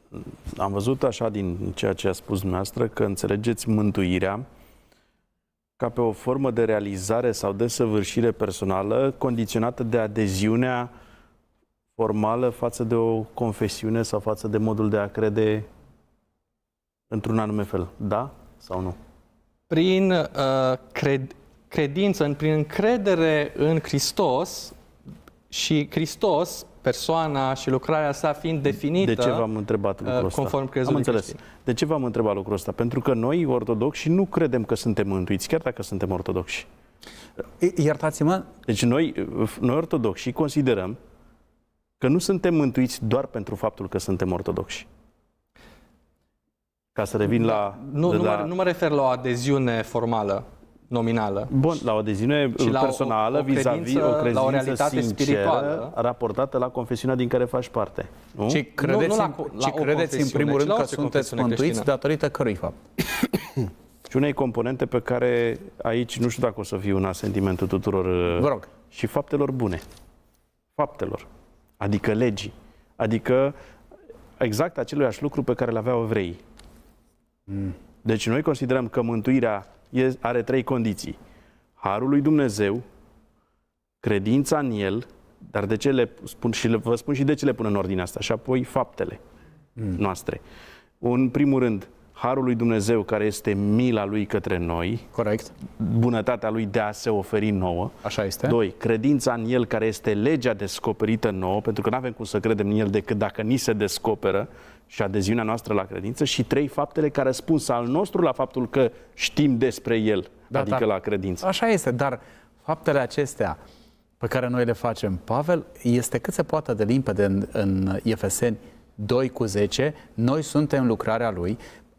Am văzut așa din ceea ce a spus dumneavoastră că înțelegeți mântuirea ca pe o formă de realizare sau de săvârșire personală condiționată de adeziunea formală față de o confesiune sau față de modul de a crede într-un anume fel. Da sau nu? Prin credință, prin încredere în Hristos și Hristos, persoana și lucrarea sa fiind definită. De ce v-am întrebat lucrul ăsta? Conform crezului creștin. De ce v-am întrebat lucrul ăsta? Pentru că noi, ortodoxi, nu credem că suntem mântuiți, chiar dacă suntem ortodoxi. Iertați-mă. Deci noi ortodoxi considerăm că nu suntem mântuiți doar pentru faptul că suntem ortodoxi. Ca să revin la... Nu mă refer la o adeziune formală, nominală. Bun, la o adeziune personală, vis-a-vis o credință la o realitate spirituală raportată la confesiunea din care faci parte. Nu? Și credeți în primul rând că sunteți mântuiți datorită cărui fapt? Și unei componente pe care aici nu știu dacă o să fie un asentimentul tuturor. Vă rog. Și faptelor bune. Faptelor. Adică legii. Adică exact aceluiași lucru pe care le aveau evreii. Deci noi considerăm că mântuirea are 3 condiții. Harul lui Dumnezeu, credința în El, dar de ce le spun și vă spun și de ce le pun în ordine asta, și apoi faptele noastre. În primul rând, harul lui Dumnezeu, care este mila lui către noi. Corect. Bunătatea lui de a se oferi nouă. Așa este. 2. Credința în El, care este legea descoperită nouă, pentru că nu avem cum să credem în El decât dacă ni se descoperă, și adeziunea noastră la credință. Și 3. Faptele ca răspuns al nostru la faptul că știm despre El, adică la credință. Așa este, dar faptele acestea pe care noi le facem, Pavel, este cât se poate de limpede în Efeseni 2:10, noi suntem lucrarea Lui,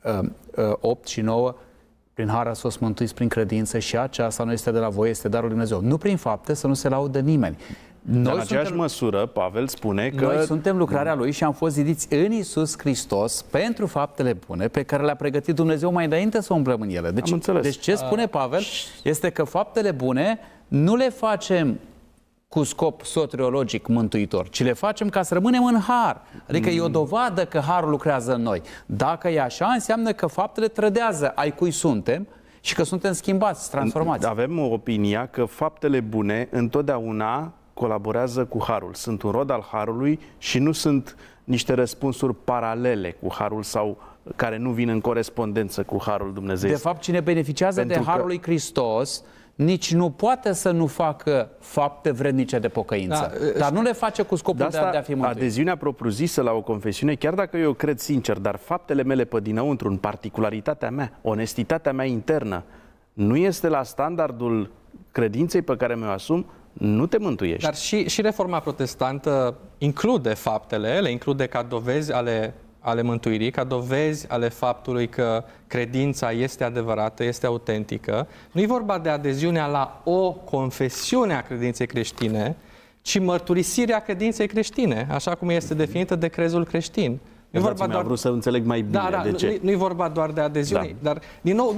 8 și 9, prin har ați fost mântuiți prin credință și aceasta nu este de la voi, este darul lui Dumnezeu. Nu prin fapte, să nu se laudă nimeni. Noi în aceeași măsură, Pavel spune că... Noi suntem lucrarea Lui și am fost zidiți în Iisus Hristos pentru faptele bune pe care le-a pregătit Dumnezeu mai înainte să umblăm în ele. Deci ce spune Pavel este că faptele bune nu le facem cu scop soteriologic mântuitor, ci le facem ca să rămânem în har. Adică e o dovadă că harul lucrează în noi. Dacă e așa, înseamnă că faptele trădează ai cui suntem și că suntem schimbați, transformați. Avem opinia că faptele bune întotdeauna colaborează cu harul. Sunt un rod al harului și nu sunt niște răspunsuri paralele cu harul sau care nu vin în corespondență cu harul Dumnezeu. De fapt, cine beneficiază de harul lui Hristos nici nu poate să nu facă fapte vrednice de pocăință. Dar nu le face cu scopul de a fi mântuit. Adeziunea propriu-zisă la o confesiune, chiar dacă eu cred sincer, dar faptele mele pe dinăuntru, în particularitatea mea, onestitatea mea internă, nu este la standardul credinței pe care mi-o asum, nu te mântuiești. Dar și Reforma Protestantă include faptele, le include ca dovezi ale mântuirii, ca dovezi ale faptului că credința este adevărată, este autentică. Nu e vorba de adeziunea la o confesiune a credinței creștine, ci mărturisirea credinței creștine, așa cum este definită de crezul creștin. Am vrut să înțeleg mai bine de ce. Nu e vorba doar de adeziune, dar, din nou,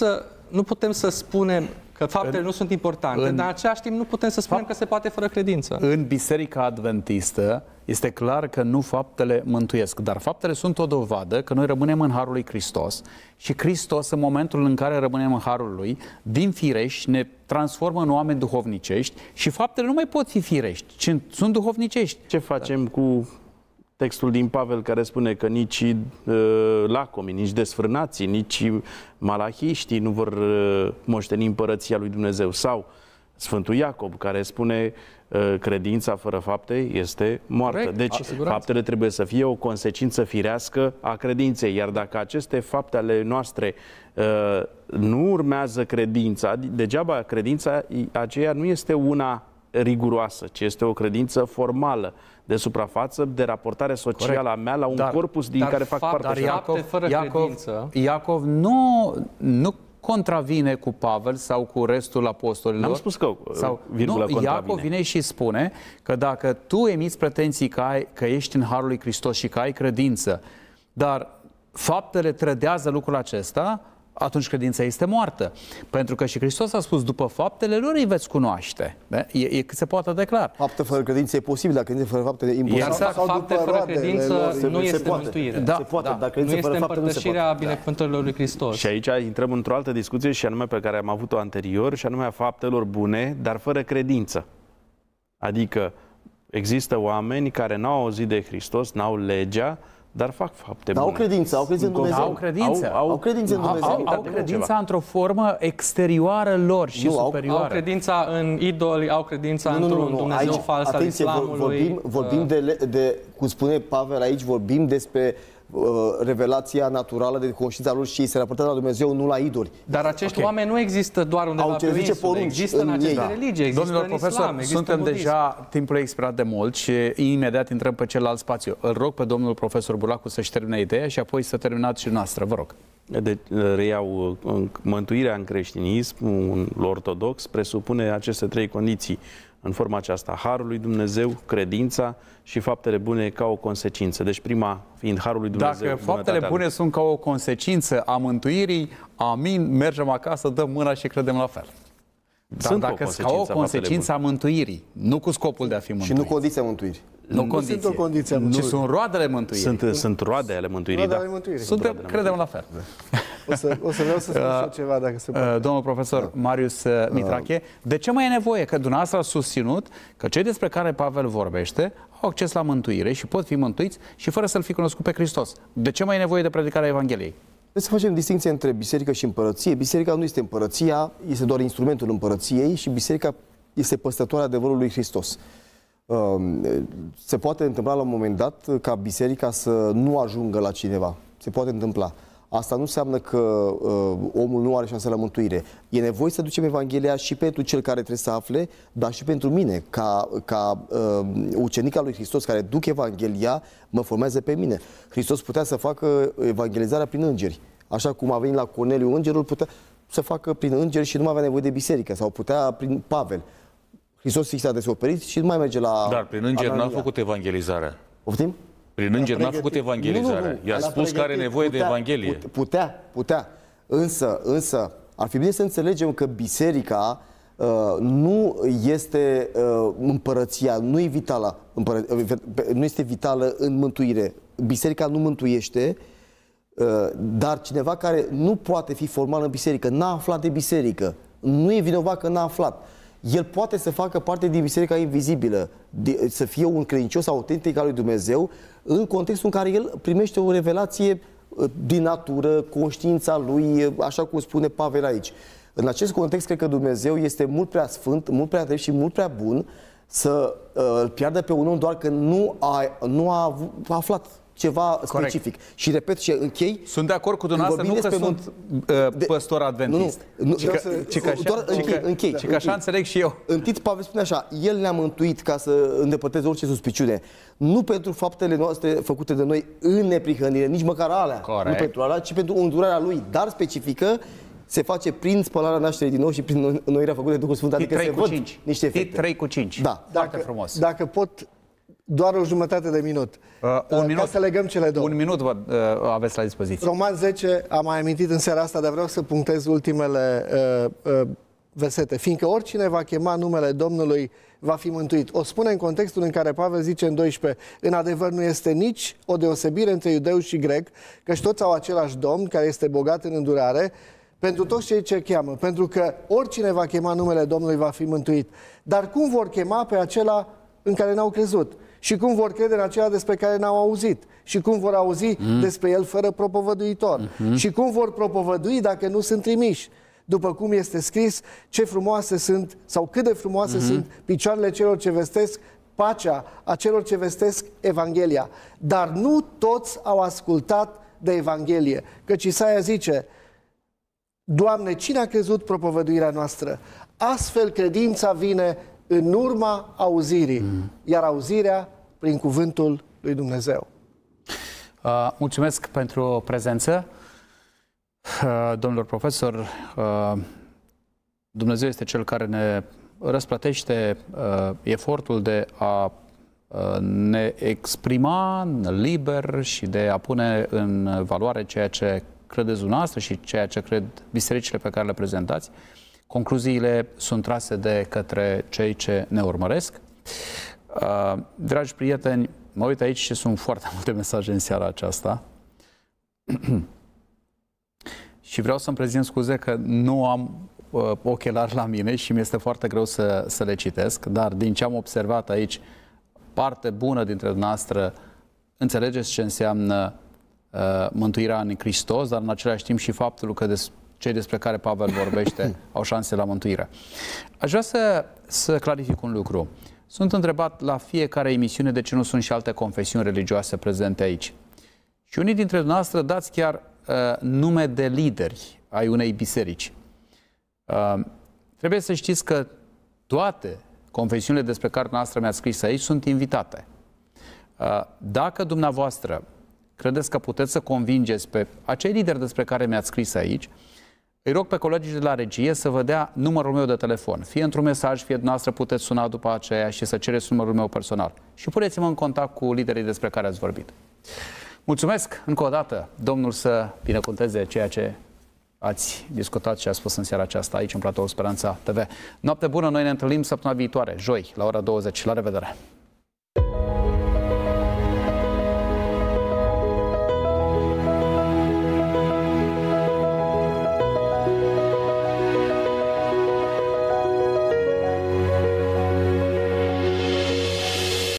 nu putem să spunem că faptele nu sunt importante, dar în același timp nu putem să spunem că se poate fără credință. În Biserica Adventistă este clar că nu faptele mântuiesc, dar faptele sunt o dovadă că noi rămânem în harul lui Hristos și Hristos, în momentul în care rămânem în harul lui, din firești ne transformă în oameni duhovnicești și faptele nu mai pot fi firești, ci sunt duhovnicești. Ce facem cu textul din Pavel care spune că nici lacomii, nici desfrânații, nici malahiștii nu vor moșteni împărăția lui Dumnezeu? Sau Sfântul Iacob care spune credința fără fapte este moartă. Corect, deci faptele trebuie să fie o consecință firească a credinței. Iar dacă aceste fapte ale noastre nu urmează credința, degeaba credința aceea nu este una riguroasă, ci este o credință formală, de suprafață, de raportare socială a mea la un corpus din care fac parte. Dar Iacov nu contravine cu Pavel sau cu restul apostolilor. N-am spus că Iacov vine și spune că dacă tu emiți pretenții că ești în harul lui Hristos și că ai credință, dar faptele trădează lucrul acesta, atunci credința este moartă. Pentru că și Hristos a spus, după faptele lor îi veți cunoaște. E cât se poate de clar. Fapte fără credință e posibil, dar credință fără fapte e imposibil. Exact. Fapte fără credință nu este mântuire. Da, se poate, dar credință nu fără este fapte nu se împărtășirea poate. binecuvântărilor lui Hristos. Și aici intrăm într-o altă discuție și anume pe care am avut-o anterior și anume a faptelor bune, dar fără credință. Adică există oameni care n-au auzit de Hristos, n-au legea, dar fac fapte bune. Au credință în Dumnezeu. Au credință. Au credință în Dumnezeu. Au credința într-o formă exterioară lor și superioară. Au credința în idoli, au credința într-un Dumnezeu fals al islamului. Vorbim de, cum spune Pavel aici, vorbim despre revelația naturală de conștiința lor și ei se raportează la Dumnezeu, nu la idoli. Dar acești oameni nu există doar undeva pe insulă, există în aceste religii, există Domnilor în profesor, islam, există suntem în budism. deja, timpul e expirat de mult și imediat intrăm pe celălalt spațiu. Îl rog pe domnul profesor Bulacu să-și termine ideea și apoi să terminați și noastră, vă rog. Deci, reiau, mântuirea în creștinism ortodox presupune aceste trei condiții în forma aceasta: harul lui Dumnezeu, credința și faptele bune ca o consecință. Deci prima fiind harul lui Dumnezeu. Dacă faptele bune sunt ca o consecință a mântuirii, amin, mergem acasă, dăm mâna și credem la fel. Dar dacă sunt ca o consecință a mântuirii, nu cu scopul de a fi mântuit. Și nu condiția mântuirii. Nu sunt o condiție, ci sunt roadele mântuirii. Sunt roade ale mântuirii, roade ale mântuirii. Credem la fel. O să vreau să spun ceva, dacă se poate. Domnul profesor Marius Mitrache, de ce mai e nevoie? Că dumneavoastră a susținut că cei despre care Pavel vorbește au acces la mântuire și pot fi mântuiți și fără să-L fi cunoscut pe Hristos. De ce mai e nevoie de predicarea Evangheliei? Trebuie să facem distinție între biserică și împărăție. Biserica nu este împărăția, este doar instrumentul împărăției și biserica este păstrătoarea adevărului lui Hristos. Se poate întâmpla la un moment dat ca biserica să nu ajungă la cineva. Se poate întâmpla. Asta nu înseamnă că omul nu are șanse la mântuire. E nevoie să ducem Evanghelia și pentru cel care trebuie să afle, dar și pentru mine, ca ucenic al lui Hristos, care duc Evanghelia, mă formează pe mine. Hristos putea să facă evangelizarea prin îngeri. Așa cum a venit la Corneliu îngerul, putea să facă prin îngeri și nu mai avea nevoie de biserică. Sau putea prin Pavel. Hristos i s-a descoperit și nu mai merge la... Dar prin îngeri n-a făcut evangelizarea. Poftim? Prin îngeri n-a făcut evangelizarea. Nu. I-a spus că are nevoie de Evanghelie. Putea. Însă, ar fi bine să înțelegem că biserica nu este împărăția, nu e vitală, nu este vitală în mântuire. Biserica nu mântuiește, dar cineva care nu poate fi formal în biserică, n-a aflat de biserică, nu e vinovat că n-a aflat. El poate să facă parte din biserica invizibilă, să fie un credincios autentic al lui Dumnezeu, în contextul în care el primește o revelație din natură, conștiința lui, așa cum spune Pavel aici. În acest context, cred că Dumnezeu este mult prea sfânt, mult prea drept și mult prea bun să îl piardă pe un om doar că nu a aflat ceva specific. Și repet și închei. Sunt de acord cu dumneavoastră, nu că sunt păstor adventist. Închei. Și că așa înțeleg și eu. În Tit Pavel spune așa: El ne-a mântuit ca să îndepărteze orice suspiciune. Nu pentru faptele noastre făcute de noi în neprihănire, nici măcar alea. Corect. Nu pentru alea, ci pentru îndurarea Lui, dar specifică. Se face prin spălarea nașterii din nou și prin înnoirea făcută de Duhul Sfânt, adică se văd niște efecte. 3:5. Da. Foarte frumos. Dacă pot, doar o jumătate de minut. Un minut. Ca să legăm cele două. Un minut aveți la dispoziție. Roman 10, am mai amintit în seara asta, dar vreau să punctez ultimele versete. Fiindcă oricine va chema numele Domnului va fi mântuit. O spune în contextul în care Pavel zice în 12: în adevăr nu este nici o deosebire între iudeu și grec, căci toți au același Domn care este bogat în îndurare pentru toți cei ce cheamă, pentru că oricine va chema numele Domnului va fi mântuit. Dar cum vor chema pe acela în care n-au crezut? Și cum vor crede în acela despre care n-au auzit? Și cum vor auzi despre el fără propovăduitor? Și cum vor propovădui dacă nu sunt trimiși? După cum este scris, ce frumoase sunt, sau cât de frumoase sunt picioarele celor ce vestesc pacea, a celor ce vestesc Evanghelia. Dar nu toți au ascultat de Evanghelie. Căci Isaia zice: Doamne, cine a crezut propovăduirea noastră? Astfel credința vine în urma auzirii, iar auzirea prin cuvântul lui Dumnezeu. Mulțumesc pentru prezență. Domnilor profesor, Dumnezeu este Cel care ne răsplătește efortul de a ne exprima liber și de a pune în valoare ceea ce credeți dumneavoastră și ceea ce cred bisericile pe care le prezentați, concluziile sunt trase de către cei ce ne urmăresc. Dragi prieteni, mă uit aici și sunt foarte multe mesaje în seara aceasta. Și vreau să-mi prezint scuze că nu am ochelari la mine și mi este foarte greu să le citesc, dar din ce am observat aici, parte bună dintre dumneavoastră înțelegeți ce înseamnă mântuirea în Hristos, dar în același timp și faptul că cei despre care Pavel vorbește au șanse la mântuire. Aș vrea să clarific un lucru. Sunt întrebat la fiecare emisiune de ce nu sunt și alte confesiuni religioase prezente aici. Și unii dintre dumneavoastră dați chiar nume de lideri ai unei biserici. Trebuie să știți că toate confesiunile despre care dumneavoastră mi-ați scris aici sunt invitate. Dacă dumneavoastră credeți că puteți să convingeți pe acei lideri despre care mi-ați scris aici, îi rog pe colegii de la regie să vă dea numărul meu de telefon. Fie într-un mesaj, fie dumneavoastră puteți suna după aceea și să cereți numărul meu personal. Și puneți-mă în contact cu liderii despre care ați vorbit. Mulțumesc încă o dată. Domnul să binecuvânteze ceea ce ați discutat și ați spus în seara aceasta aici în platoul Speranța TV. Noapte bună, noi ne întâlnim săptămâna viitoare, joi, la ora 20. La revedere!